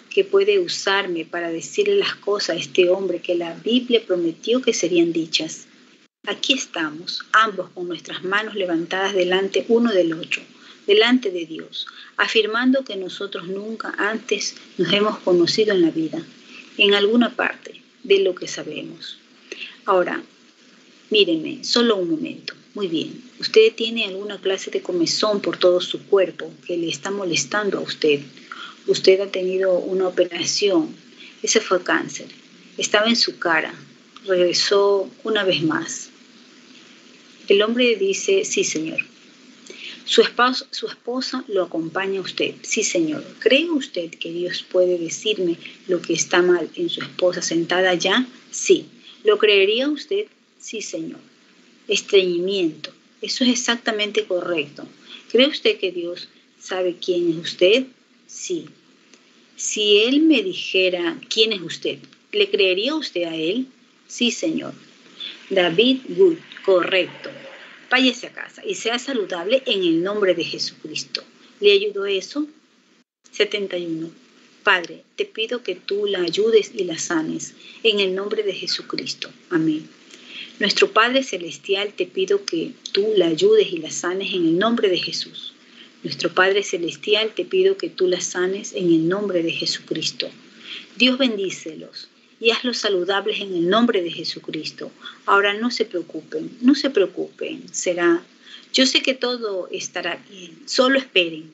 que puede usarme para decirle las cosas a este hombre que la Biblia prometió que serían dichas. Aquí estamos, ambos con nuestras manos levantadas delante uno del otro, delante de Dios, afirmando que nosotros nunca antes nos hemos conocido en la vida, en alguna parte de lo que sabemos. Ahora, mírenme, solo un momento. Muy bien, usted tiene alguna clase de comezón por todo su cuerpo que le está molestando a usted. Usted ha tenido una operación, ese fue cáncer, estaba en su cara, regresó una vez más. El hombre dice, sí, señor. Su esposa, su esposa lo acompaña a usted, sí, señor. ¿Cree usted que Dios puede decirme lo que está mal en su esposa sentada allá? Sí. ¿Lo creería usted? Sí, señor. Estreñimiento, eso es exactamente correcto. ¿Cree usted que Dios sabe quién es usted? Sí. Si Él me dijera quién es usted, ¿le creería usted a Él? Sí, señor. David Wood, correcto. Váyase a casa y sea saludable en el nombre de Jesucristo. ¿Le ayudó eso? setenta y uno. Padre, te pido que tú la ayudes y la sanes en el nombre de Jesucristo. Amén. Nuestro Padre Celestial, te pido que tú la ayudes y la sanes en el nombre de Jesús. Nuestro Padre Celestial, te pido que tú la sanes en el nombre de Jesucristo. Dios bendícelos y hazlos saludables en el nombre de Jesucristo. Ahora no se preocupen, no se preocupen, será. Yo sé que todo estará bien, solo esperen.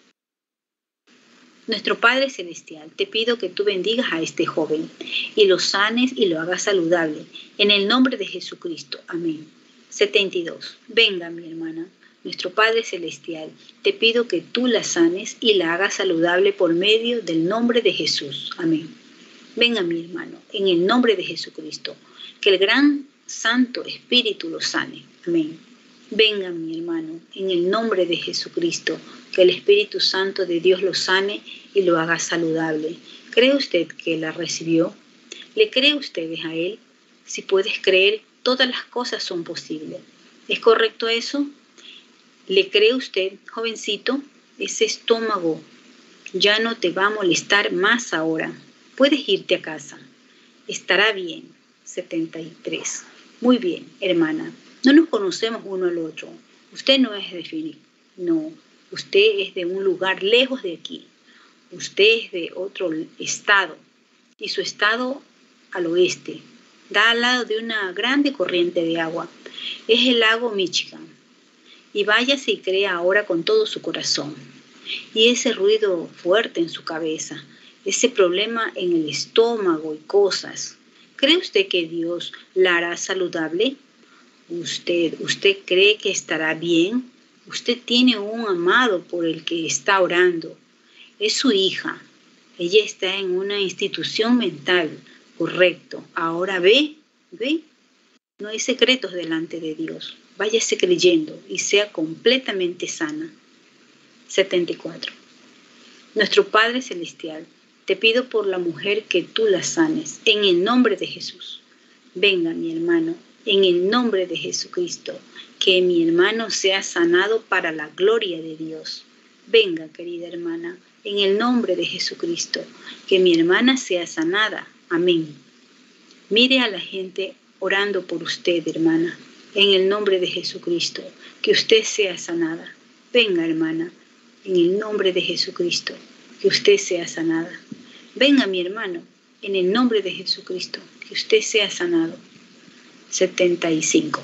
Nuestro Padre Celestial, te pido que tú bendigas a este joven y lo sanes y lo hagas saludable. En el nombre de Jesucristo. Amén. setenta y dos. Venga, mi hermana. Nuestro Padre Celestial, te pido que tú la sanes y la hagas saludable por medio del nombre de Jesús. Amén. Venga, mi hermano, en el nombre de Jesucristo. Que el gran Santo Espíritu lo sane. Amén. Venga, mi hermano, en el nombre de Jesucristo, que el Espíritu Santo de Dios lo sane y lo haga saludable. ¿Cree usted que la recibió? ¿Le cree ustedes a Él? Si puedes creer, todas las cosas son posibles. ¿Es correcto eso? ¿Le cree usted, jovencito? Ese estómago ya no te va a molestar más ahora. Puedes irte a casa. Estará bien. setenta y tres. Muy bien, hermana. No nos conocemos uno al otro. Usted no es de Phoenix. No, usted es de un lugar lejos de aquí. Usted es de otro estado. Y su estado al oeste. Da al lado de una grande corriente de agua. Es el lago Michigan. Y váyase y crea ahora con todo su corazón. Y ese ruido fuerte en su cabeza, ese problema en el estómago y cosas, ¿cree usted que Dios la hará saludable? Usted, ¿usted cree que estará bien? Usted tiene un amado por el que está orando. Es su hija. Ella está en una institución mental. Correcto. Ahora ve, ve. No hay secretos delante de Dios. Váyase creyendo y sea completamente sana. setenta y cuatro. Nuestro Padre Celestial, te pido por la mujer que tú la sanes, en el nombre de Jesús. Venga, mi hermano, en el nombre de Jesucristo, que mi hermano sea sanado para la gloria de Dios. Venga, querida hermana, en el nombre de Jesucristo, que mi hermana sea sanada. Amén. Mire a la gente orando por usted, hermana, en el nombre de Jesucristo, que usted sea sanada. Venga, hermana, en el nombre de Jesucristo, que usted sea sanada. Venga, mi hermano, en el nombre de Jesucristo, que usted sea sanado. setenta y cinco.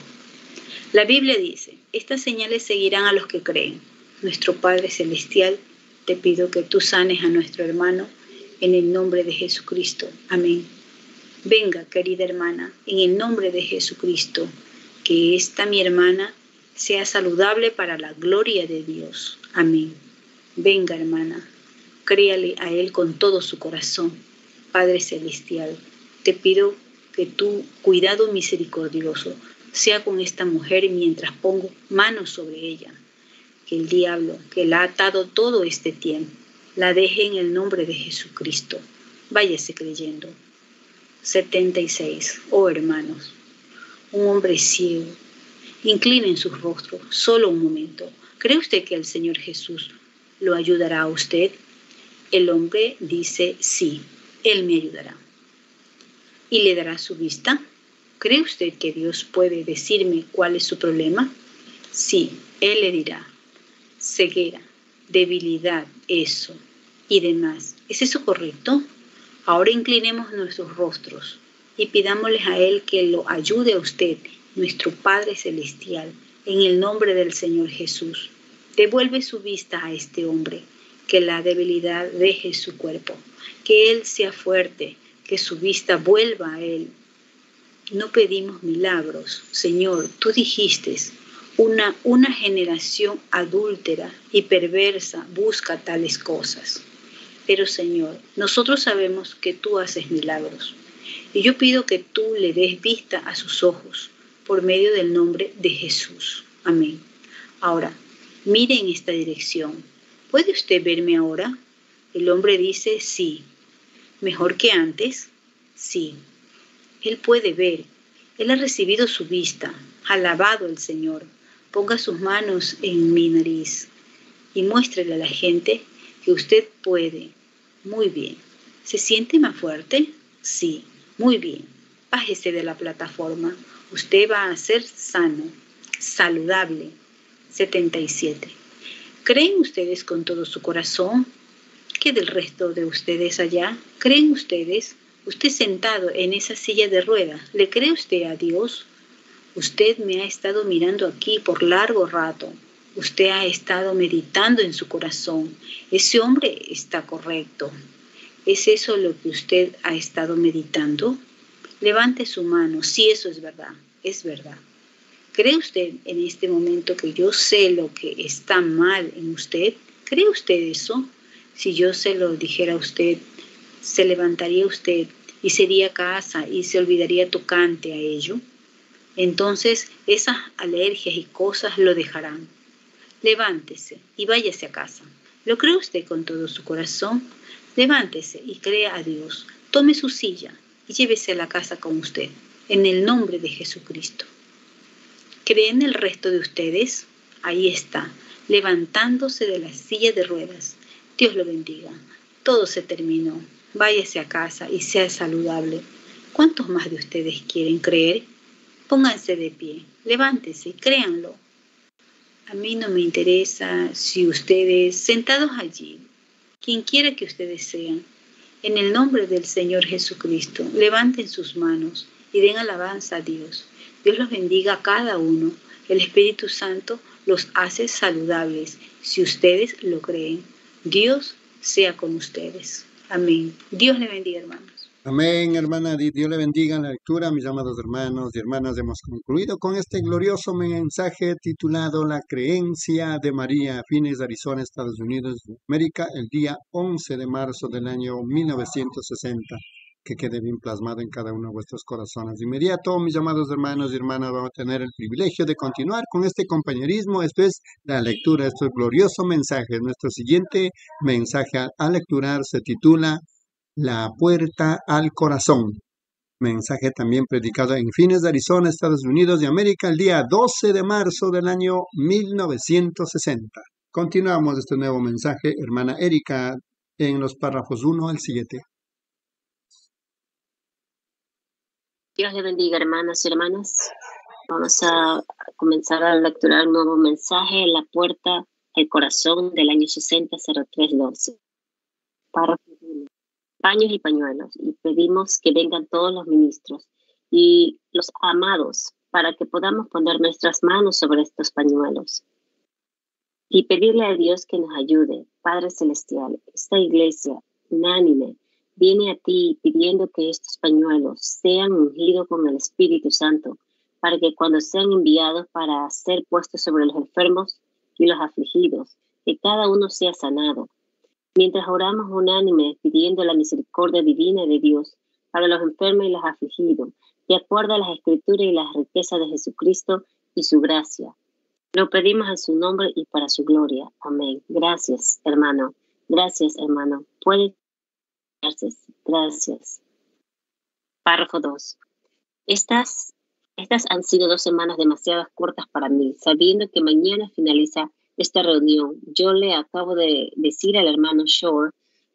La Biblia dice, estas señales seguirán a los que creen. Nuestro Padre Celestial, te pido que tú sanes a nuestro hermano en el nombre de Jesucristo. Amén. Venga, querida hermana, en el nombre de Jesucristo, que esta mi hermana sea saludable para la gloria de Dios. Amén. Venga, hermana, créale a Él con todo su corazón. Padre Celestial, te pido que tu cuidado misericordioso sea con esta mujer mientras pongo manos sobre ella. Que el diablo, que la ha atado todo este tiempo, la deje en el nombre de Jesucristo. Váyase creyendo. setenta y seis. Oh hermanos, un hombre ciego. Inclinen sus rostros, solo un momento. ¿Cree usted que el Señor Jesús lo ayudará a usted? El hombre dice, sí, Él me ayudará. ¿Y le dará su vista? ¿Cree usted que Dios puede decirme cuál es su problema? Sí, Él le dirá, ceguera, debilidad, eso y demás. ¿Es eso correcto? Ahora inclinemos nuestros rostros y pidámosles a Él que lo ayude a usted, nuestro Padre Celestial, en el nombre del Señor Jesús. Devuelve su vista a este hombre, que la debilidad deje su cuerpo, que Él sea fuerte, que su vista vuelva a Él. No pedimos milagros, Señor, tú dijiste, una, una generación adúltera y perversa busca tales cosas. Pero Señor, nosotros sabemos que tú haces milagros. Y yo pido que tú le des vista a sus ojos por medio del nombre de Jesús. Amén. Ahora, mire en esta dirección. ¿Puede usted verme ahora? El hombre dice sí. ¿Mejor que antes? Sí. Él puede ver. Él ha recibido su vista. Alabado el Señor. Ponga sus manos en mi nariz y muéstrele a la gente que usted puede. Muy bien. ¿Se siente más fuerte? Sí. Muy bien. Bájese de la plataforma. Usted va a ser sano, saludable. setenta y siete. ¿Creen ustedes con todo su corazón? ¿Qué del resto de ustedes allá? ¿Creen ustedes? Usted sentado en esa silla de ruedas, ¿le cree usted a Dios? Usted me ha estado mirando aquí por largo rato. Usted ha estado meditando en su corazón. Ese hombre está correcto. ¿Es eso lo que usted ha estado meditando? Levante su mano, si eso es verdad, es verdad. ¿Cree usted en este momento que yo sé lo que está mal en usted? ¿Cree usted eso? Si yo se lo dijera a usted, ¿se levantaría usted y se iría a casa y se olvidaría tocante a ello? Entonces esas alergias y cosas lo dejarán. Levántese y váyase a casa. ¿Lo cree usted con todo su corazón? Levántese y crea a Dios. Tome su silla y llévese a la casa con usted, en el nombre de Jesucristo. ¿Creen el resto de ustedes? Ahí está, levantándose de la silla de ruedas. Dios lo bendiga. Todo se terminó. Váyase a casa y sea saludable. ¿Cuántos más de ustedes quieren creer? Pónganse de pie, levántese y créanlo. A mí no me interesa si ustedes, sentados allí, quien quiera que ustedes sean, en el nombre del Señor Jesucristo, levanten sus manos y den alabanza a Dios. Dios los bendiga a cada uno. El Espíritu Santo los hace saludables si ustedes lo creen. Dios sea con ustedes. Amén. Dios le bendiga, hermanos. Amén, hermana. Dios le bendiga en la lectura. Mis amados hermanos y hermanas, hemos concluido con este glorioso mensaje titulado La creencia de María, Phoenix, Arizona, Estados Unidos de América, el día once de marzo del año mil novecientos sesenta. Que quede bien plasmado en cada uno de vuestros corazones. De inmediato, mis amados hermanos y hermanas, vamos a tener el privilegio de continuar con este compañerismo. Esto es la lectura, esto es glorioso mensaje. Nuestro siguiente mensaje a, a lecturar se titula La puerta al corazón. Mensaje también predicado en Phoenix, Arizona, Estados Unidos de América, el día doce de marzo del año mil novecientos sesenta. Continuamos este nuevo mensaje, hermana Erika, en los párrafos uno al siete. Dios le bendiga, hermanos y hermanas. Vamos a comenzar a lecturar un nuevo mensaje, La puerta al corazón del año sesenta cero tres doce. Párrafo uno. Paños y pañuelos, y pedimos que vengan todos los ministros y los amados para que podamos poner nuestras manos sobre estos pañuelos y pedirle a Dios que nos ayude. Padre Celestial, esta iglesia unánime viene a ti pidiendo que estos pañuelos sean ungidos con el Espíritu Santo para que cuando sean enviados para ser puestos sobre los enfermos y los afligidos, que cada uno sea sanado. Mientras oramos unánime pidiendo la misericordia divina de Dios para los enfermos y los afligidos, de acuerdo a las Escrituras y las riquezas de Jesucristo y su gracia. Lo pedimos en su nombre y para su gloria. Amén. Gracias, hermano. Gracias, hermano. Puede Gracias. Gracias. Párrafo dos. Estas, estas han sido dos semanas demasiado cortas para mí, sabiendo que mañana finaliza esta reunión. Yo le acabo de decir al hermano Shore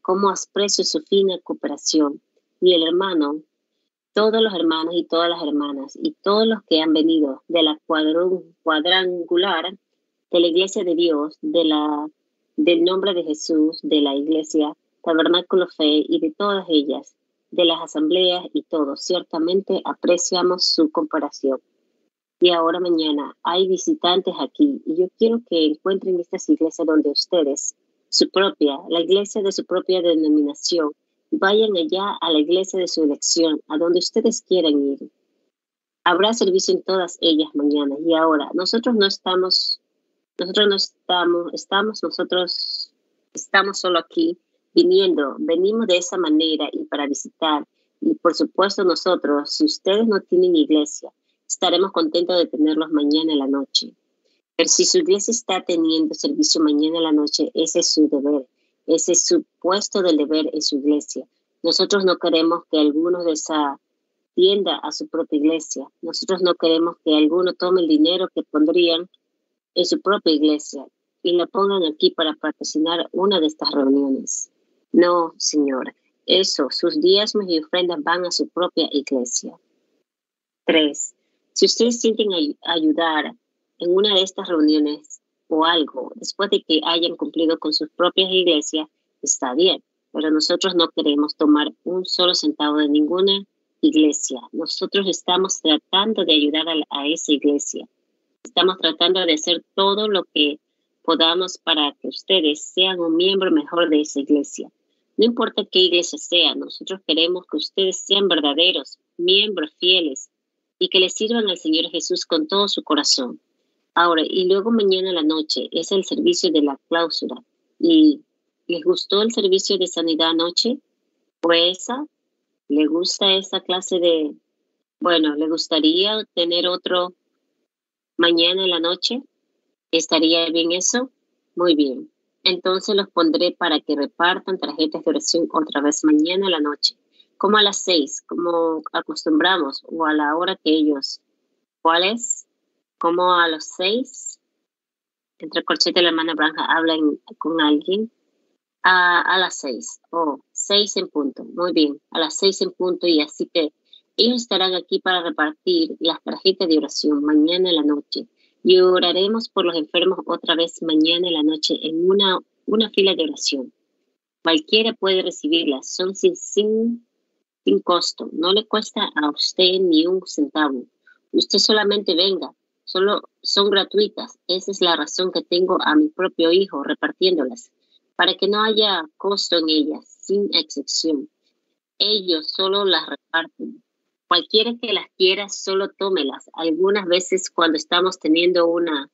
cómo aprecio su fina cooperación. Y el hermano, todos los hermanos y todas las hermanas, y todos los que han venido de la cuadrangular, de la Iglesia de Dios, de la, del nombre de Jesús, de la Iglesia Tabernáculo Fe y de todas ellas, de las asambleas y todos, ciertamente apreciamos su comparación. Y ahora mañana hay visitantes aquí y yo quiero que encuentren estas iglesias donde ustedes, su propia, la iglesia de su propia denominación, vayan allá a la iglesia de su elección, a donde ustedes quieran ir. Habrá servicio en todas ellas mañana. Y ahora, nosotros no estamos, nosotros no estamos, estamos, nosotros estamos solo aquí, viniendo, venimos de esa manera y para visitar. Y por supuesto nosotros, si ustedes no tienen iglesia, estaremos contentos de tenerlos mañana en la noche. Pero si su iglesia está teniendo servicio mañana en la noche, ese es su deber. Ese es su puesto del deber en su iglesia. Nosotros no queremos que alguno de esa tienda a su propia iglesia. Nosotros no queremos que alguno tome el dinero que pondrían en su propia iglesia y lo pongan aquí para patrocinar una de estas reuniones. No, Señor. Eso, sus diezmos y ofrendas van a su propia iglesia. Tres. Si ustedes sienten ay- ayudar en una de estas reuniones o algo, después de que hayan cumplido con sus propias iglesias, está bien, pero nosotros no queremos tomar un solo centavo de ninguna iglesia. Nosotros estamos tratando de ayudar a, la- a esa iglesia. Estamos tratando de hacer todo lo que podamos para que ustedes sean un miembro mejor de esa iglesia. No importa qué iglesia sea, nosotros queremos que ustedes sean verdaderos, miembros fieles, y que le sirvan al Señor Jesús con todo su corazón. Ahora, y luego mañana a la noche es el servicio de la clausura. ¿Y les gustó el servicio de sanidad anoche? ¿O esa? ¿Le gusta esa clase de...? Bueno, ¿le gustaría tener otro mañana en la noche? ¿Estaría bien eso? Muy bien. Entonces los pondré para que repartan tarjetas de oración otra vez mañana en la noche. Como a las seis, como acostumbramos, o a la hora que ellos. ¿Cuál es? Como a las seis, entre Corchete y la hermana Branja hablan con alguien. A, a las seis, oh, seis en punto, muy bien, a las seis en punto, y así que ellos estarán aquí para repartir las tarjetas de oración mañana en la noche. Y oraremos por los enfermos otra vez mañana en la noche en una, una fila de oración. Cualquiera puede recibirlas, son sin, sin sin costo, no le cuesta a usted ni un centavo. Usted solamente venga, solo son gratuitas. Esa es la razón que tengo a mi propio hijo repartiéndolas, para que no haya costo en ellas, sin excepción. Ellos solo las reparten. Cualquiera que las quiera, solo tómelas. Algunas veces cuando estamos teniendo una...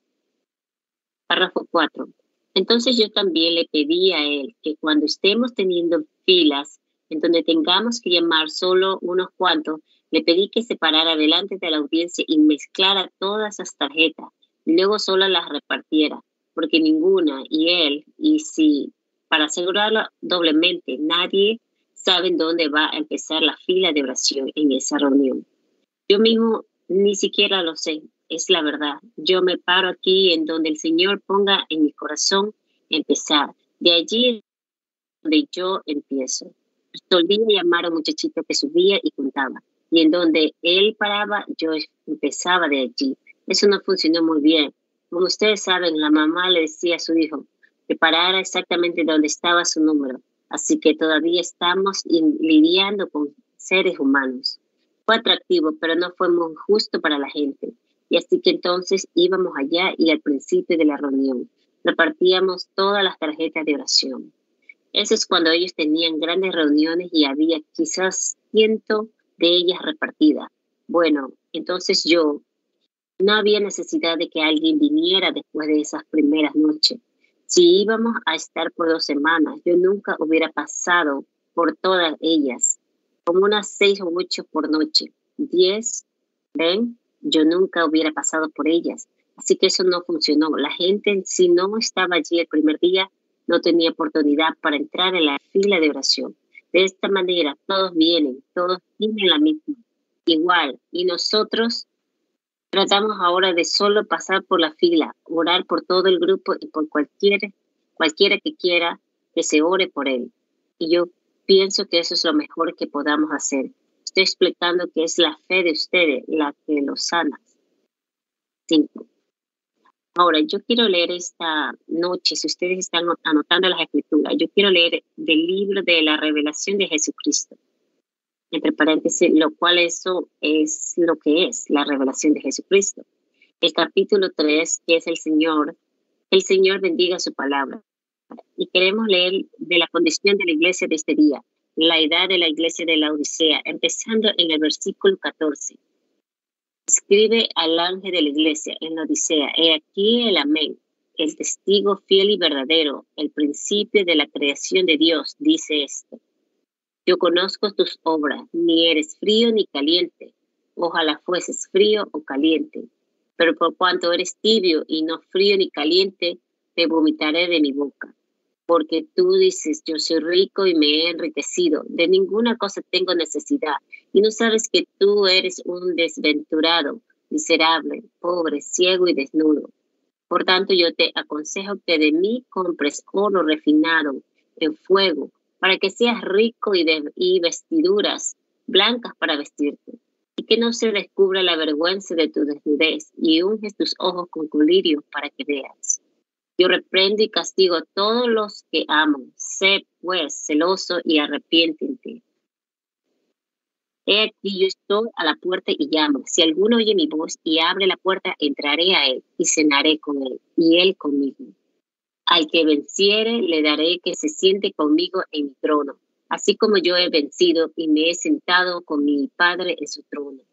Párrafo cuatro. Entonces yo también le pedí a él que cuando estemos teniendo filas, en donde tengamos que llamar solo unos cuantos, le pedí que se parara delante de la audiencia y mezclara todas esas tarjetas, y luego solo las repartiera, porque ninguna, y él, y si, para asegurarlo doblemente, nadie sabe en dónde va a empezar la fila de oración en esa reunión. Yo mismo ni siquiera lo sé, es la verdad. Yo me paro aquí en donde el Señor ponga en mi corazón empezar. De allí es donde yo empiezo. Solía llamar a un muchachito que subía y contaba. Y en donde él paraba, yo empezaba de allí. Eso no funcionó muy bien. Como ustedes saben, la mamá le decía a su hijo que parara exactamente donde estaba su número. Así que todavía estamos lidiando con seres humanos. Fue atractivo, pero no fue muy justo para la gente. Y así que entonces íbamos allá y al principio de la reunión repartíamos todas las tarjetas de oración. Eso es cuando ellos tenían grandes reuniones y había quizás ciento de ellas repartidas. Bueno, entonces yo, no había necesidad de que alguien viniera después de esas primeras noches. Si íbamos a estar por dos semanas, yo nunca hubiera pasado por todas ellas, como unas seis o ocho por noche. Diez, ¿ven? Yo nunca hubiera pasado por ellas. Así que eso no funcionó. La gente, si no estaba allí el primer día, no tenía oportunidad para entrar en la fila de oración. De esta manera, todos vienen, todos tienen la misma, igual. Y nosotros tratamos ahora de solo pasar por la fila, orar por todo el grupo y por cualquiera, cualquiera que quiera que se ore por él. Y yo pienso que eso es lo mejor que podamos hacer. Estoy explicando que es la fe de ustedes la que los sana. Cinco. Ahora, yo quiero leer esta noche, si ustedes están anotando las escrituras, yo quiero leer del libro de la revelación de Jesucristo. Entre paréntesis, lo cual eso es lo que es la revelación de Jesucristo. El capítulo tres, que es el Señor, el Señor bendiga su palabra. Y queremos leer de la condición de la iglesia de este día, la edad de la iglesia de la Odisea, empezando en el versículo catorce. Escribe al ángel de la iglesia en la Odisea, he aquí el amén, el testigo fiel y verdadero, el principio de la creación de Dios, dice esto. Yo conozco tus obras, ni eres frío ni caliente, ojalá fueses frío o caliente, pero por cuanto eres tibio y no frío ni caliente, te vomitaré de mi boca. Porque tú dices, yo soy rico y me he enriquecido, de ninguna cosa tengo necesidad, y no sabes que tú eres un desventurado, miserable, pobre, ciego y desnudo. Por tanto, yo te aconsejo que de mí compres oro refinado en fuego, para que seas rico y, de, y vestiduras blancas para vestirte, y que no se descubra la vergüenza de tu desnudez, y unges tus ojos con colirios para que veas. Yo reprendo y castigo a todos los que amo. Sé, pues, celoso y arrepiéntete. He aquí, yo estoy a la puerta y llamo. Si alguno oye mi voz y abre la puerta, entraré a él y cenaré con él, y él conmigo. Al que venciere, le daré que se siente conmigo en mi trono, así como yo he vencido y me he sentado con mi Padre en su trono.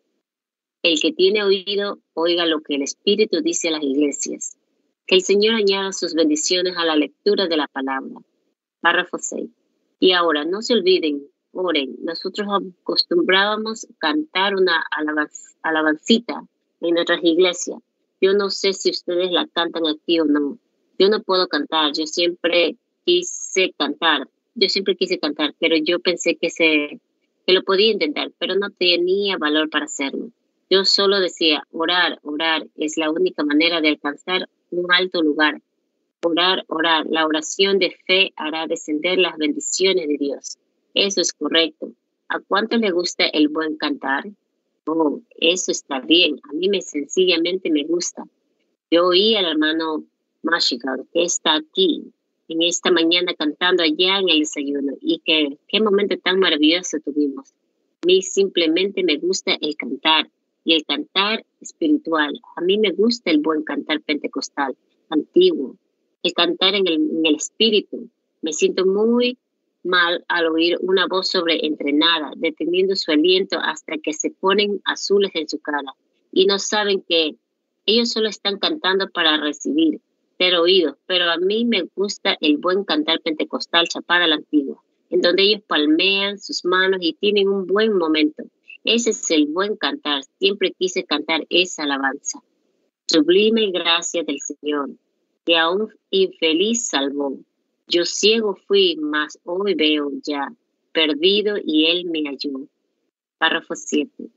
El que tiene oído, oiga lo que el Espíritu dice a las iglesias. Que el Señor añada sus bendiciones a la lectura de la palabra. Párrafo seis. Y ahora, no se olviden, oren. Nosotros acostumbrábamos cantar una alabanz, alabancita en nuestras iglesias. Yo no sé si ustedes la cantan aquí o no. Yo no puedo cantar. Yo siempre quise cantar. Yo siempre quise cantar, pero yo pensé que, se, que lo podía intentar, pero no tenía valor para hacerlo. Yo solo decía, orar, orar es la única manera de alcanzar un alto lugar. Orar, orar. La oración de fe hará descender las bendiciones de Dios. Eso es correcto. ¿A cuánto le gusta el buen cantar? Oh, eso está bien. A mí me sencillamente me gusta. Yo oí al hermano Mashigar, que está aquí en esta mañana cantando allá en el desayuno. Y que qué momento tan maravilloso tuvimos. A mí simplemente me gusta el cantar. Y el cantar espiritual. A mí me gusta el buen cantar pentecostal, antiguo. El cantar en el, en el espíritu. Me siento muy mal al oír una voz sobreentrenada, deteniendo su aliento hasta que se ponen azules en su cara. Y no saben que ellos solo están cantando para recibir, ser oídos. Pero a mí me gusta el buen cantar pentecostal, chapada a la antigua, en donde ellos palmean sus manos y tienen un buen momento. Ese es el buen cantar. Siempre quise cantar esa alabanza. Sublime gracia del Señor, que a un infeliz salvó. Yo ciego fui, mas hoy veo ya. Perdido y Él me halló. Párrafo siete.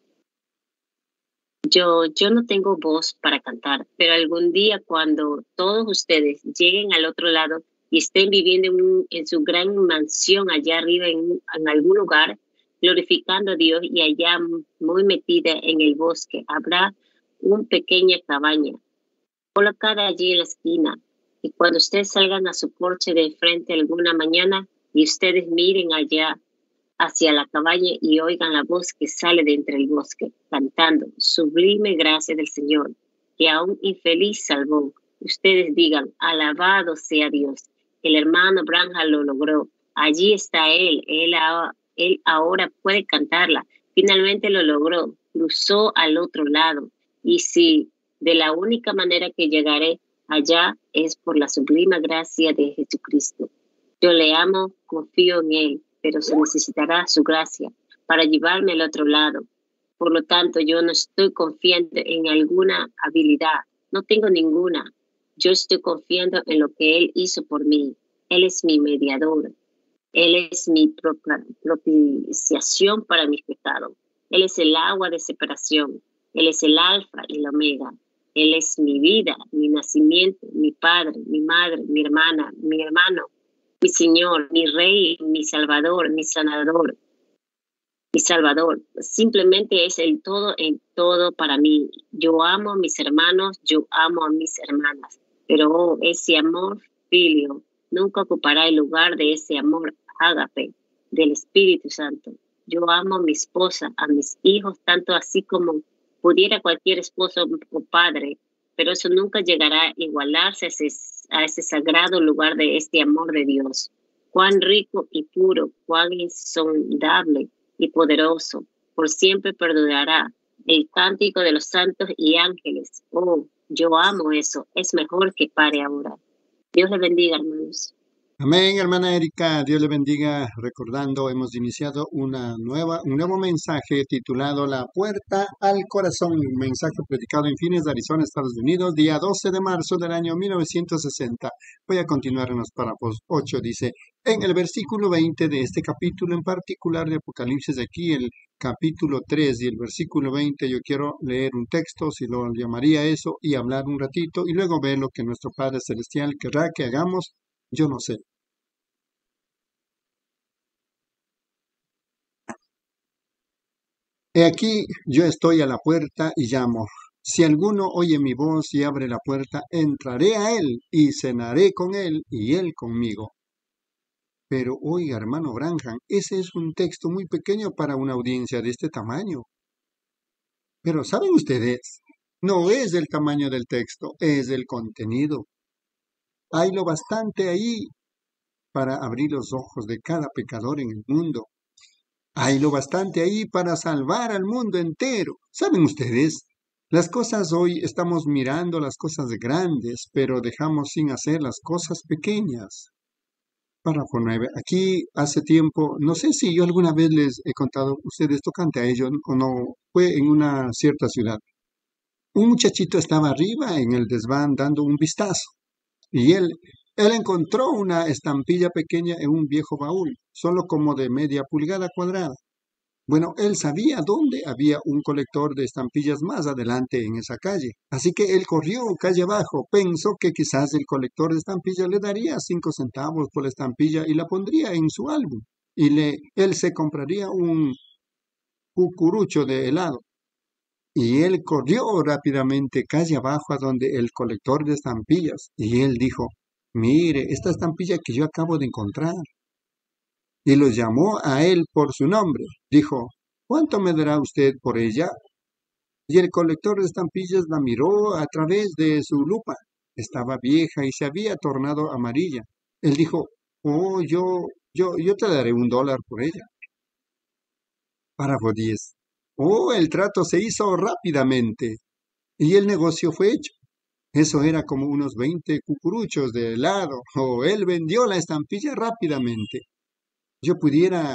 Yo, yo no tengo voz para cantar, pero algún día cuando todos ustedes lleguen al otro lado y estén viviendo en, un, en su gran mansión allá arriba en, en algún lugar, glorificando a Dios, y allá muy metida en el bosque habrá una pequeña cabaña colocada allí en la esquina, y cuando ustedes salgan a su porche de frente alguna mañana y ustedes miren allá hacia la cabaña y oigan la voz que sale de entre el bosque cantando sublime gracia del Señor, que a un infeliz salvó, ustedes digan alabado sea Dios, el hermano Branham lo logró, allí está él, él ha Él ahora puede cantarla. Finalmente lo logró. Cruzó al otro lado. Y si de la única manera que llegaré allá es por la sublime gracia de Jesucristo. Yo le amo, confío en Él, pero se necesitará su gracia para llevarme al otro lado. Por lo tanto, yo no estoy confiando en alguna habilidad. No tengo ninguna. Yo estoy confiando en lo que Él hizo por mí. Él es mi mediador. Él es mi propiciación para mis pecados. Él es el agua de separación. Él es el alfa y el omega. Él es mi vida, mi nacimiento, mi padre, mi madre, mi hermana, mi hermano. mi Señor, mi Rey, mi Salvador, mi Sanador, mi Salvador. Simplemente es el todo en todo para mí. Yo amo a mis hermanos, yo amo a mis hermanas, pero oh, ese amor filio nunca ocupará el lugar de ese amor ágape del Espíritu Santo. Yo amo a mi esposa, a mis hijos, tanto así como pudiera cualquier esposo o padre, pero eso nunca llegará a igualarse a ese, a ese sagrado lugar de este amor de Dios. Cuán rico y puro, cuán insondable y poderoso, por siempre perdurará el cántico de los santos y ángeles. Oh, yo amo eso, es mejor que pare ahora. Dios le bendiga, hermanos. Amén, hermana Erika, Dios le bendiga. Recordando, hemos iniciado una nueva, un nuevo mensaje titulado La Puerta al Corazón, un mensaje predicado en Phoenix, Arizona, Estados Unidos, día doce de marzo del año mil novecientos sesenta. Voy a continuar en los párrafos ocho, dice, en el versículo veinte de este capítulo en particular de Apocalipsis, aquí el capítulo tres y el versículo veinte, yo quiero leer un texto, si lo llamaría eso, y hablar un ratito, y luego ver lo que nuestro Padre Celestial querrá que hagamos, yo no sé. He aquí, yo estoy a la puerta y llamo. Si alguno oye mi voz y abre la puerta, entraré a él y cenaré con él y él conmigo. Pero oiga, hermano Branham, ese es un texto muy pequeño para una audiencia de este tamaño. Pero ¿saben ustedes? No es el tamaño del texto, es el contenido. Hay lo bastante ahí para abrir los ojos de cada pecador en el mundo. Hay lo bastante ahí para salvar al mundo entero. ¿Saben ustedes? Las cosas hoy estamos mirando las cosas grandes, pero dejamos sin hacer las cosas pequeñas. Párrafo nueve. Aquí hace tiempo, no sé si yo alguna vez les he contado, ustedes tocante a ello o no, fue en una cierta ciudad. Un muchachito estaba arriba en el desván dando un vistazo y él, él encontró una estampilla pequeña en un viejo baúl, solo como de media pulgada cuadrada. Bueno, él sabía dónde había un colector de estampillas más adelante en esa calle. Así que él corrió calle abajo, pensó que quizás el colector de estampillas le daría cinco centavos por la estampilla y la pondría en su álbum. Y le, él se compraría un cucurucho de helado. Y él corrió rápidamente calle abajo a donde el colector de estampillas. Y él dijo, mire, esta estampilla que yo acabo de encontrar. Y lo llamó a él por su nombre. Dijo, ¿cuánto me dará usted por ella? Y el colector de estampillas la miró a través de su lupa. Estaba vieja y se había tornado amarilla. Él dijo, oh, yo, yo, yo te daré un dólar por ella. Párrafo diez. Oh, el trato se hizo rápidamente y el negocio fue hecho. Eso era como unos veinte cucuruchos de helado. Oh, él vendió la estampilla rápidamente. Yo pudiera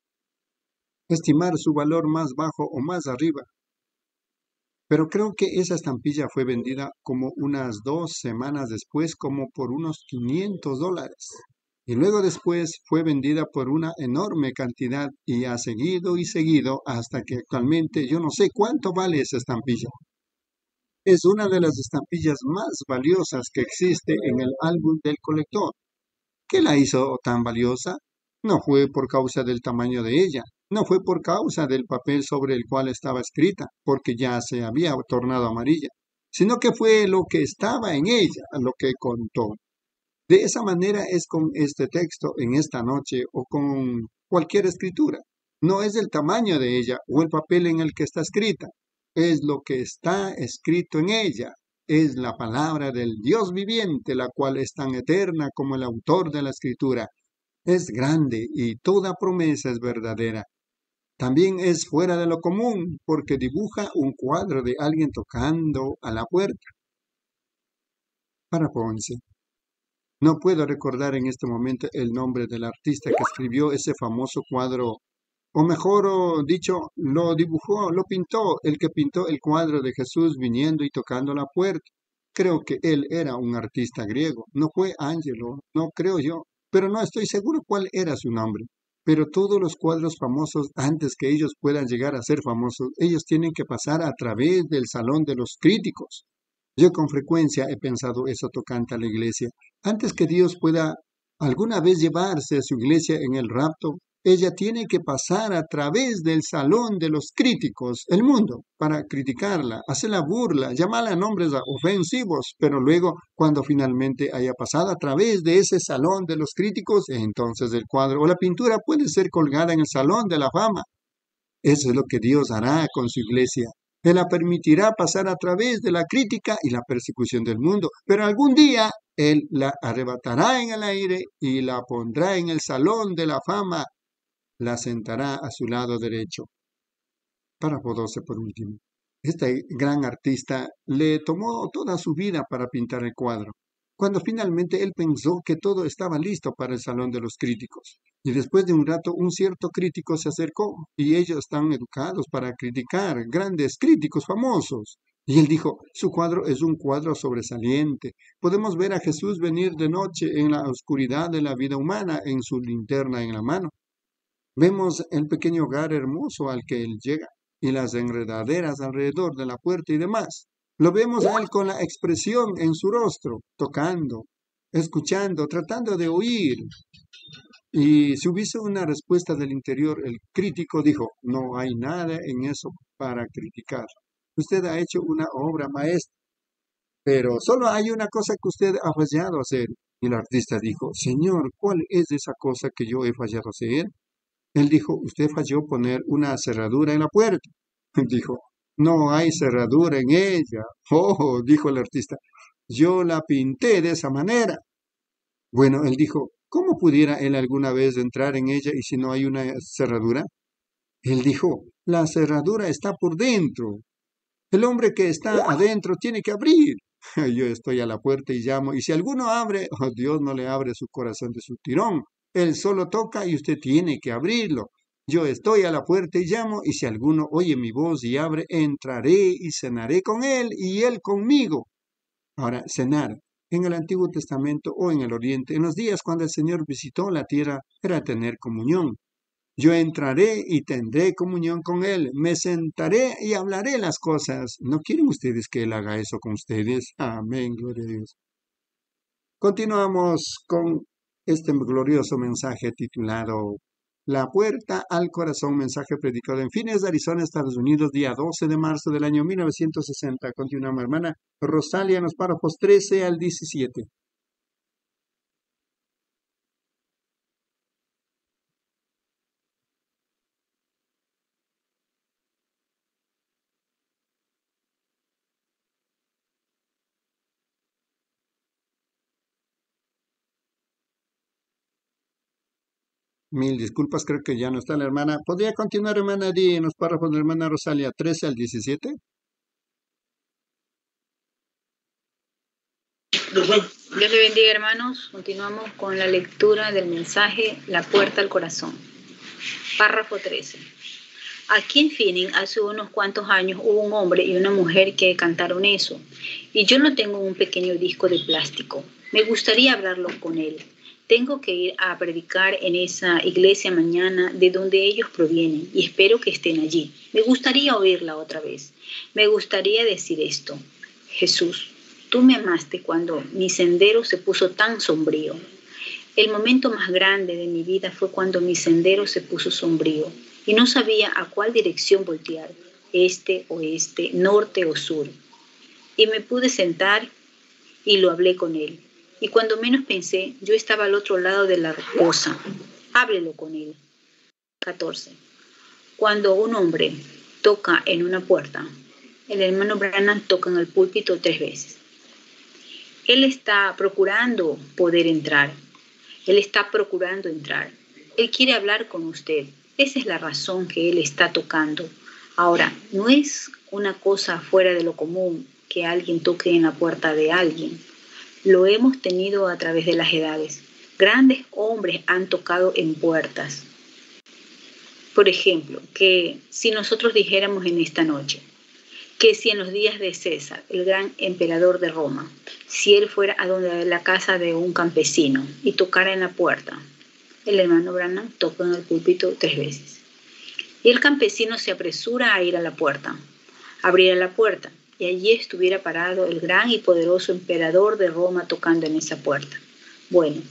estimar su valor más bajo o más arriba, pero creo que esa estampilla fue vendida como unas dos semanas después, como por unos quinientos dólares. Y luego después fue vendida por una enorme cantidad y ha seguido y seguido hasta que actualmente yo no sé cuánto vale esa estampilla. Es una de las estampillas más valiosas que existe en el álbum del colector. ¿Qué la hizo tan valiosa? No fue por causa del tamaño de ella, no fue por causa del papel sobre el cual estaba escrita, porque ya se había tornado amarilla, sino que fue lo que estaba en ella, lo que contó. De esa manera es con este texto en esta noche o con cualquier escritura. No es el tamaño de ella o el papel en el que está escrita, es lo que está escrito en ella. Es la palabra del Dios viviente, la cual es tan eterna como el autor de la escritura. Es grande y toda promesa es verdadera. También es fuera de lo común porque dibuja un cuadro de alguien tocando a la puerta. Párrafo once. No puedo recordar en este momento el nombre del artista que escribió ese famoso cuadro, o mejor dicho, lo dibujó, lo pintó, el que pintó el cuadro de Jesús viniendo y tocando la puerta. Creo que él era un artista griego, no fue Ángelo, no creo yo. Pero no estoy seguro cuál era su nombre. Pero todos los cuadros famosos, antes que ellos puedan llegar a ser famosos, ellos tienen que pasar a través del salón de los críticos. Yo con frecuencia he pensado eso tocante a la iglesia. Antes que Dios pueda alguna vez llevarse a su iglesia en el rapto, ella tiene que pasar a través del salón de los críticos, el mundo, para criticarla, hacerla burla, llamarla a nombres ofensivos, pero luego, cuando finalmente haya pasado a través de ese salón de los críticos, entonces el cuadro o la pintura puede ser colgada en el salón de la fama. Eso es lo que Dios hará con su iglesia. Él la permitirá pasar a través de la crítica y la persecución del mundo, pero algún día Él la arrebatará en el aire y la pondrá en el salón de la fama, la sentará a su lado derecho. Párrafo doce por último. Este gran artista le tomó toda su vida para pintar el cuadro, cuando finalmente él pensó que todo estaba listo para el salón de los críticos. Y después de un rato, un cierto crítico se acercó, y ellos están educados para criticar, grandes críticos famosos. Y él dijo, su cuadro es un cuadro sobresaliente. Podemos ver a Jesús venir de noche en la oscuridad de la vida humana, en su linterna en la mano. Vemos el pequeño hogar hermoso al que él llega, y las enredaderas alrededor de la puerta y demás. Lo vemos a él con la expresión en su rostro, tocando, escuchando, tratando de oír. Y si hubiese una respuesta del interior, el crítico dijo, no hay nada en eso para criticar. Usted ha hecho una obra maestra, pero solo hay una cosa que usted ha fallado a hacer. Y el artista dijo, Señor, ¿cuál es esa cosa que yo he fallado a hacer? Él dijo, usted falló poner una cerradura en la puerta. Dijo, no hay cerradura en ella. Oh, dijo el artista, yo la pinté de esa manera. Bueno, él dijo, ¿cómo pudiera él alguna vez entrar en ella y si no hay una cerradura? Él dijo, la cerradura está por dentro. El hombre que está adentro tiene que abrir. Yo estoy a la puerta y llamo, y si alguno abre, oh, Dios no le abre su corazón de su tirón. Él solo toca y usted tiene que abrirlo. Yo estoy a la puerta y llamo, y si alguno oye mi voz y abre, entraré y cenaré con él y él conmigo. Ahora, cenar. En el Antiguo Testamento o en el Oriente, en los días cuando el Señor visitó la tierra, era tener comunión. Yo entraré y tendré comunión con Él. Me sentaré y hablaré las cosas. ¿No quieren ustedes que Él haga eso con ustedes? Amén, gloria a Dios. Continuamos con este glorioso mensaje titulado La puerta al corazón, mensaje predicado en Phoenix, Arizona, Estados Unidos, día doce de marzo del año mil novecientos sesenta. Continuamos, hermana Rosalia, en los párrafos trece al diecisiete. Mil disculpas, creo que ya no está la hermana. ¿Podría continuar, hermana Di, en los párrafos de la hermana Rosalia, trece al diecisiete? Dios le bendiga, hermanos. Continuamos con la lectura del mensaje La puerta al corazón. Párrafo trece. Aquí en Phoenix, hace unos cuantos años, hubo un hombre y una mujer que cantaron eso. Y yo no tengo un pequeño disco de plástico. Me gustaría hablarlo con él. Tengo que ir a predicar en esa iglesia mañana de donde ellos provienen y espero que estén allí. Me gustaría oírla otra vez. Me gustaría decir esto. Jesús, tú me amaste cuando mi sendero se puso tan sombrío. El momento más grande de mi vida fue cuando mi sendero se puso sombrío y no sabía a cuál dirección voltear, este, oeste, norte o sur. Y me pude sentar y lo hablé con él. Y cuando menos pensé, yo estaba al otro lado de la cosa. Háblelo con él. catorce. Cuando un hombre toca en una puerta, el hermano Branham toca en el púlpito tres veces. Él está procurando poder entrar. Él está procurando entrar. Él quiere hablar con usted. Esa es la razón que él está tocando. Ahora, no es una cosa fuera de lo común que alguien toque en la puerta de alguien. Lo hemos tenido a través de las edades. Grandes hombres han tocado en puertas. Por ejemplo, que si nosotros dijéramos en esta noche, que si en los días de César, el gran emperador de Roma, si él fuera a donde la casa de un campesino y tocara en la puerta, el hermano Branham toca en el púlpito tres veces. Y el campesino se apresura a ir a la puerta, abrir la puerta, y allí estuviera parado el gran y poderoso emperador de Roma tocando en esa puerta. Bueno,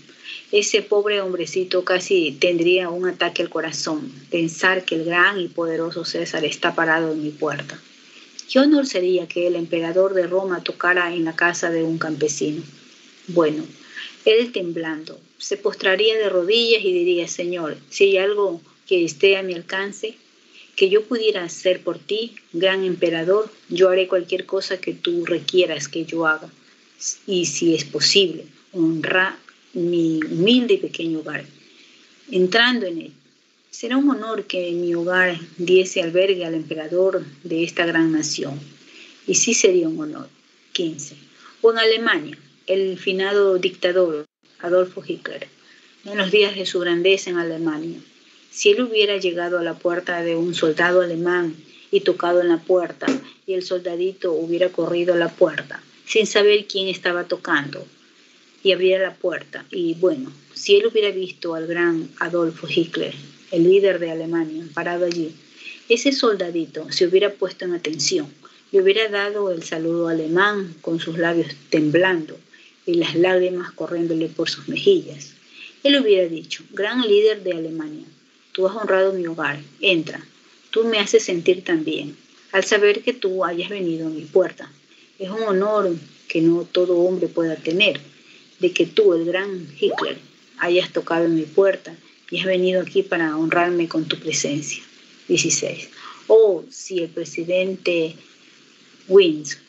Ese pobre hombrecito casi tendría un ataque al corazón, pensar que el gran y poderoso César está parado en mi puerta. ¿Qué honor sería que el emperador de Roma tocara en la casa de un campesino? Bueno, él temblando, se postraría de rodillas y diría: Señor, si hay algo que esté a mi alcance, que yo pudiera hacer por ti, gran emperador, yo haré cualquier cosa que tú requieras que yo haga. Y si es posible, honra mi humilde y pequeño hogar, entrando en él. Será un honor que en mi hogar diese albergue al emperador de esta gran nación. Y sí sería un honor. quince. O en Alemania, el finado dictador Adolfo Hitler, en los días de su grandeza en Alemania. Si él hubiera llegado a la puerta de un soldado alemán y tocado en la puerta, y el soldadito hubiera corrido a la puerta, sin saber quién estaba tocando, y abriera la puerta, y bueno, si él hubiera visto al gran Adolfo Hitler, el líder de Alemania, parado allí, ese soldadito se hubiera puesto en atención, le hubiera dado el saludo alemán con sus labios temblando y las lágrimas corriéndole por sus mejillas. Él hubiera dicho: gran líder de Alemania, tú has honrado mi hogar, entra, tú me haces sentir tan bien, al saber que tú hayas venido a mi puerta. Es un honor que no todo hombre pueda tener, de que tú, el gran Hitler, hayas tocado en mi puerta y has venido aquí para honrarme con tu presencia. dieciséis. Oh, si el presidente Wins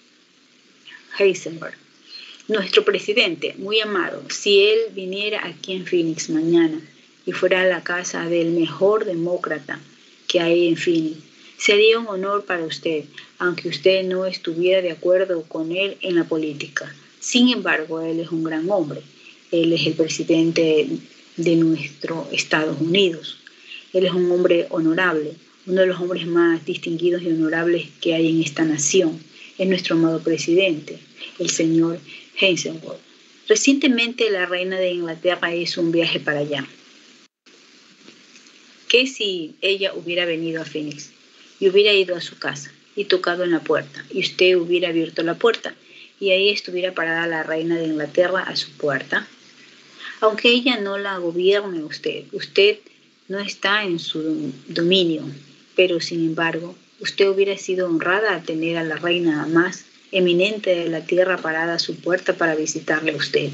Heisenberg, nuestro presidente muy amado, si él viniera aquí en Phoenix mañana y fuera a la casa del mejor demócrata que hay en Phoenix, sería un honor para usted, aunque usted no estuviera de acuerdo con él en la política. Sin embargo, él es un gran hombre. Él es el presidente de nuestro Estados Unidos. Él es un hombre honorable, uno de los hombres más distinguidos y honorables que hay en esta nación. Es nuestro amado presidente, el señor Heisenberg. Recientemente la reina de Inglaterra hizo un viaje para allá. ¿Qué si ella hubiera venido a Phoenix y hubiera ido a su casa y tocado en la puerta, y usted hubiera abierto la puerta y ahí estuviera parada la reina de Inglaterra a su puerta? Aunque ella no la gobierne usted, usted no está en su dominio, pero sin embargo, usted hubiera sido honrada a tener a la reina más eminente de la tierra parada a su puerta para visitarle a usted.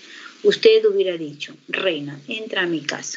Usted hubiera dicho: reina, entra a mi casa.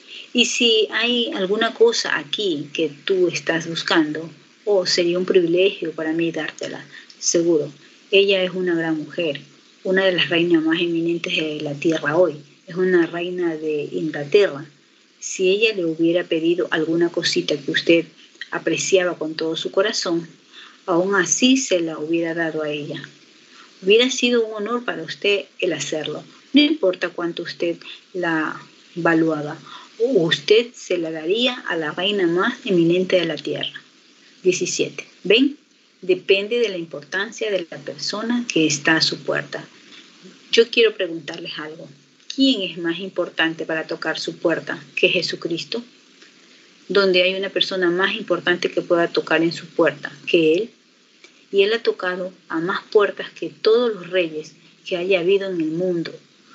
Y si hay alguna cosa aquí que tú estás buscando, oh, sería un privilegio para mí dártela, seguro. Ella es una gran mujer, una de las reinas más eminentes de la tierra hoy. Es una reina de Inglaterra. Si ella le hubiera pedido alguna cosita que usted apreciaba con todo su corazón, aún así se la hubiera dado a ella. Hubiera sido un honor para usted el hacerlo. No importa cuánto usted la valuaba, usted se la daría a la reina más eminente de la tierra. diecisiete. ¿Ven? Depende de la importancia de la persona que está a su puerta. Yo quiero preguntarles algo. ¿Quién es más importante para tocar su puerta que Jesucristo? Donde hay una persona más importante que pueda tocar en su puerta que Él. Y Él ha tocado a más puertas que todos los reyes que haya habido en el mundo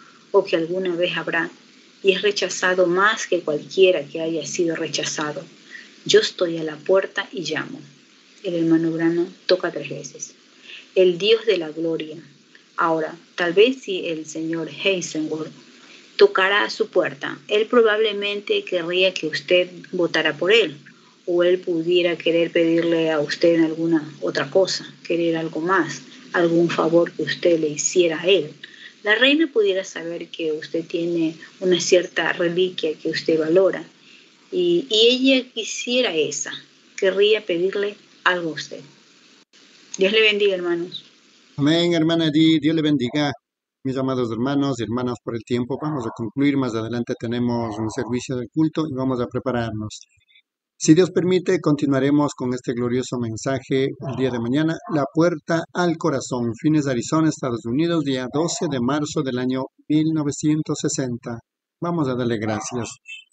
o que alguna vez habrá. Y es rechazado más que cualquiera que haya sido rechazado. Yo estoy a la puerta y llamo. El hermano Brano toca tres veces. El Dios de la gloria. Ahora, tal vez si el señor Heisenberg tocara a su puerta, él probablemente querría que usted votara por él, o él pudiera querer pedirle a usted alguna otra cosa, querer algo más, algún favor que usted le hiciera a él. La reina pudiera saber que usted tiene una cierta reliquia que usted valora, y, y ella quisiera esa, querría pedirle algo a usted. Dios le bendiga, hermanos. Amén, hermana Edith. Dios le bendiga. Mis amados hermanos y hermanas, por el tiempo vamos a concluir. Más adelante tenemos un servicio de culto y vamos a prepararnos. Si Dios permite, continuaremos con este glorioso mensaje el día de mañana. La puerta al corazón. Phoenix, Arizona, Estados Unidos, día doce de marzo del año mil novecientos sesenta. Vamos a darle gracias.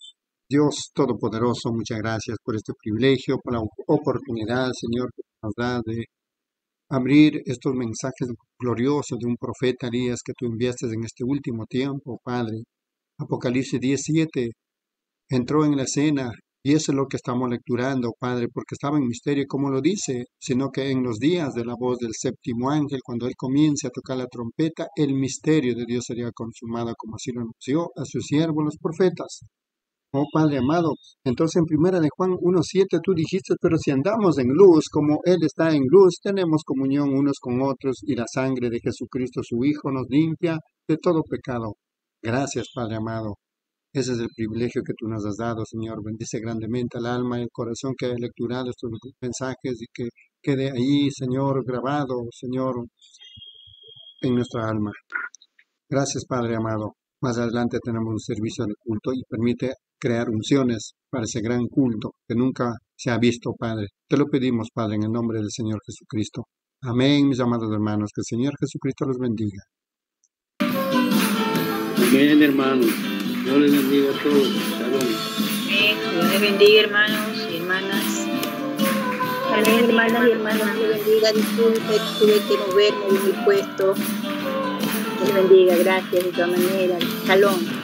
Dios Todopoderoso, muchas gracias por este privilegio, por la oportunidad, Señor, que nos da de abrir estos mensajes gloriosos de un profeta Elías que tú enviaste en este último tiempo, Padre. Apocalipsis diecisiete entró en la escena y eso es lo que estamos lecturando, Padre, porque estaba en misterio, como lo dice, sino que en los días de la voz del séptimo ángel, cuando él comience a tocar la trompeta, el misterio de Dios sería consumado, como así lo anunció a sus siervos los profetas. Oh Padre amado, entonces en primera de Juan uno siete tú dijiste, pero si andamos en luz, como Él está en luz, tenemos comunión unos con otros y la sangre de Jesucristo su Hijo nos limpia de todo pecado. Gracias, Padre amado. Ese es el privilegio que tú nos has dado, Señor. Bendice grandemente al alma y el corazón que haya lecturado estos mensajes y que quede ahí, Señor, grabado, Señor, en nuestra alma. Gracias, Padre amado. Más adelante tenemos un servicio de culto y permite crear unciones para ese gran culto que nunca se ha visto, Padre. Te lo pedimos, Padre, en el nombre del Señor Jesucristo. Amén, mis amados hermanos. Que el Señor Jesucristo los bendiga. Amén, hermanos. Dios les bendiga a todos. Shalom. Amén. Dios les bendiga, hermanos y hermanas. Amén, hermanas y hermanos, Dios les bendiga. Disculpe, tuve que moverme de mi puesto. Dios les bendiga, gracias de todas maneras. Shalom.